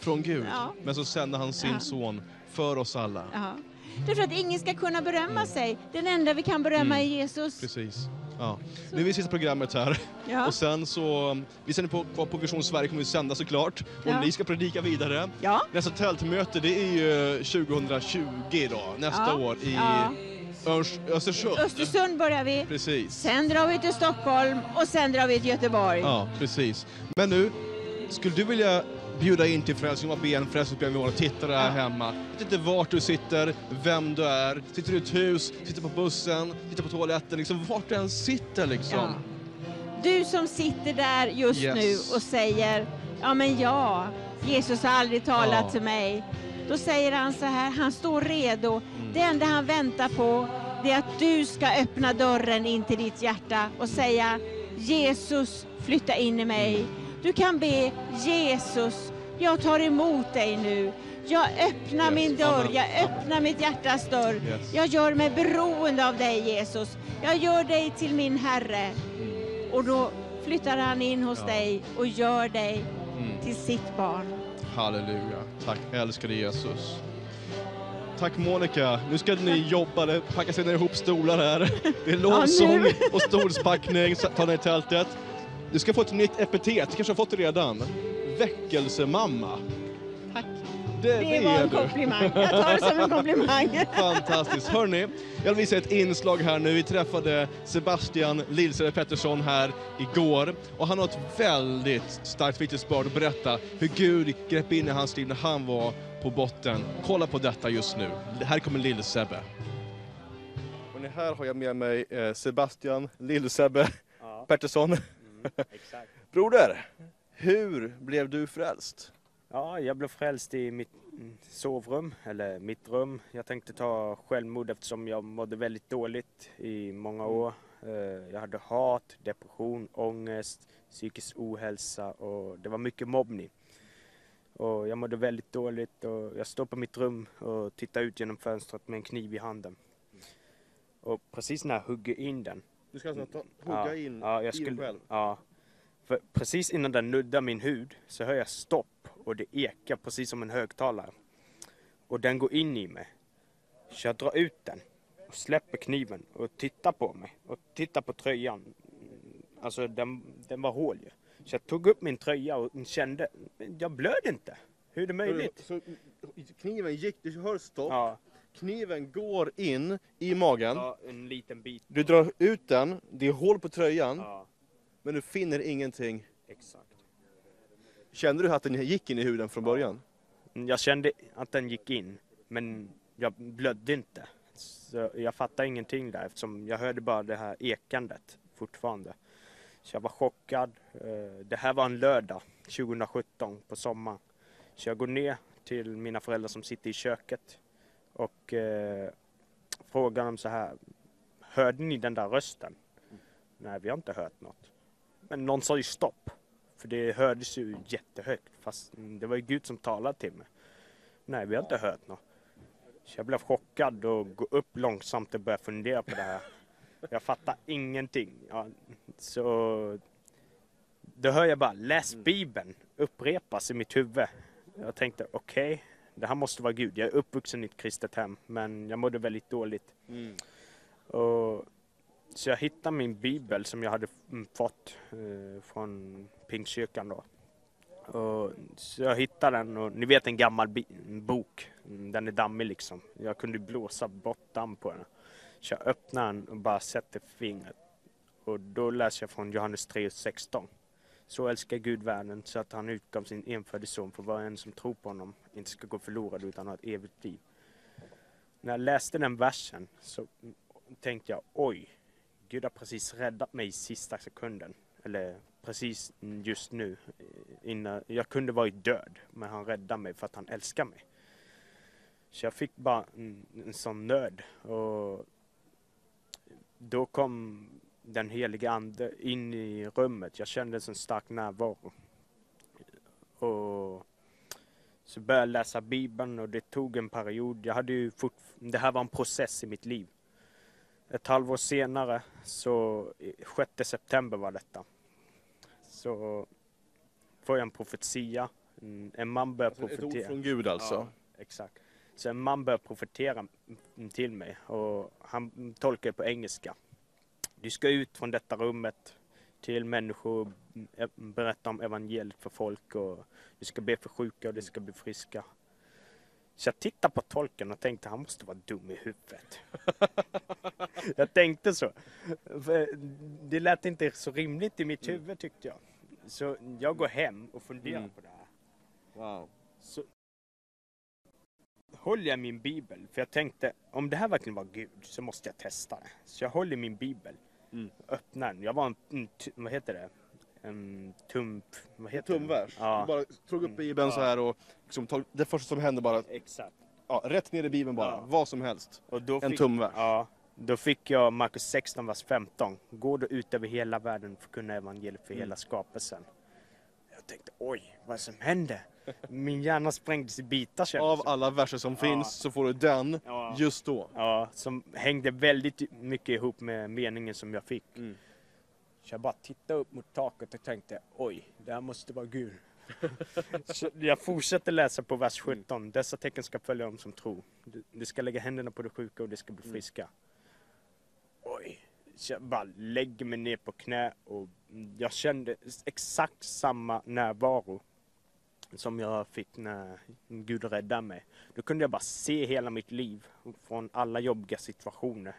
från Gud. Ja. Men så sände han sin son för oss alla. Ja. Därför att ingen ska kunna berömma sig. Den enda vi kan berömma är Jesus. Precis. Ja. Nu är vi i sista programmet här. Ja. Och sen så, vi sänder på Vision Sverige kommer vi sända såklart. Och ni ska predika vidare. Ja. Nästa tältmöte det är ju 2020 då, nästa år i Östersund. Östersund börjar vi. Precis. Sen drar vi till Stockholm och sen drar vi till Göteborg. Ja, precis. Men nu, skulle du vilja bjuda in till frälsning och be en frälsningsprogram med våra tittare här hemma? Jag vet inte vart du sitter, vem du är. Sitter du i ett hus, sitter på bussen, sitter på toaletten, liksom vart du än sitter liksom. Ja. Du som sitter där just nu och säger, Jesus har aldrig talat till mig. Då säger han så här, han står redo. Det enda han väntar på, det är att du ska öppna dörren in till ditt hjärta och säga, Jesus, flytta in i mig. Du kan be, Jesus, jag tar emot dig nu. Jag öppnar min dörr, jag öppnar mitt hjärtas dörr. Jag gör mig beroende av dig, Jesus. Jag gör dig till min Herre. Och då flyttar han in hos dig och gör dig till sitt barn. Halleluja. Tack, älskade Jesus. Tack Monica. Nu ska ni jobba, packa sig ner ihop stolar här. Det är lovsång och stolspackning, ta ner i tältet. Du ska få ett nytt epitet, du kanske har fått det redan. Väckelsemamma. Tack. Det var en komplimang. Jag tar det som en komplimang. Fantastiskt. Hörrni, jag vill visa ett inslag här nu. Vi träffade Sebastian Lilsele Pettersson här igår. Och han har ett väldigt starkt vittnesbörd att berätta hur Gud grep in i hans liv när han var på botten. Kolla på detta just nu. Här kommer Lill-Sebbe. Och här har jag med mig Sebastian Lill-Sebbe Pettersson. Exakt. Broder, hur blev du frälst? Ja, jag blev frälst i mitt sovrum, eller mitt rum. Jag tänkte ta självmord eftersom jag mådde väldigt dåligt i många år. Jag hade hat, depression, ångest, psykisk ohälsa och det var mycket mobbning. Och jag mådde väldigt dåligt och jag stod på mitt rum och tittade ut genom fönstret med en kniv i handen. Och precis när jag hugger in den. Du ska alltså hugga in jag i dig själv? Ja. För precis innan den nuddar min hud så hör jag stopp och det ekar precis som en högtalare. Och den går in i mig. Så jag drar ut den och släpper kniven och tittar på mig och tittar på tröjan. Alltså den var hål ju. Så jag tog upp min tröja och kände, jag blödde inte. Hur är det möjligt? Så kniven gick, du hör stopp. Ja. Kniven går in i magen. Ja, en liten bit. Du drar ut den, det är hål på tröjan. Ja. Men du finner ingenting. Exakt. Kände du att den gick in i huden från början? Jag kände att den gick in, men jag blödde inte. Så jag fattade ingenting där eftersom jag hörde bara det här ekandet fortfarande. Så jag var chockad. Det här var en lördag 2017 på sommaren. Så jag går ner till mina föräldrar som sitter i köket och frågar dem så här: hörde ni den där rösten? Nej, vi har inte hört något. Men någon sa ju stopp. För det hördes ju jättehögt. Fast det var ju Gud som talade till mig. Nej, vi har inte hört något. Så jag blev chockad och går upp långsamt och började fundera på det här. Jag fattar ingenting. Ja, så då hör jag bara, läs Bibeln. Upprepas i mitt huvud. Jag tänkte, okej, det här måste vara Gud. Jag är uppvuxen i ett kristet hem. Men jag mådde väldigt dåligt. Så jag hittade min bibel som jag hade fått från Pingstkyrkan då. Så jag hittade den och ni vet en gammal bok. Den är dammig liksom. Jag kunde blåsa bort damm på den. Så jag öppnade den och bara sätter fingret. Och då läser jag från Johannes 3:16. Så älskar Gud världen så att han utgav sin enfödde son för var en som tror på honom inte ska gå förlorad utan ha ett evigt liv. När jag läste den versen så tänkte jag, oj. Gud har precis räddat mig i sista sekunden. Eller precis just nu. Innan jag kunde vara död. Men han räddade mig för att han älskar mig. Så jag fick bara en sån nöd. Och då kom den heliga ande in i rummet. Jag kände en sån stark närvaro. Och så började jag läsa Bibeln. Och det tog en period. Jag hade ju det här var en process i mitt liv. Ett halvår senare, så 6 september var detta, så får jag en profetia En man började Ett ord profetera. från Gud alltså? Ja, exakt. Så en man började profetera till mig och han tolkade på engelska. Du ska ut från detta rummet till människor, berätta om evangeliet för folk och du ska be för sjuka och de ska bli friska. Så jag tittade på tolken och tänkte han måste vara dum i huvudet. Jag tänkte så. För det lät inte så rimligt i mitt huvud tyckte jag. Så jag går hem och funderar på det här. Wow. Så håller jag min bibel. För jag tänkte om det här verkligen var Gud så måste jag testa det. Så jag håller min bibel. Öppnar den. Jag var vad heter det? En tumvers. Ja. Du bara tog upp Bibeln så här och liksom, det första som hände bara... Exakt. Ja, rätt ner i Bibeln bara. Ja. Vad som helst. Och då en tumvers. Ja, då fick jag Markus 16, vers 15. Går du ut över hela världen för att kunna evangeliet för hela skapelsen. Jag tänkte, oj, vad som hände? Min hjärna sprängdes i bitar. Av alla verser som finns så får du den just då. Ja, som hängde väldigt mycket ihop med meningen som jag fick. Så jag bara tittade upp mot taket och tänkte, oj, det här måste vara Gud. Så jag fortsätter läsa på vers 17. Dessa tecken ska följa dem som tror. Du ska lägga händerna på de sjuka och de ska bli friska. Oj, så jag bara lägger mig ner på knä och jag kände exakt samma närvaro som jag fick när Gud räddade mig. Då kunde jag bara se hela mitt liv från alla jobbiga situationer.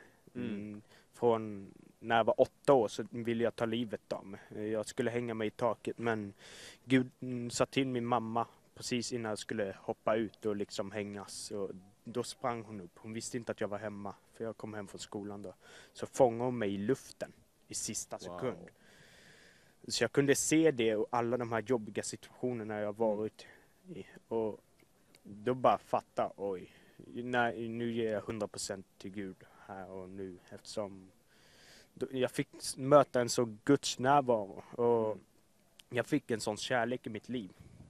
Från när jag var 8 år så ville jag ta livet av mig. Jag skulle hänga mig i taket men Gud sa till min mamma precis innan jag skulle hoppa ut och liksom hängas. Och då sprang hon upp. Hon visste inte att jag var hemma för jag kom hem från skolan då. Så fångade hon mig i luften i sista sekund. Så jag kunde se det och alla de här jobbiga situationerna jag varit i. Och då bara fatta, oj, nu ger jag 100% till Gud här och nu. Eftersom jag fick möta en så Guds närvaro och jag fick en sån kärlek i mitt liv.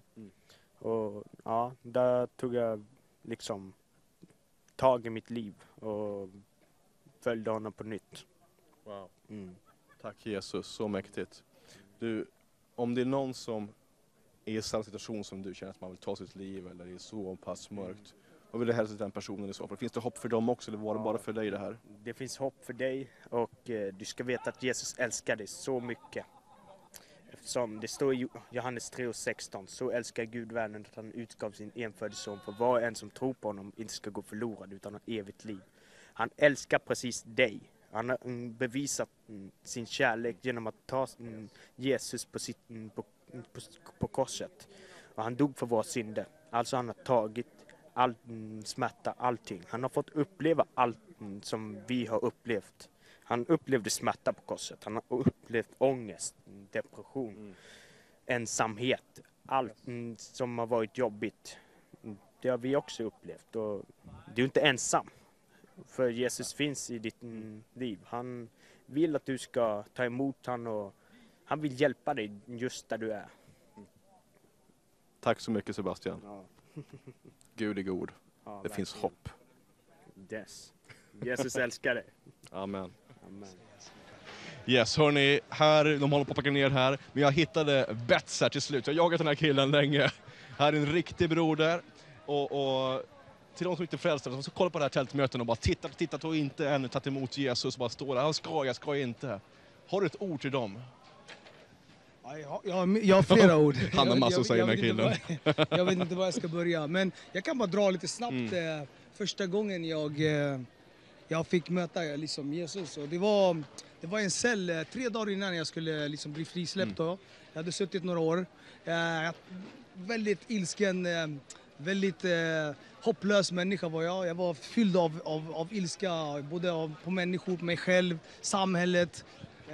Och ja, där tog jag liksom tag i mitt liv och följde honom på nytt. Wow. Tack Jesus, så mäktigt. Du, om det är någon som är i samma situation som du känner att man vill ta sitt liv eller är så pass mörkt, vad vill du hälsa till den personen i så fall? Finns det hopp för dem också eller var det bara för dig det här? Det finns hopp för dig och du ska veta att Jesus älskar dig så mycket. Eftersom det står i Johannes 3:16, så älskar Gud världen att han utgav sin enfödde son för var och en som tror på honom inte ska gå förlorad utan ha evigt liv. Han älskar precis dig. Han har bevisat sin kärlek genom att ta Jesus på korset. Och han dog för våra synder. Alltså han har tagit all smärta, allting. Han har fått uppleva allt som vi har upplevt. Han upplevde smärta på korset. Han har upplevt ångest, depression, ensamhet. Allt som har varit jobbigt. Det har vi också upplevt. Och du är inte ensam. För Jesus finns i ditt liv. Han vill att du ska ta emot honom och han vill hjälpa dig just där du är. Tack så mycket Sebastian. Ja. Gud är god. Ja, det finns hopp. Yes. Jesus älskar dig. Amen. Amen. Yes, hörni, de håller på att packa ner här. Men jag hittade Bets här till slut. Jag har jagat den här killen länge. Här är en riktig broder. Och till de som inte är frälsta, så kolla på det här tältmöten och bara titta och inte ännu tagit emot Jesus. Bara står där, jag ska inte. Har du ett ord till dem? Jag har flera ord. Han har massor att säga, den här killen. Jag vet inte var jag ska börja, men jag kan bara dra lite snabbt. Första gången jag fick möta liksom Jesus. Och det var en cell 3 dagar innan jag skulle liksom bli frisläppt. Jag hade suttit några år. Väldigt ilsken, väldigt hopplös människa var jag. Jag var fylld av ilska, både på människor, på mig själv, samhället.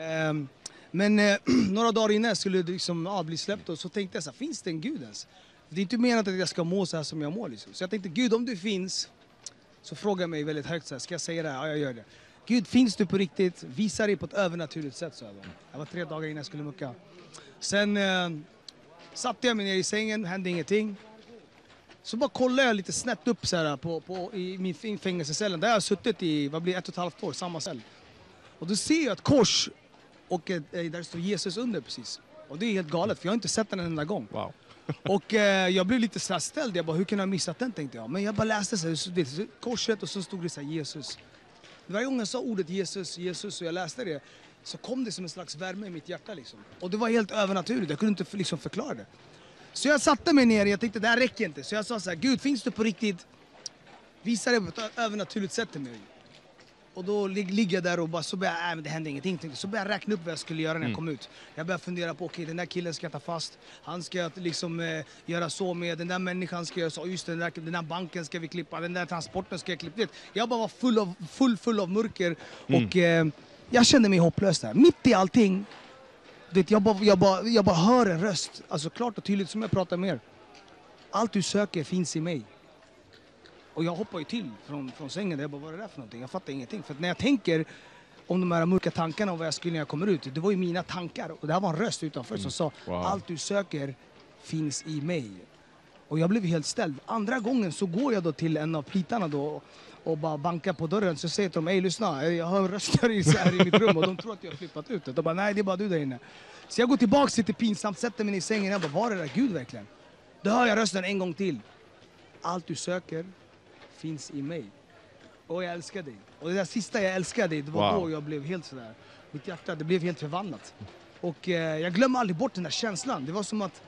Men några dagar innan jag skulle liksom, bli släppt så tänkte jag så här, finns det en Gud ens? Det är inte menat att jag ska må så här som jag mår. Liksom. Så jag tänkte, Gud om du finns, så fråga mig väldigt högt så här, ska jag säga det här? Ja, jag gör det. Gud, finns du på riktigt? Visa dig på ett övernaturligt sätt. Så jag var 3 dagar innan jag skulle mucka. Sen satte jag mig ner i sängen, hände ingenting. Så bara kollade jag lite snett upp så här, i min fängelsecellen. Där jag har suttit i 1,5 år, samma cell. Och då ser jag ett kors och där står Jesus under precis. Och det är helt galet, för jag har inte sett den en enda gång. Wow. Och jag blev lite så här ställd. Jag bara, hur kan jag ha missat den, tänkte jag. Men jag bara läste så här, korset och så stod det så här, Jesus. Varje gång jag sa ordet Jesus, Jesus och jag läste det, så kom det som en slags värme i mitt hjärta liksom. Och det var helt övernaturligt, jag kunde inte liksom förklara det. Så jag satte mig ner och jag tänkte, det här räcker inte. Så jag sa så här, Gud, finns du på riktigt? Visa det på ett övernaturligt sätt till mig. Och då ligger jag där och bara, så började jag, men det hände ingenting. Så började jag räkna upp vad jag skulle göra när jag kom ut. Jag började fundera på, okej, den där killen ska jag ta fast. Han ska liksom göra så med, den där människan ska göra så. Just den där banken ska vi klippa, den där transporten ska jag klippa. Jag bara var full av mörker. Och jag kände mig hopplös där. Mitt i allting, jag bara hör en röst. Alltså klart och tydligt som jag pratar med er. Allt du söker finns i mig. Och jag hoppar ju till från sängen. Jag bara, vad är det där för någonting? Jag fattar ingenting. För att när jag tänker om de här mörka tankarna och vad jag skulle när jag kommer ut. Det var ju mina tankar. Och det här var en röst utanför som sa, allt du söker finns i mig. Och jag blev helt ställd. Andra gången så går jag då till en av plitarna då och bara bankar på dörren. Så säger de, hej lyssna, jag har en röst här i mitt rum. Och de tror att jag har flippat ut det. De bara, nej det är bara du där inne. Så jag går tillbaka, sitter pinsamt, sätter mig i sängen. Jag bara, var är det där Gud verkligen? Då hör jag rösten en gång till. Allt du söker finns i mig. Och jag älskar dig. Och det där sista jag älskar dig, det var då jag blev helt sådär. Mitt hjärta, det blev helt förvandlat. Och jag glömmer aldrig bort den där känslan. Det var som att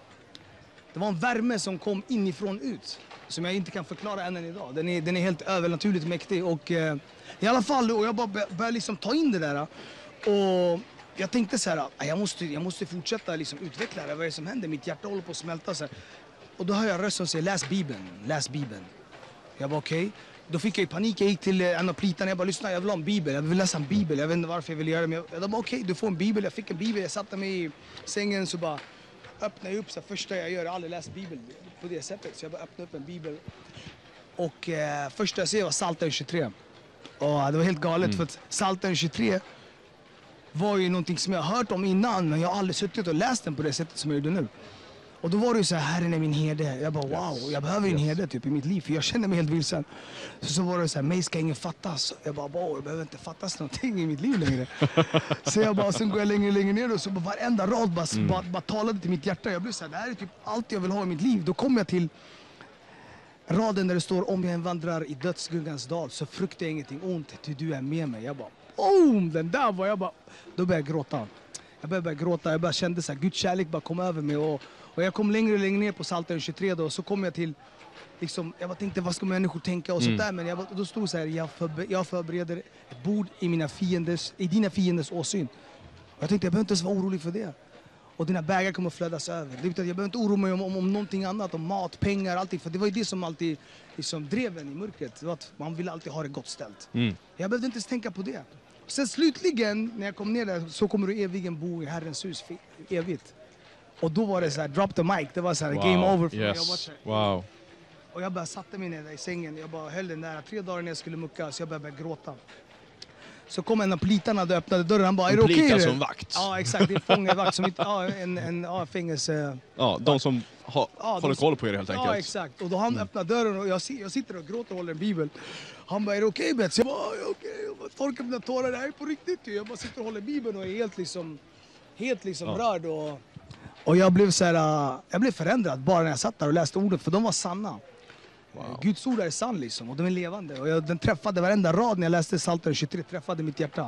det var en värme som kom inifrån ut. Som jag inte kan förklara än idag. Den är helt övernaturligt mäktig. Och i alla fall, och jag bara började liksom ta in det där. Och jag tänkte så här, jag måste fortsätta liksom utveckla det. Vad är det som händer? Mitt hjärta håller på att smälta så här. Och då hör jag rösten säga, läs Bibeln. Jag var okej. Då fick jag i panik, jag gick till en av plitarna. Jag bara, lyssna, jag vill ha en bibel. Jag vill läsa en bibel. Jag vet inte varför jag vill göra det. Men jag bara, okej, du får en bibel. Jag fick en bibel. Jag satte mig i sängen så bara öppnade jag upp. Så första jag gör, jag har aldrig läst bibel på det sättet. Så jag bara öppnade upp en bibel. Och första jag ser var Psaltaren 23. Och det var helt galet för att Psaltaren 23 var ju någonting som jag har hört om innan. Men jag har aldrig suttit och läst den på det sättet som jag gjorde nu. Och då var det ju så här, Herren är min herde. Jag bara, wow, jag behöver en herde typ i mitt liv. För jag känner mig helt vilsen. Så var det så här, mig ska ingen fattas. Jag bara, jag behöver inte fattas någonting i mitt liv längre. Så jag bara, sen går jag längre ner och så bara varenda rad bara talade till mitt hjärta. Jag blev så här, det här är typ allt jag vill ha i mitt liv. Då kom jag till raden där det står, om jag vandrar i dödsskuggans dal så fruktar jag ingenting ont, ty du är med mig. Jag bara, den där var jag bara, då började jag gråta. Jag bara kände så här, Guds kärlek bara kom över mig. Och jag kom längre ner på Psaltaren 23 då, och så kom jag till, liksom, jag bara tänkte, vad ska människor tänka och sånt där. Men då stod så här, jag förbereder ett bord i dina fienders åsyn. Och jag tänkte, jag behöver inte ens vara orolig för det. Och dina bägar kommer att flödas över. Jag behöver inte oroa mig om någonting annat, om mat, pengar, allting. För det var ju det som alltid liksom drev en i mörkret. Det var att man ville alltid ha det gott ställt. Jag behövde inte ens tänka på det. Och sen slutligen, när jag kom ner där, så kommer du evigen bo i Herrens hus evigt. Och då var det så här, drop the mic. Det var så här, game over för mig. Jag bara, och jag bara satte mig ner där i sängen. Jag bara höll den där 3 dagar när jag skulle mucka. Så jag började gråta. Så kom en av plitarna och öppnade dörren. Han bara, är det okej? Plita som vakt. Ja, exakt. Det är fångevakt som en fängelse. Ja, de som håller koll på er helt enkelt. Ja, exakt. Och då han öppnade dörren och jag sitter och gråter och håller en bibel. Han bara, är det okej, Bets? Jag bara, okej. Jag bara torkar mina tårar. Det här är på riktigt. Jag bara sitter och håller bibeln och är helt liksom rörd. Och jag blev så här, jag blev förändrad bara när jag satt där och läste orden, för de var sanna. Guds ord är sann liksom, och de är levande. Och den träffade varenda rad när jag läste Psaltaren 23, träffade mitt hjärta.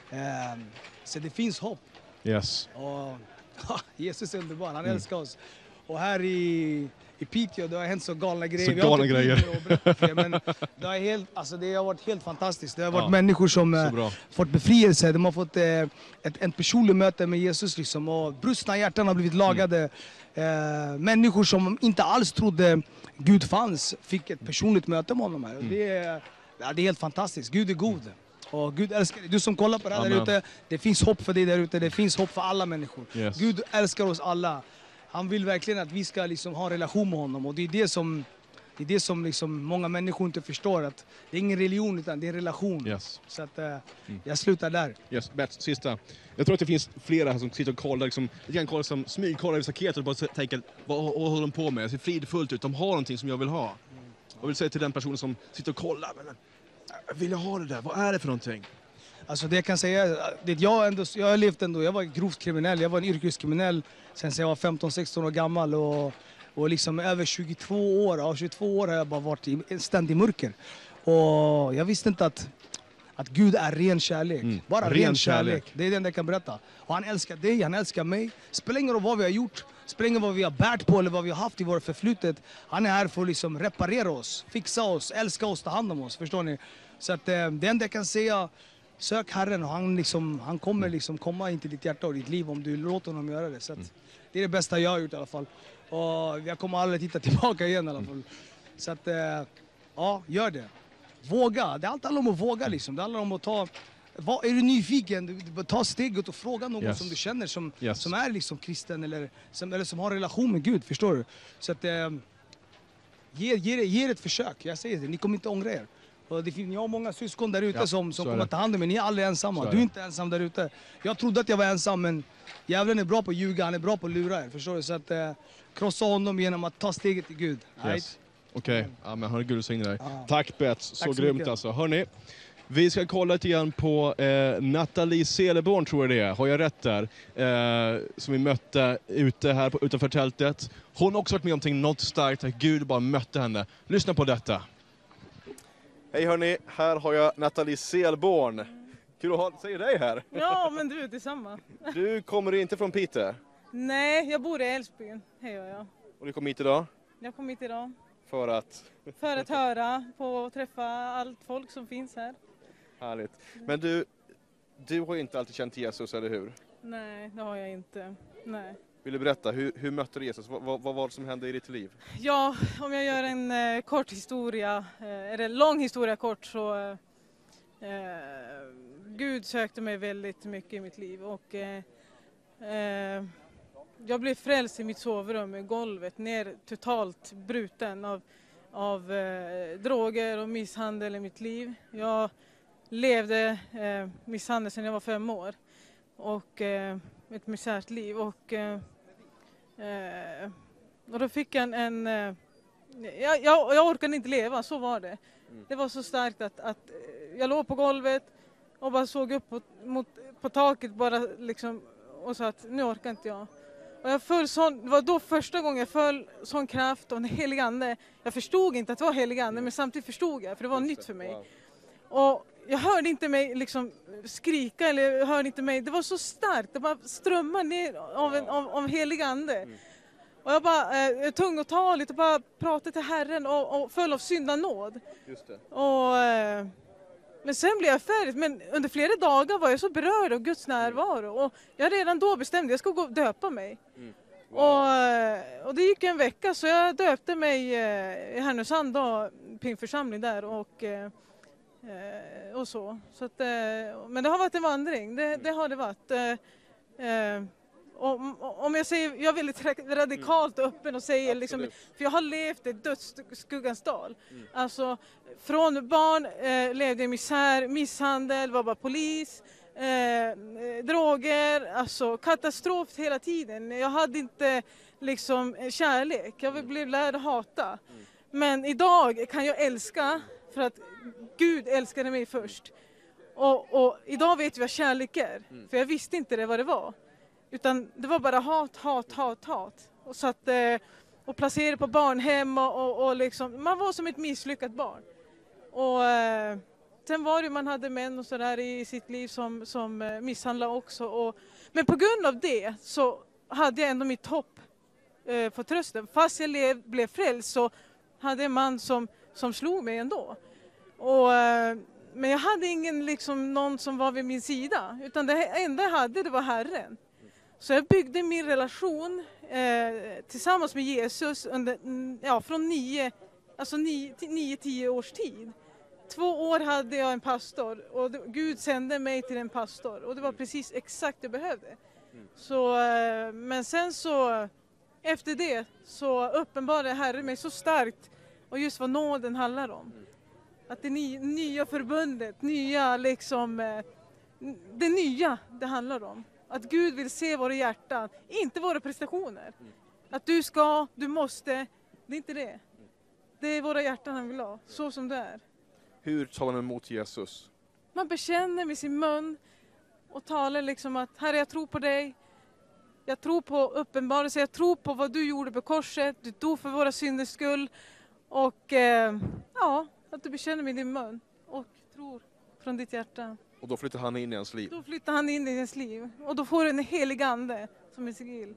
Så det finns hopp. Yes. Och Jesus är underbar, han älskar oss. Och här i Piteå, det har hänt så galna grejer. Men det har varit helt fantastiskt. Det har varit människor som fått befrielse. De har fått ett personligt möte med Jesus liksom. Och brustna hjärtan har blivit lagade. Människor som inte alls trodde Gud fanns fick ett personligt möte med honom här. Och det är helt fantastiskt. Gud är god. Och Gud älskar dig. Du som kollar på det här där ute, det finns hopp för dig där ute. Det finns hopp för alla människor. Yes. Gud älskar oss alla. Han vill verkligen att vi ska liksom ha en relation med honom. Och det är det som liksom många människor inte förstår. Att det är ingen religion utan det är en relation. Yes. Så att jag slutar där. Yes, Bets, sista. Jag tror att det finns flera här som sitter och kollar. Liksom, smygkollar i staketet och bara tänker, vad håller de på med? Det ser fridfullt ut. De har någonting som jag vill ha. Jag vill säga till den personen som sitter och kollar. Men, vill jag ha det där? Vad är det för någonting? Alltså det jag kan säga, jag har levt ändå, jag var grovt kriminell, jag var en yrkeskriminell sen jag var 15-16 år gammal och liksom över 22 år, av 22 år har jag bara varit i en ständig mörker. Och jag visste inte att Gud är ren kärlek. Bara ren kärlek. Det är det enda jag kan berätta. Och han älskar dig, han älskar mig. Spelar ingen roll vad vi har gjort, spelar ingen roll vad vi har bärt på eller vad vi har haft i våra förflutet. Han är här för att liksom reparera oss, fixa oss, älska oss, ta hand om oss. Förstår ni? Så att det enda jag kan säga, sök Herren och han kommer liksom komma in till ditt hjärta och ditt liv om du låter honom göra det. Så att det är det bästa jag har gjort i alla fall. Och jag kommer aldrig titta tillbaka igen i alla fall. Så att, ja, gör det. Våga. Det handlar om att våga liksom. Det handlar om att är du nyfiken, ta steget och fråga någon som du känner som är liksom kristen eller som har en relation med Gud, förstår du? Så att ge ett försök. Jag säger det, ni kommer inte ångra er. Och ni har många syskon där ute som kommer ta hand om er. Ni är aldrig ensamma. Du är inte ensam där ute. Jag trodde att jag var ensam, men djävulen är bra på att ljuga, han är bra på att lura er, förstår du? Så att krossa honom genom att ta steget till Gud. Yes. Okej, ja, men hör Gud välsigne dig. Tack Bets, så grymt mycket. Alltså. Hörni, vi ska kolla lite grann på Nathalie Seleborn, tror jag det är. Har jag rätt där? Som vi mötte ute här utanför tältet. Hon har också varit med om något starkt, att Gud bara mötte henne. Lyssna på detta. Hej hörni, här har jag Nathalie Seleborn. Kul att se dig här. Ja, men du, detsamma. Du kommer inte från Piteå? Nej, jag bor i Älvsbyn. Hej jag. Och du kom hit idag? Jag kom hit idag. För att? För att höra på och träffa allt folk som finns här. Härligt. Men du har ju inte alltid känt Jesus, eller hur? Nej, det har jag inte. Nej. Vill du berätta, hur mötte du Jesus? Vad var det som hände i ditt liv? Ja, om jag gör en kort historia, eller lång historia kort, så Gud sökte mig väldigt mycket i mitt liv. Och jag blev frälst i mitt sovrum, i golvet, ner totalt bruten av droger och misshandel i mitt liv. Jag levde misshandel sedan jag var 5 år. Och ett misärt liv. Och då fick jag jag orkade inte leva, så var det. Det var så starkt att jag låg på golvet och bara såg upp på taket bara liksom, och sa att nu orkar inte jag. Och jag föll sån, det var då första gången jag föll sån kraft och en helig ande. Jag förstod inte att det var helig ande, men samtidigt förstod jag, för det var nytt för mig. Och jag hörde inte mig liksom skrika, eller jag hörde inte mig, det var så starkt, det bara strömmade ner av helig ande. Och jag bara tungotaligt och bara pratade till Herren och föll av syndanåd. Just det. Men sen blev jag färdig, men under flera dagar var jag så berörd av Guds närvaro. Och jag redan då bestämde, jag ska gå och döpa mig. Wow. Och det gick en vecka, så jag döpte mig i Härnösand då, pingförsamling där, och så. Så att, men det har varit en vandring, det har det varit. Om jag säger, jag är väldigt radikalt öppen och säger liksom, för jag har levt i dödsskuggans dal. Alltså från barn levde i misär, misshandel, var bara polis, droger, alltså katastrof hela tiden. Jag hade inte liksom kärlek, jag blev lärd att hata. Men idag kan jag älska för att Gud älskade mig först. Och idag vet jag vad kärlek är, för jag visste inte vad det var. Utan det var bara hat. Och så att, och placerade på barnhem och liksom, man var som ett misslyckat barn. Och sen var det man hade män och så där i sitt liv som misshandlade också. Men på grund av det så hade jag ändå mitt hopp på trösten. Fast jag blev frälst så hade jag en man som slog mig ändå. Men jag hade ingen liksom, någon som var vid min sida. Utan det enda jag hade, det var Herren. Så jag byggde min relation tillsammans med Jesus under, från 9-10 års tid. 2 år hade jag en pastor och Gud sände mig till en pastor. Och det var precis exakt det jag behövde. Så, men sen så, efter det så uppenbarade Herren mig så starkt. Och just vad nåden handlar om. Att det nya förbundet, nya liksom, det nya det handlar om. Att Gud vill se våra hjärtan, inte våra prestationer. Att du måste, det är inte det. Det är våra hjärtan han vill ha, så som det är. Hur tar man emot Jesus? man bekänner med sin mun och talar liksom att Herre, jag tror på dig. Jag tror på uppenbarelse, jag tror på vad du gjorde på korset. Du dog för våra synders skull. Och att du bekänner med din mun och tror från ditt hjärta. Och då flyttar han in i ens liv. Då flyttar han in i ens liv. Och då får du en helig ande som är sigill.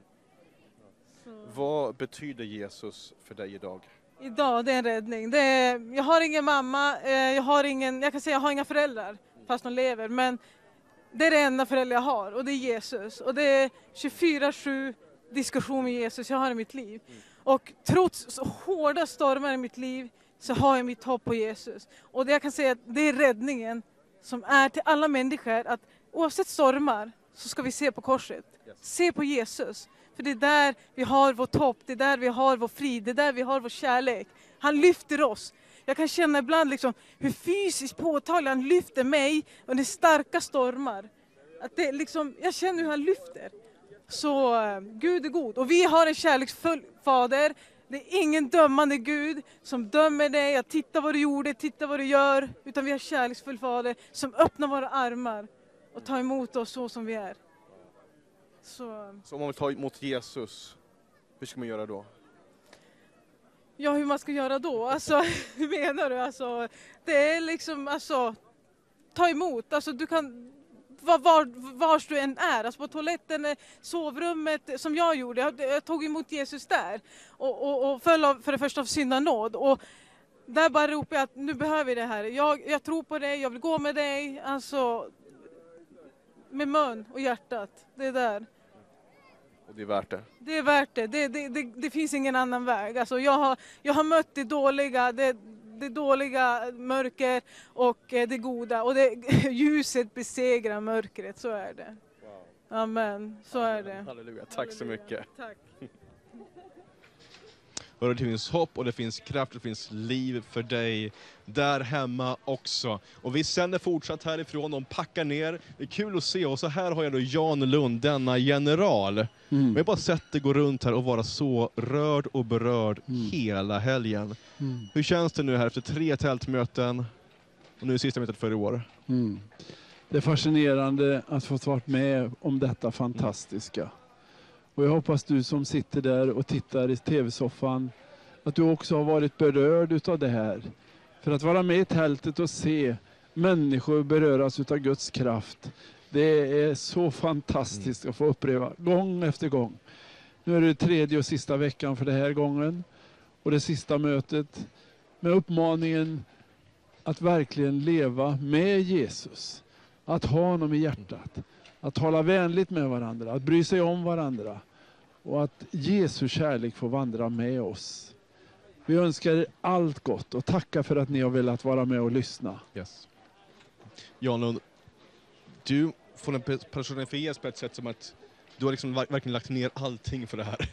Vad betyder Jesus för dig idag? Idag, det är en räddning. Jag har ingen mamma, jag har inga föräldrar fast de lever. Men det är det enda förälder jag har och det är Jesus. Och det är 24/7 diskussion med Jesus jag har i mitt liv. Och trots så hårda stormar i mitt liv så har jag mitt hopp på Jesus. Och det jag kan säga att det är räddningen som är till alla människor. Att oavsett stormar så ska vi se på korset. Se på Jesus. För det är där vi har vårt hopp, det är där vi har vår frid, det är där vi har vår kärlek. Han lyfter oss. Jag kan känna ibland liksom hur fysiskt påtagligt han lyfter mig under starka stormar. Att det liksom, jag känner hur han lyfter. Så Gud är god. Och vi har en kärleksfull fader. Det är ingen dömande Gud som dömer dig att titta vad du gjorde, titta vad du gör. Utan vi har en kärleksfull fader som öppnar våra armar och tar emot oss så som vi är. Så om man vill ta emot Jesus, hur ska man göra då? Ja, hur man ska göra då? Alltså, hur menar du? Alltså, det är liksom, alltså, ta emot. Alltså, du kan, var du än är. Alltså, på toaletten, sovrummet, som jag gjorde. Jag tog emot Jesus där. Och föll för det första av syndanåd. Och där bara ropade jag att nu behöver vi det här. Jag tror på dig, jag vill gå med dig. Alltså, med mun och hjärtat. Det är där. Och det är värt det. Det är värt det. Det finns ingen annan väg. Alltså jag har mött det dåliga, det dåliga mörker och det goda. Och ljuset besegrar mörkret, så är det. Wow. Amen, så är det. Halleluja, tack så mycket. Tack. Och det finns hopp och det finns kraft, det finns liv för dig där hemma också. Och vi sänder fortsatt härifrån, de packar ner. Det är kul att se, och så här har jag då Jan Lund, denna general. Vi har bara sett det gå runt här och vara så rörd och berörd hela helgen. Hur känns det nu här efter 3 tältmöten och nu är sista mötet för i år? Det är fascinerande att få vara med om detta fantastiska. Och jag hoppas du som sitter där och tittar i tv-soffan att du också har varit berörd utav det här. För att vara med i tältet och se människor beröras utav Guds kraft. Det är så fantastiskt att få uppleva gång efter gång. Nu är det 3:e och sista veckan för det här gången. Och det sista mötet med uppmaningen att verkligen leva med Jesus. Att ha honom i hjärtat. Att tala vänligt med varandra, att bry sig om varandra och att Jesu kärlek får vandra med oss. Vi önskar er allt gott och tackar för att ni har velat vara med och lyssna. Yes. Jan, du får en personifieras på ett sätt som att du har liksom verkligen lagt ner allting för det här.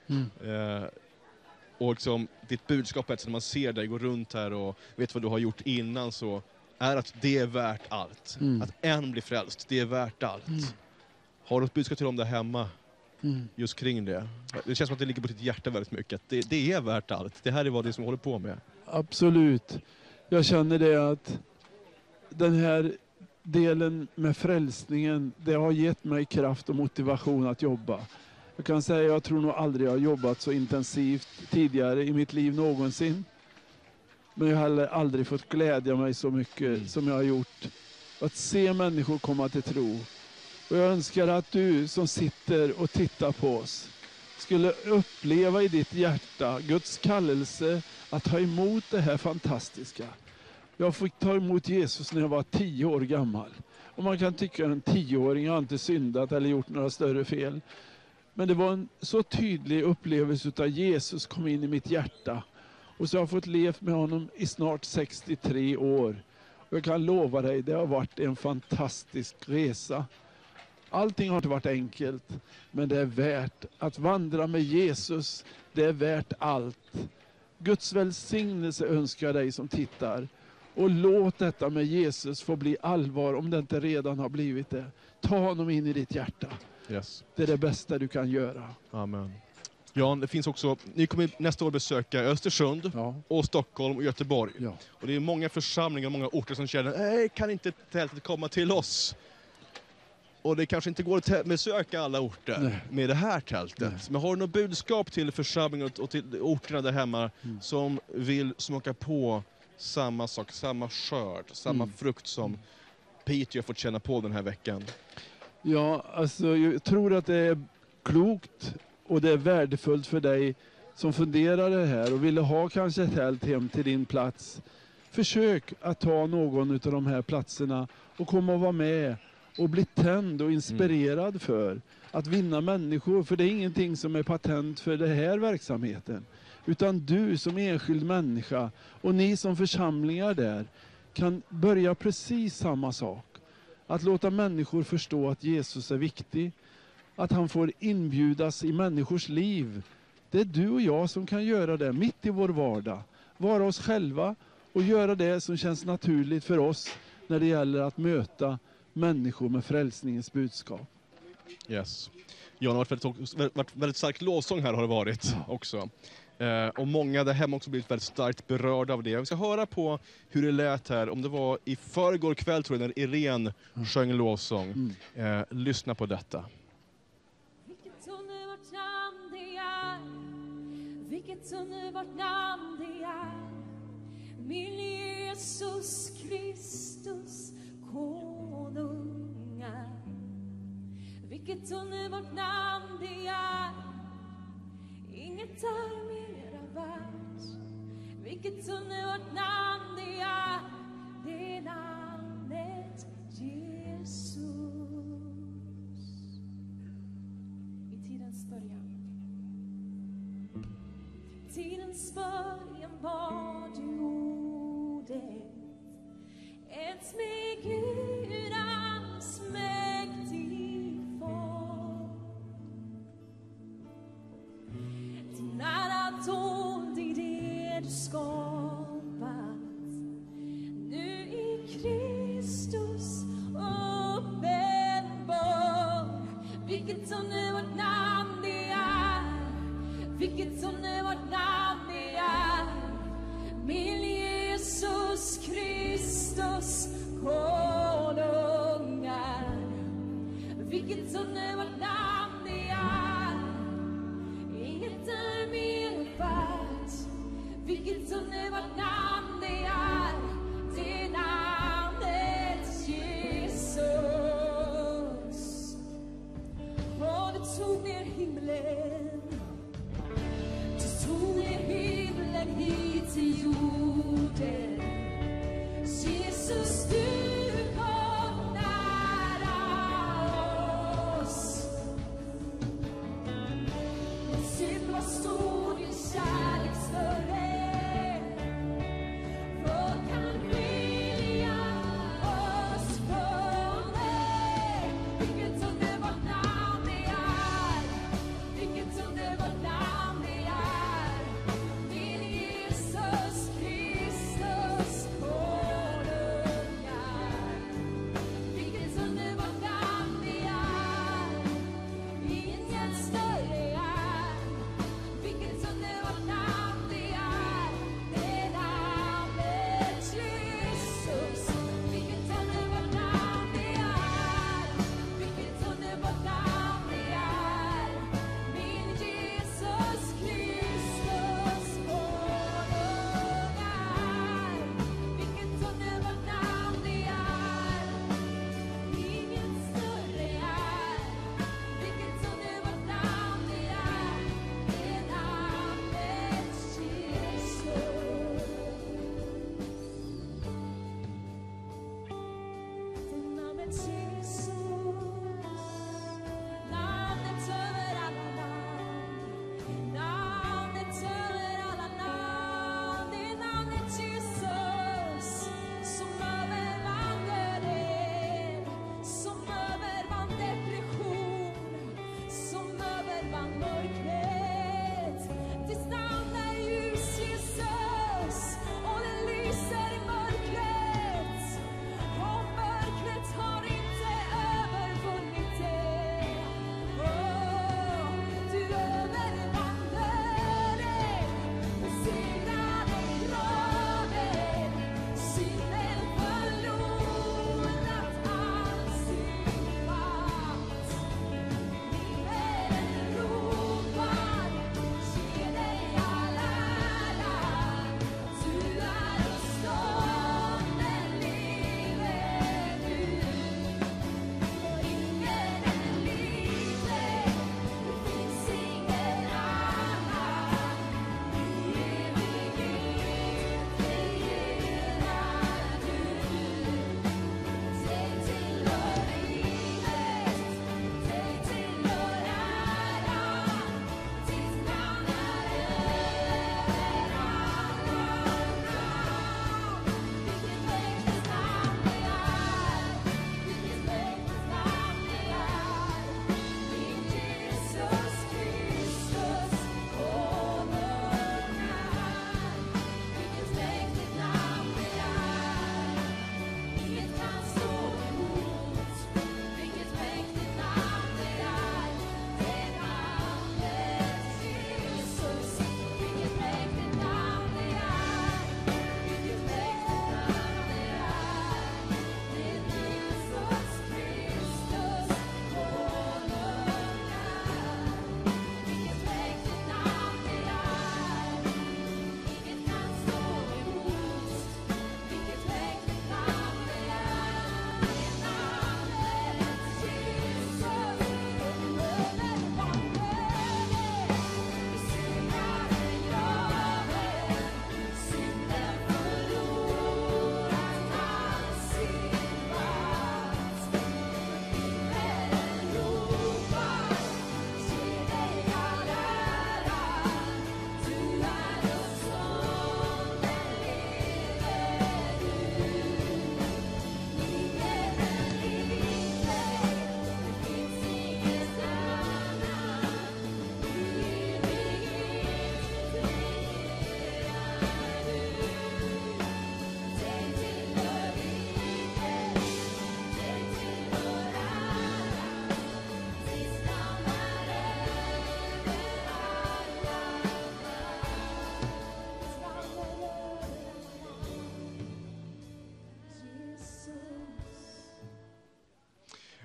Och liksom, ditt budskap är att när man ser dig gå runt här och vet vad du har gjort innan, så är att det är värt allt. Att en blir frälst, det är värt allt. Har du ett budskap till dem där hemma just kring det? Det känns som att det ligger på ditt hjärta väldigt mycket. Det är värt allt. Det här är vad det är som håller på med. Absolut. Jag känner det att den här delen med frälsningen, det har gett mig kraft och motivation att jobba. Jag kan säga, jag tror nog aldrig jag har jobbat så intensivt tidigare i mitt liv någonsin. Men jag har aldrig fått glädja mig så mycket som jag har gjort. Att se människor komma till tro. Och jag önskar att du som sitter och tittar på oss skulle uppleva i ditt hjärta Guds kallelse att ta emot det här fantastiska. Jag fick ta emot Jesus när jag var 10 år gammal. Och man kan tycka att en 10-åring har inte syndat eller gjort några större fel. Men det var en så tydlig upplevelse av Jesus kom in i mitt hjärta. Och så har jag fått leva med honom i snart 63 år. Och jag kan lova dig, det har varit en fantastisk resa. Allting har inte varit enkelt, men det är värt att vandra med Jesus. Det är värt allt. Guds välsignelse önskar jag dig som tittar. Och låt detta med Jesus få bli allvar om det inte redan har blivit det. Ta honom in i ditt hjärta. Yes. Det är det bästa du kan göra. Amen. Ja, det finns också, ni kommer nästa år besöka Östersund och Stockholm och Göteborg. Ja. Och det är många församlingar och många orter som känner, nej, kan inte tältet komma till oss? Och det kanske inte går att besöka alla orter med det här tältet. Nej. Men har du något budskap till församlingen och till orterna där hemma som vill smaka på samma sak, samma skörd, samma frukt som Peter har fått känna på den här veckan? Ja, alltså jag tror att det är klokt och det är värdefullt för dig som funderar det här och vill ha kanske ett tält hem till din plats. Försök att ta någon av de här platserna och komma och vara med och bli tänd och inspirerad för att vinna människor. För det är ingenting som är patent för den här verksamheten. Utan du som enskild människa och ni som församlingar där kan börja precis samma sak. Att låta människor förstå att Jesus är viktig. Att han får inbjudas i människors liv. Det är du och jag som kan göra det mitt i vår vardag. Vara oss själva och göra det som känns naturligt för oss när det gäller att möta människor med frälsningens budskap. Yes. Ja, det har varit väldigt starkt lovsång här har det varit också. Och många där hemma också blivit väldigt starkt berörda av det. Vi ska höra på hur det lät här. Om det var i förrgår kväll tror jag när Irene sjöng lovsång. Lyssna på detta. Vilket underbart namn det är. Vilket underbart namn det är. Min Jesus Kristus konungar. Vilket underbart namn det är. Inget är mera värt. Vilket underbart namn det är. Det är namnet Jesus. I tidens början. Tidens början var du ordet. Ett med Gudans mäktig form. Din ära dold i det du skapat. Nu i Kristus uppenbar. Vilket underbart namn det är. Vilket underbart namn det är. Min Jesus Kristus konungar. Vilket underbart namn det är. Inget är mer värt. Vilket underbart namn det är. Det är namnet Jesus. Och du tog ner himlen. Du tog ner himlen hit till jorden. Jesus, du kom nära oss. Din synd var stor, din kärlek större. Vad kan skilja oss från dig? Vilket underbart namn det är. Vilket underbart namn det är. Min Jesus Kristus konungar. Vilket underbart namn det är. Ingen större är. Vilket underbart namn det är. Det är namnet Jesus. Vilket underbart namn det är. Vilket underbart namn det är. Min Jesus Kristus konungar. Vilket underbart namn det är. Ingen större är. Vilket underbart namn det är. Det är namnet Jesus. Det är namnet Jesus. Namnet över alla namn. Namnet över alla namn. Det är namnet Jesus. Som övervann döden. Som övervann depression. Som övervann mörkret. Ditt namn är ljus, Jesus. Och det lyser i mörkret. Och mörkret har inte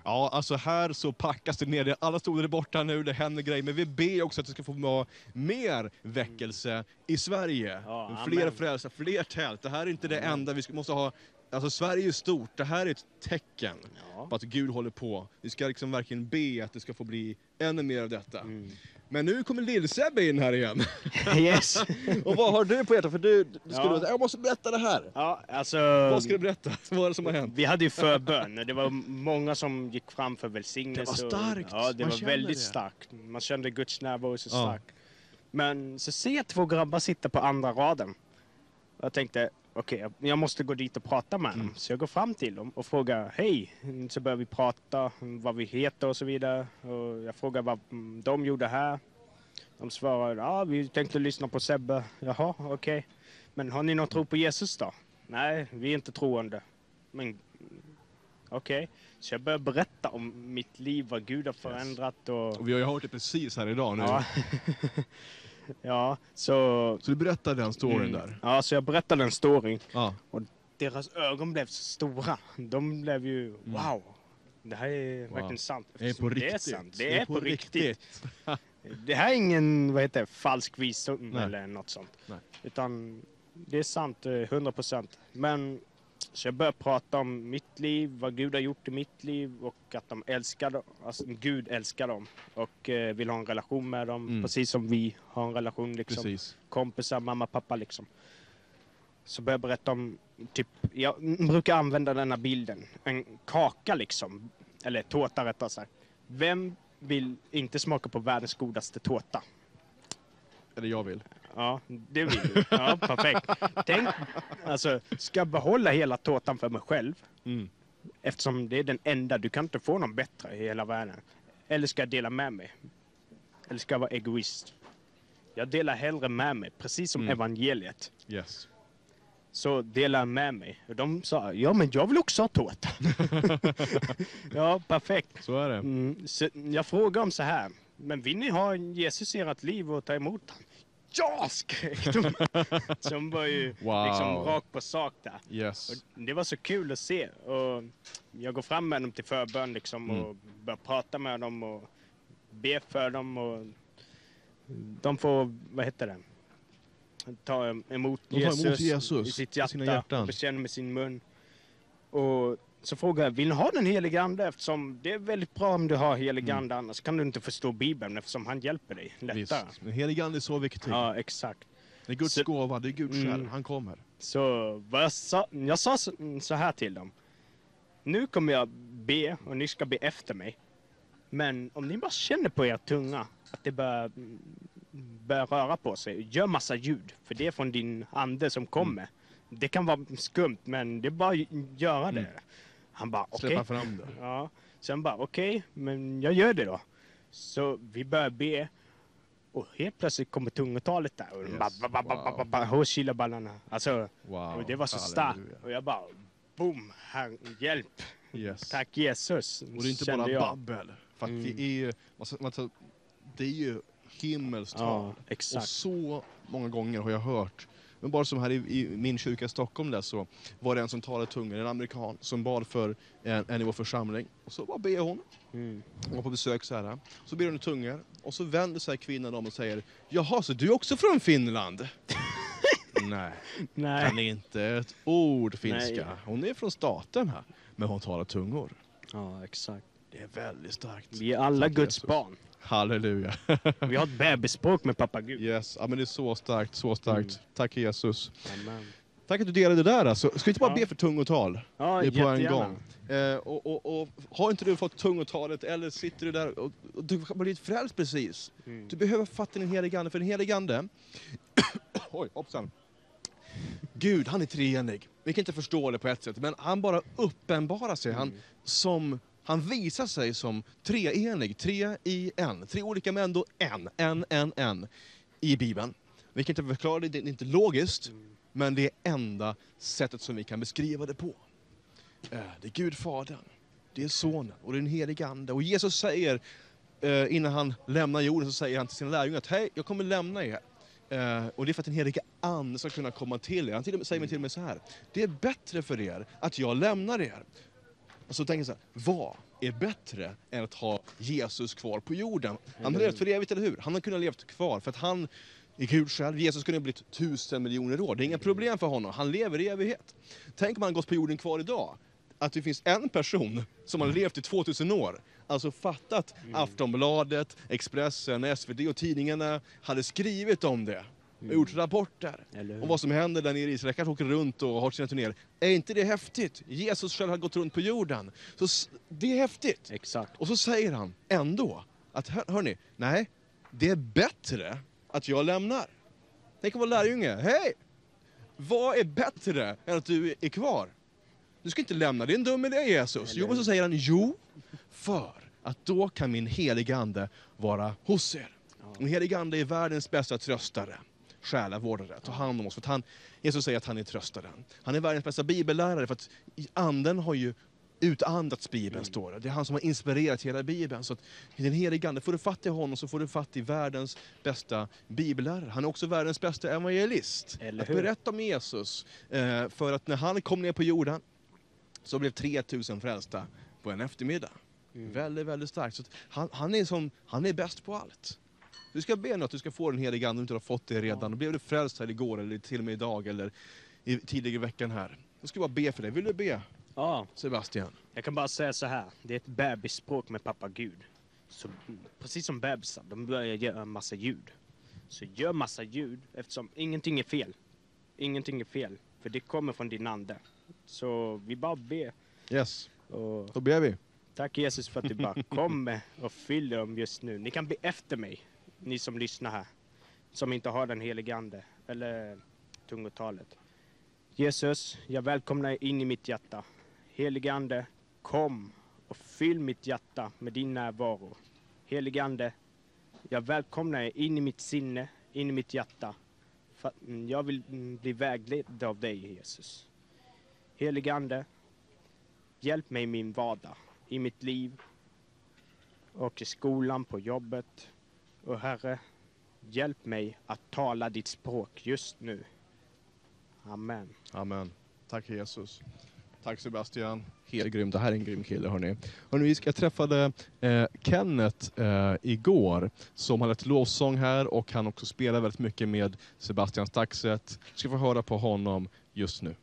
Ja, alltså här så packas det ner. Alla stolar är borta nu, det händer grejer. Men vi ber också att det ska få vara mer väckelse i Sverige. Ja, fler frälsare, fler tält. Det här är inte det enda vi måste ha. Alltså Sverige är stort. Det här är ett tecken på att Gud håller på. Vi ska liksom verkligen be att det ska få bli ännu mer av detta. Men nu kommer Lill-Sebbe in här igen. Yes. Och vad har du på hjärtat? För du skulle jag måste berätta det här. Ja, alltså... Vad ska du berätta? Vad är det som har hänt? Vi hade ju förbön. Det var många som gick fram för välsignelse. Det var starkt. Ja, det Man var kände väldigt det. starkt. Man kände Guds närvaro så stark. Men så ser jag 2 grabbar sitta på andra raden. Jag tänkte, okej, jag måste gå dit och prata med dem. Så jag går fram till dem och frågar, hej. Så börjar vi prata vad vi heter och så vidare. Och jag frågar vad de gjorde här. De svarar, ja, vi tänkte lyssna på Sebbe. Jaha, okej. Men har ni någon tro på Jesus då? Nej, vi är inte troende. Men okej. Så jag börjar berätta om mitt liv, vad Gud har förändrat. Och vi har ju hört det precis här idag nu. Ja. Ja, så du berättar den storyn där? Ja, så jag berättade den storyn. Ja. Och deras ögon blev så stora. De blev ju, wow. Det här är verkligen sant. Det är på riktigt. Det är sant. Det är på riktigt. Det här är ingen, falsk visdom eller något sånt. Nej. Utan det är sant 100%. Men så jag började prata om mitt liv, vad Gud har gjort i mitt liv och att de älskar dem. Alltså Gud älskar dem och vill ha en relation med dem. Precis som vi har en relation liksom. Precis. Kompisar, mamma, pappa liksom. Så började jag berätta om, typ, jag brukar använda den här bilden. En kaka liksom. Eller tårta rättare sagt. Vem vill inte smaka på världens godaste tårta? Eller jag vill. Ja, det vill du. Ja, perfekt. Tänk, alltså, ska jag behålla hela tårtan för mig själv? Eftersom det är den enda, du kan inte få någon bättre i hela världen. Eller ska jag dela med mig? Eller ska jag vara egoist? Jag delar hellre med mig, precis som evangeliet. Yes. Så delar jag med mig. Och de sa, ja men jag vill också ha tårta. Ja, perfekt. Så är det. Så jag frågar dem så här, men vill ni ha Jesus i ert liv och ta emot honom? Ja, skrek de. Som var ju liksom rakt på sak där. Yes. Och det var så kul att se. Och jag går fram med dem till förbön liksom, och börjar prata med dem och be för dem. Och de får, ta emot Jesus i sitt hjärta och bekänna med sin mun. Och så frågar jag, vill ni ha den helige ande? Eftersom det är väldigt bra om du har helig ande, annars kan du inte förstå Bibeln eftersom han hjälper dig lättare. Visst, men helig ande är så viktig. Ja, exakt. Det är Guds gåva, det är Gud själv, han kommer. Så vad jag sa så här till dem. Nu kommer jag be och ni ska be efter mig. Men om ni bara känner på er tunga att det börjar röra på sig, gör massa ljud. För det är från din ande som kommer. Det kan vara skumt, men det är bara att göra det. Han bara, okej. Släppa fram det. Ja. Sen bara, okej, men jag gör det då. Så vi börjar be. Och helt plötsligt kommer tungotalet där. Och de bara, Hoshila-ballarna. Alltså, och det var så starkt. Och jag bara, boom, hjälp. Yes. Tack Jesus. Och det är inte bara babbel. För att vi är, det är ju himmelstal. Ja, exakt. Och så många gånger har jag hört. Men bara som här i min kyrka i Stockholm där, så var det en som talade tungor, en amerikan som bad för en i vår församling. Och så bara ber hon. Hon var på besök så här. Så ber hon i tungor. Och så vänder sig kvinnan om och säger, jaha, så du är också från Finland? Nej. Kan inte ett ord finska. Nej. Hon är från staten här. Men hon talar tungor. Ja, exakt. Det är väldigt starkt. Vi är alla Guds barn. Halleluja. Vi har ett bebisspråk med pappa Gud. Yes, ja, men det är så starkt, så starkt. Tack Jesus. Amen. Tack att du delade det där. Alltså. Ska vi inte bara be för tungotal? Ja, det är på en gång. Och har inte du fått tungotalet eller sitter du där och du har blivit frälst precis. Du behöver fatta den helige ande, för den helige ande oj, hoppsan. Gud, han är treenig. Vi kan inte förstå det på ett sätt, men han bara uppenbarar sig. Han visar sig som treenig, 3 i 1. 3 olika män, då en i Bibeln. Vi kan inte förklara det, det är inte logiskt, men det är enda sättet som vi kan beskriva det på. Det är Gud Fadern, det är Sonen och det är den helige ande. Och Jesus säger, innan han lämnar jorden, så säger han till sina lärjungar att hej, jag kommer lämna er. Och det är för att den helige ande ska kunna komma till er. Han säger till och med så här, det är bättre för er att jag lämnar er. så tänker jag så här, vad är bättre än att ha Jesus kvar på jorden? Han har levt för evigt, eller hur? Han har kunnat levt kvar för att han är Gud själv. Jesus kunde ha blivit 1000 miljoner år. Det är inga problem för honom. Han lever i evighet. Tänk om han gått på jorden kvar idag. Att det finns en person som har levt i 2000 år. Alltså fattat Aftonbladet, Expressen, SvD och tidningarna hade skrivit om det. Och gjort rapporter om vad som händer där nere i Israel. Kanske åker runt och har sina turnéer. Är inte det häftigt? Jesus själv har gått runt på jorden. Så det är häftigt. Exakt. Och så säger han ändå att, hörni, nej, det är bättre att jag lämnar. Tänk att vara lärjunge. Hej! Vad är bättre än att du är kvar? Du ska inte lämna, det är en dum idé, Jesus. Jo, men så säger han, för att då kan min heliga ande vara hos er. Min heliga ande är världens bästa tröstare, själavårdare, ta hand om oss. För att Jesus säger att han är tröstaren. Han är världens bästa bibellärare, för att anden har ju utandats Bibeln, står det. Det är han som har inspirerat hela Bibeln. Så att den heliga ande, får du fatt i honom så får du fatt i världens bästa bibellärare. Han är också världens bästa evangelist. Att berätta om Jesus. För att när han kom ner på jorden så blev 3000 frälsta på en eftermiddag. Väldigt, väldigt starkt. Så han är bäst på allt. Du ska be att du ska få den heliga ande om du inte har fått det redan. Då blev du frälst här igår eller till och med idag eller tidigare i veckan här. Jag ska bara be för dig. Vill du be? Ja. Sebastian. Jag kan bara säga så här. Det är ett bebisspråk med pappa Gud. Så precis som bebisar, de börjar göra en massa ljud. Så gör massa ljud eftersom ingenting är fel. Ingenting är fel. För det kommer från din ande. Så vi bara ber. Yes. Och då ber vi. Tack Jesus för att du bara kommer och fyller dem just nu. Ni kan be efter mig. Ni som lyssnar här. Som inte har den heliga ande. Eller tungotalet. Jesus, jag välkomnar dig in i mitt hjärta. Heliga ande, kom och fyll mitt hjärta med din närvaro. Heliga ande, jag välkomnar dig in i mitt sinne, in i mitt hjärta. För jag vill bli vägledd av dig, Jesus. Heliga ande, hjälp mig i min vardag, i mitt liv och i skolan, på jobbet. Och Herre, hjälp mig att tala ditt språk just nu. Amen. Amen. Tack Jesus. Tack Sebastian. Helt grymt. Det här är en grym kille, hörni. Hörni, jag träffade Kenneth igår som hade ett lovsång här och han också spelar väldigt mycket med Sebastian Staxet. Ska få höra på honom just nu.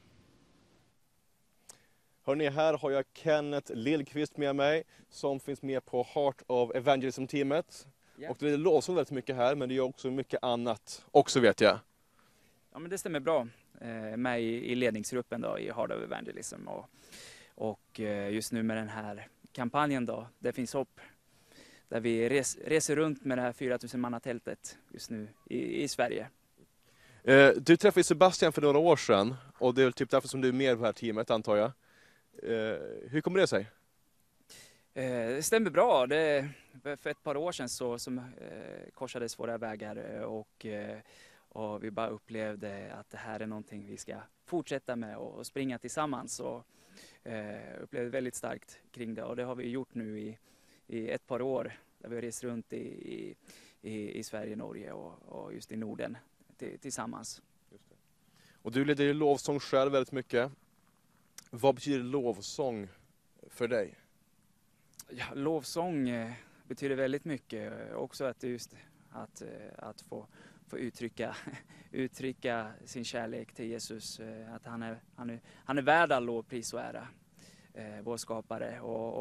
Hörni, här har jag Kenneth Lillqvist med mig som finns med på Heart of Evangelism-teamet. Yeah. Och det är lovsång väldigt mycket här, men det är också mycket annat också, vet jag. Ja, men det stämmer bra. Med i ledningsgruppen då, i Heart of Evangelism. Och just nu med den här kampanjen då, Det finns hopp. Där vi reser runt med det här 4000 mannatältet just nu i Sverige. Du träffade Sebastian för några år sedan och det är typ därför som du är med i det här teamet, antar jag. Hur kommer det sig? Det stämmer bra. För ett par år sedan så korsades våra vägar och vi bara upplevde att det här är någonting vi ska fortsätta med och springa tillsammans. Och upplevde väldigt starkt kring det. Och det har vi gjort nu i ett par år. Där vi har rest runt i Sverige, Norge och just i Norden tillsammans. Just det. Och du leder ju lovsång själv väldigt mycket. Vad betyder lovsång för dig? Ja, lovsång betyder väldigt mycket. Också att just att få uttrycka sin kärlek till Jesus. Att han är värd all lov, pris och ära. Vår skapare.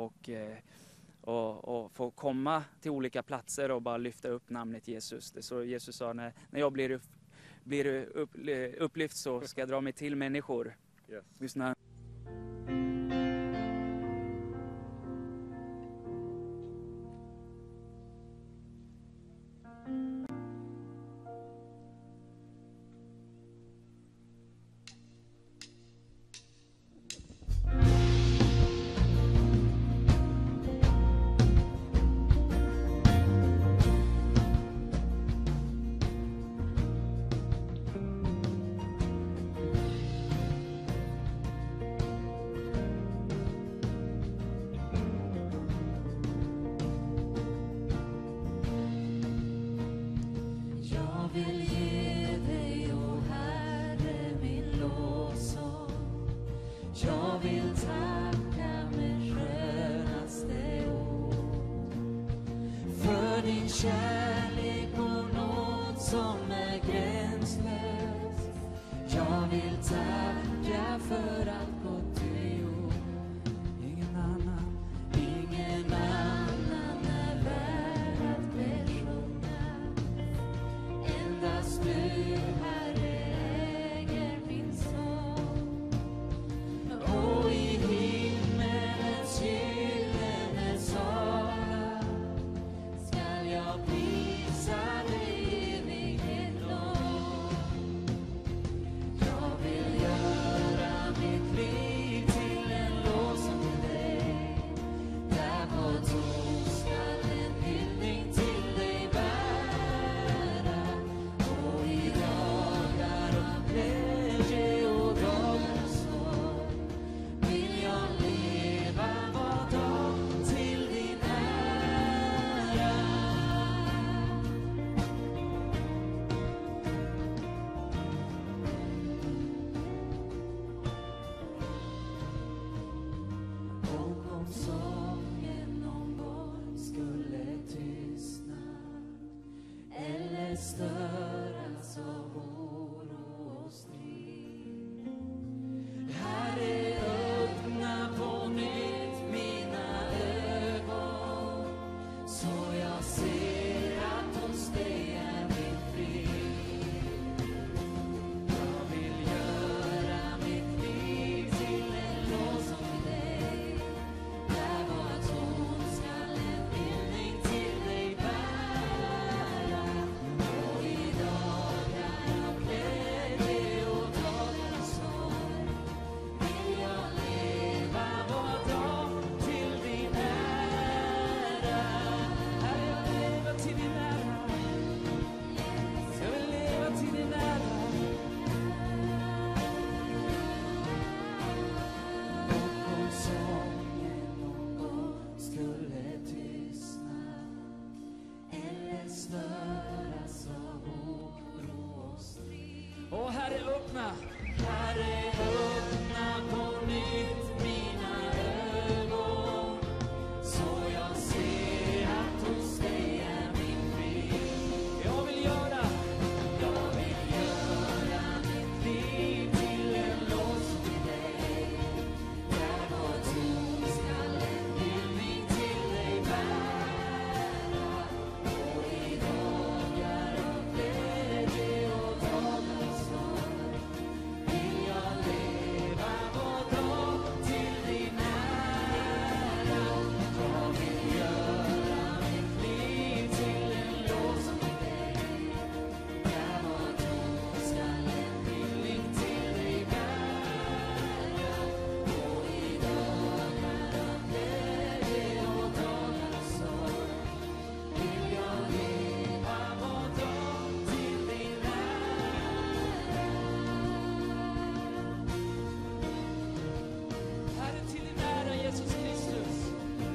Och få komma till olika platser och bara lyfta upp namnet Jesus. Det är så Jesus sa, när jag blir upplyft så ska jag dra mig till människor. Yes. Just när Jag vill tacka med kärlek och nåd som är gränslös. Jag vill tacka för allt gott du gjort. Ingen annan är värd att besjunga. Endast du, Herre, äger min sång. Och i himmelens gyllene sala skall jag prisa dig evighet lång. Jag vill göra mitt liv till en lovsång till dig. Där på ton skall en hyllning till dig bära. Och i dagar av glädje och dagar av sorg vill jag leva var dag till din ära. Och om sången någon gång skulle tystna eller störas av oro och strid, Herre, öppna på nytt mina ögon så jag ser att hos dig är min frid. Jag vill göra mitt liv till en lovsång till dig. Där var ton skall en hyllning till dig bära. Och i dagar av glädje och dagar av sorg vill jag leva var dag till din ära. Herre, jag lever till din ära. Jag vill leva till din ära. Och om sången någon gång skulle tystna eller störas av oro och strid. Och Herre, öppna på nytt mina ögon så jag ser att hos dig är min frid. Jag vill göra mitt liv till en lovsång till dig. Där vår ton skall en hyllning till dig bära. Och i dagar av glädje och dagar av sorg vill jag leva var dag till din ära. Jag vill göra mitt liv till en lovsång till dig. Där vår ton skall en hyllning till dig bära. Och i dagar av glädje och dagar av sorg vill jag leva var dag till din ära. Herre, till din ära, Jesus Kristus.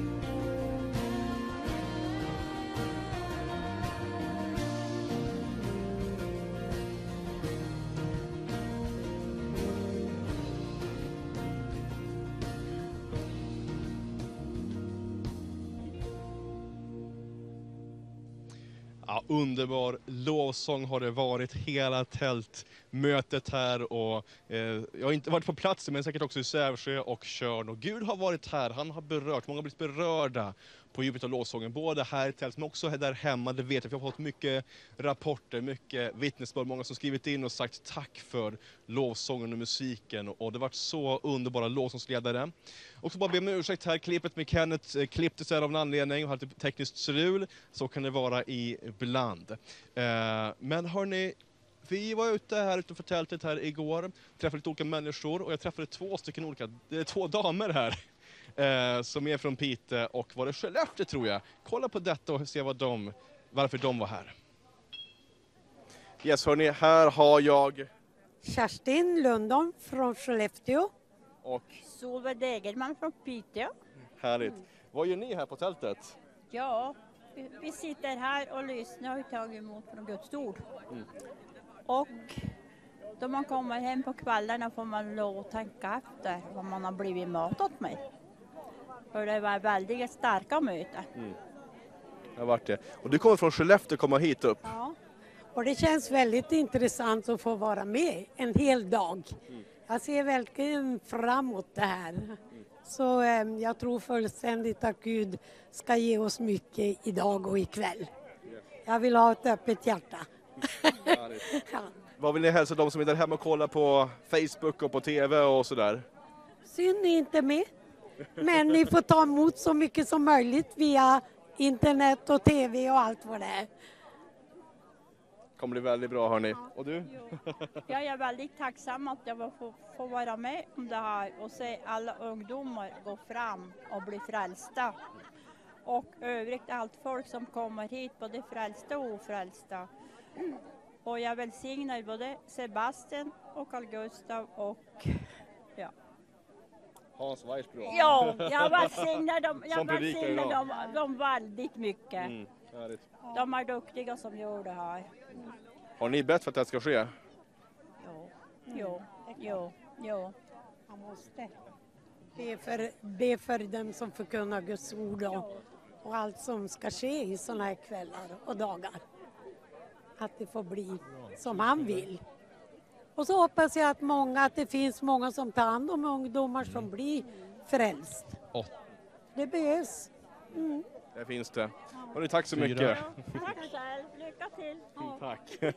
Ja, underbar lovsång har det varit hela tältmötet här. Och, jag har inte varit på plats, men säkert också i Sävsjö och Tjörn. Och Gud har varit här, han har berört, många har blivit berörda på djupet av lovsången. Både här i tält men också där hemma, det vet jag. Vi har fått mycket rapporter, mycket vittnesbörd. Många som skrivit in och sagt tack för lovsången och musiken. Och det har varit så underbara lovsångsledare. Och så bara be om ursäkt här, klippet med Kenneth klipptes här av en anledning och hade lite tekniskt strul. Så kan det vara ibland. Men hörni, vi var ute här utanför tältet här igår. Träffade lite olika människor och jag träffade två damer här. Som är från Piteå och var det Skellefteå tror jag. Kolla på detta och se varför de var här. Yes hörni, här har jag Kerstin Lundholm från Skellefteå. Och Solveig Degerman från Piteå. Härligt. Vad gör ni här på tältet? Ja, vi sitter här och lyssnar och tar emot från Guds ord. Mm. Och då man kommer hem på kvällarna får man lov att tänka efter vad man har blivit matat med. För det var väldigt starka möten. Mm. Det har varit det. Och du kommer från Skellefteå och kommer hit upp. Ja, och det känns väldigt intressant att få vara med en hel dag. Jag ser verkligen fram emot det här. Så jag tror fullständigt att Gud ska ge oss mycket idag och ikväll. Jag vill ha ett öppet hjärta. Ja. Vad vill ni hälsa de som är där hemma och kollar på Facebook och på TV och sådär? Synd ni inte med. Men ni får ta emot så mycket som möjligt via internet och TV och allt vad det är. Kommer bli väldigt bra, hörni. Och du? Jag är väldigt tacksam att jag får vara med om det här och se alla ungdomar gå fram och bli frälsta. Och övrigt allt folk som kommer hit, både frälsta och ofrälsta. Och jag välsignar både Sebastian och Carl Gustav och Hans Weissbro. Ja, jag välsignar dem väldigt mycket. De är duktiga som gör det här. Har ni bett för att det ska ske? Jo. Man måste be för dem som förkunnar Guds ord och allt som ska ske i såna här kvällar och dagar. Att det får bli som han vill. Och så hoppas jag att det finns många som tar hand om ungdomar som blir frälst. Det behövs. Det finns det. Hörrni, tack så mycket. Tack själv. Lycka till. Tack.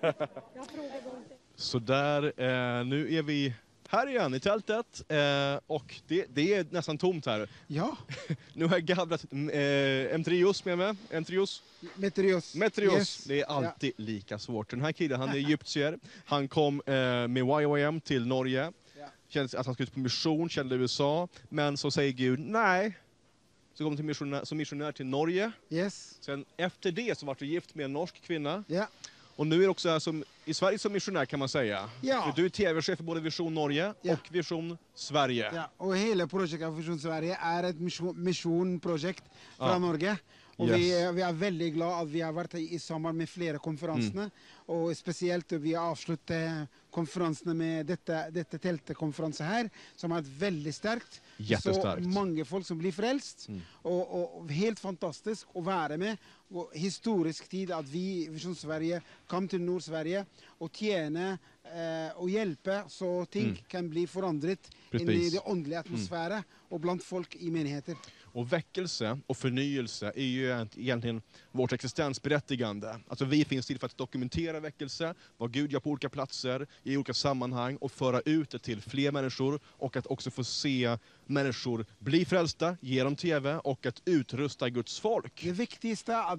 Så där, nu är vi här igen i tältet och det är nästan tomt här. Ja. Nu har jag gabblat Metrios med mig. Metrios. Yes. Det är alltid lika svårt. Den här killen, han är egyptier. Han kom med YYM till Norge. Kände att han skulle ut på mission, kände USA. Men så säger Gud, nej. Så kom han som missionär till Norge. Yes. Sen efter det så var du gift med en norsk kvinna. Ja. Och nu är det också som i Sverige som missionär kan man säga. Ja. För du är tv-chef för både Vision Norge och Vision Sverige. Ja, och hela projektet av Vision Sverige är ett missionprojekt från Norge. Och vi är väldigt glada att vi har varit i sommar med flera konferenser. Och speciellt vi har avslutat konferenserna med detta tältkonferensen här som har varit väldigt starkt. Jättestarkt. Så många folk som blir frälst. Och helt fantastiskt att vara med. Och historisk tid att vi, Vision Sverige, kom till Nordsverige och tjäna och hjälpa så ting kan bli förändrat i det åndliga atmosfären och bland folk i menigheter. Och väckelse och förnyelse är ju egentligen vårt existensberättigande. Alltså vi finns till för att dokumentera väckelse, vad Gud gör på olika platser, i olika sammanhang och föra ut det till fler människor och att också få se människor bli frälsta, ge dem tv och att utrusta Guds folk. Det viktigaste är att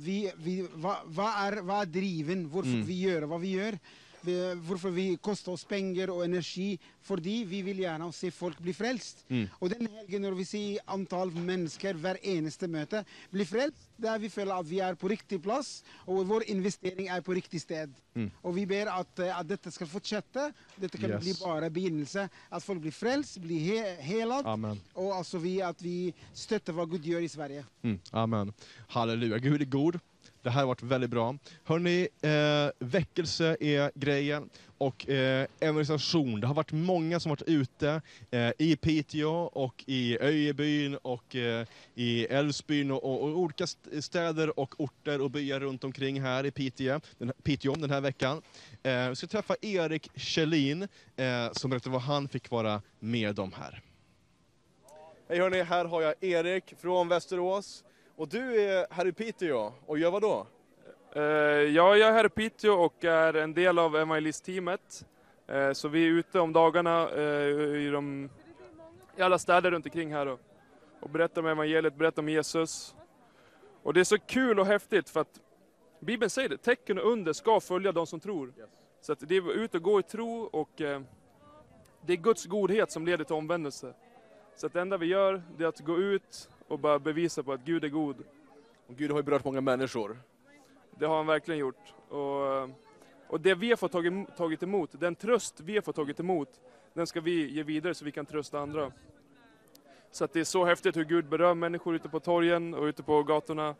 vad är driven, varför vi gör vad vi gör. Varför vi kostar oss pengar och energi, för vi vill gärna se folk bli frälst. Och den helgen när vi ser antal människor var enaste möte blir frälst, där vi följer att vi är på riktig plats och vår investering är på riktig sted. Och vi ber att detta ska fortsätta, detta kan bli bara begynnelse, att folk blir frälst, blir helad. Amen. Och alltså att vi stöttar vad Gud gör i Sverige. Amen. Halleluja, Gud är god. Det här har varit väldigt bra. Hörrni, väckelse är grejen och evangelisation. Det har varit många som varit ute i Piteå och i Öjebyn och i Älvsbyn och olika städer och orter och byar runt omkring här i Piteå den här veckan. Vi ska träffa Erik Kjellin som berättar vad han fick vara med om här. Hej hörni, här har jag Erik från Västerås. Och du är här i Piteå och gör vad då? Jag är här i Piteå och är en del av evangelistteamet. Så vi är ute om dagarna i alla städer runt omkring här och berättar om evangeliet, berättar om Jesus. Och det är så kul och häftigt för att Bibeln säger det, tecken och under ska följa de som tror. Så att det är ut och gå i tro och det är Guds godhet som leder till omvändelse. Så att det enda vi gör det är att gå ut och bara bevisa på att Gud är god. Och Gud har ju berört många människor. Det har han verkligen gjort. Och det vi har fått tagit emot, den tröst vi har fått tagit emot, den ska vi ge vidare så vi kan trösta andra. Så att det är så häftigt hur Gud berör människor ute på torgen och ute på gatorna.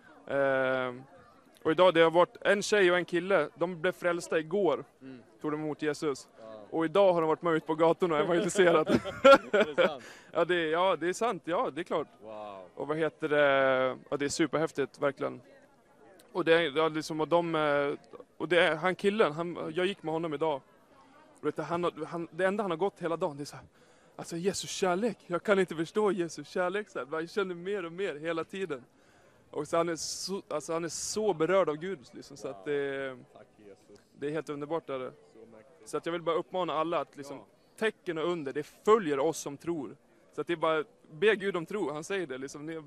Och idag det har varit en tjej och en kille, de blev frälsta igår, tog de emot Jesus. Och idag har de varit med ut på gatorna och evangeliserat. Ja, det är sant. Ja, det är klart. Wow. Och vad heter det? Ja, det är superhäftigt, verkligen. Och liksom, han killen, jag gick med honom idag. Vet du, det enda han har gått hela dagen, det är så här, alltså Jesus kärlek, jag kan inte förstå Jesus kärlek. Så här, jag känner mer och mer hela tiden. Och så han är så berörd av Gud. Liksom, så att det är helt underbart. Där. Så att jag vill bara uppmana alla att liksom, tecken och under, det följer oss som tror. Så att det är bara, be Gud om tro, han säger det. Liksom,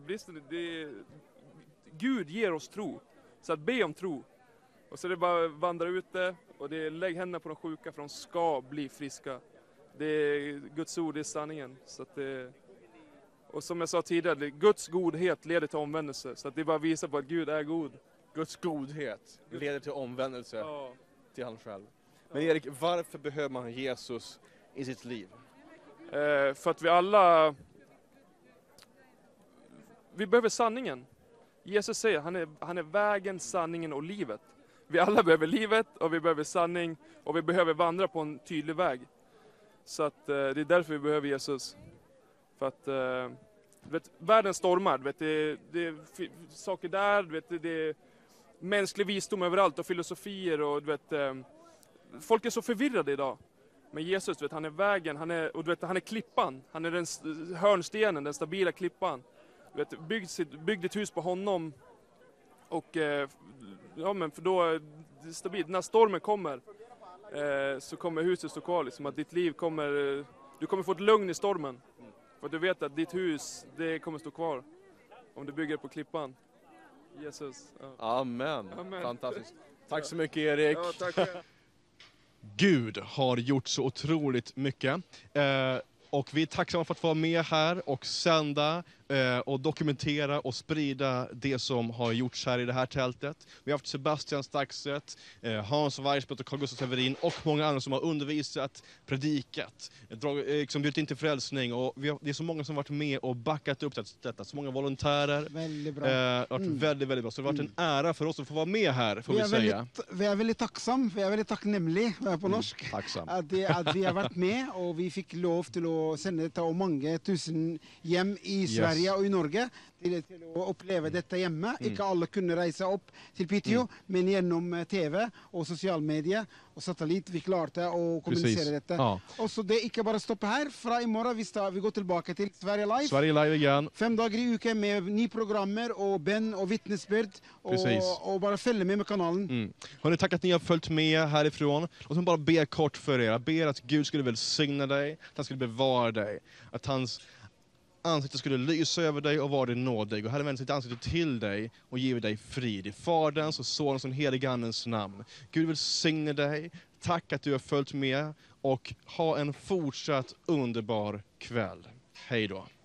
Gud ger oss tro. Så att be om tro. Och så är det bara vandra ute och lägg händerna på de sjuka för de ska bli friska. Det är Guds ord, det är sanningen. Så att och som jag sa tidigare, Guds godhet leder till omvändelse. Så att det bara visar på att Gud är god. Guds godhet leder till omvändelse till han själv. Men Erik, varför behöver man Jesus i sitt liv? För att vi behöver sanningen. Jesus säger han är vägen, sanningen och livet. Vi alla behöver livet och vi behöver sanning och vi behöver vandra på en tydlig väg. Så att det är därför vi behöver Jesus. För att världen stormar, det är saker där, det är mänsklig visdom överallt och filosofier och folk är så förvirrade idag. Men Jesus, han är vägen, han är klippan, han är den hörnstenen, den stabila klippan. Bygg ditt hus på honom och för då är det stabilt. När stormen kommer så kommer huset stå kvar, liksom, att ditt liv du kommer få ett lugn i stormen. För du vet att ditt hus, det kommer stå kvar om du bygger på klippan. Jesus. Ja. Amen. Fantastiskt. Tack så mycket Erik. Ja, tack. Gud har gjort så otroligt mycket. Och vi är tacksamma för att få vara med här och sända och dokumentera och sprida det som har gjorts här i det här tältet. Vi har haft Sebastian Staxet, Hans Weissbrott och Carl Gustaf Severin och många andra som har undervisat, predikat, liksom bjudit in till frälsning. Och det är så många som har varit med och backat upp detta. Så många volontärer. Väldigt bra. Det har varit väldigt, väldigt bra. Så det har varit en ära för oss att få vara med här, får vi säga. Vi är väldigt tacksamma, vi är väldigt tacknämliga på norsk. Tacksam. Att vi har varit med och vi fick lov till att sända till många tusen hem i Sverige og i Norge til å oppleve dette hjemme. Ikke alle kunne reise opp til Piteå, men gjennom TV og sosiale medier og satellitt vi klarte å kommunisere dette. Ja. Og så det ikke bare stoppe her. Fra i morgen vi går tilbake til Sverige Live. Sverige Live igen. 5 dager i uke med nye programmer og bønn og vittnesbörd och bara följa med kanalen. Hörrni, tack att ni har följt med härifrån. Och så bara be kort för er. Jag ber att Gud skulle välsigna dig, att han skulle bevara dig, att hans ansikte skulle lysa över dig och vara dig nådig. Och Herren vänder sitt ansikte till dig och ger dig frid. I Faderns och Sonens och helige Andens namn. Gud välsigne dig. Tack att du har följt med och ha en fortsatt underbar kväll. Hej då.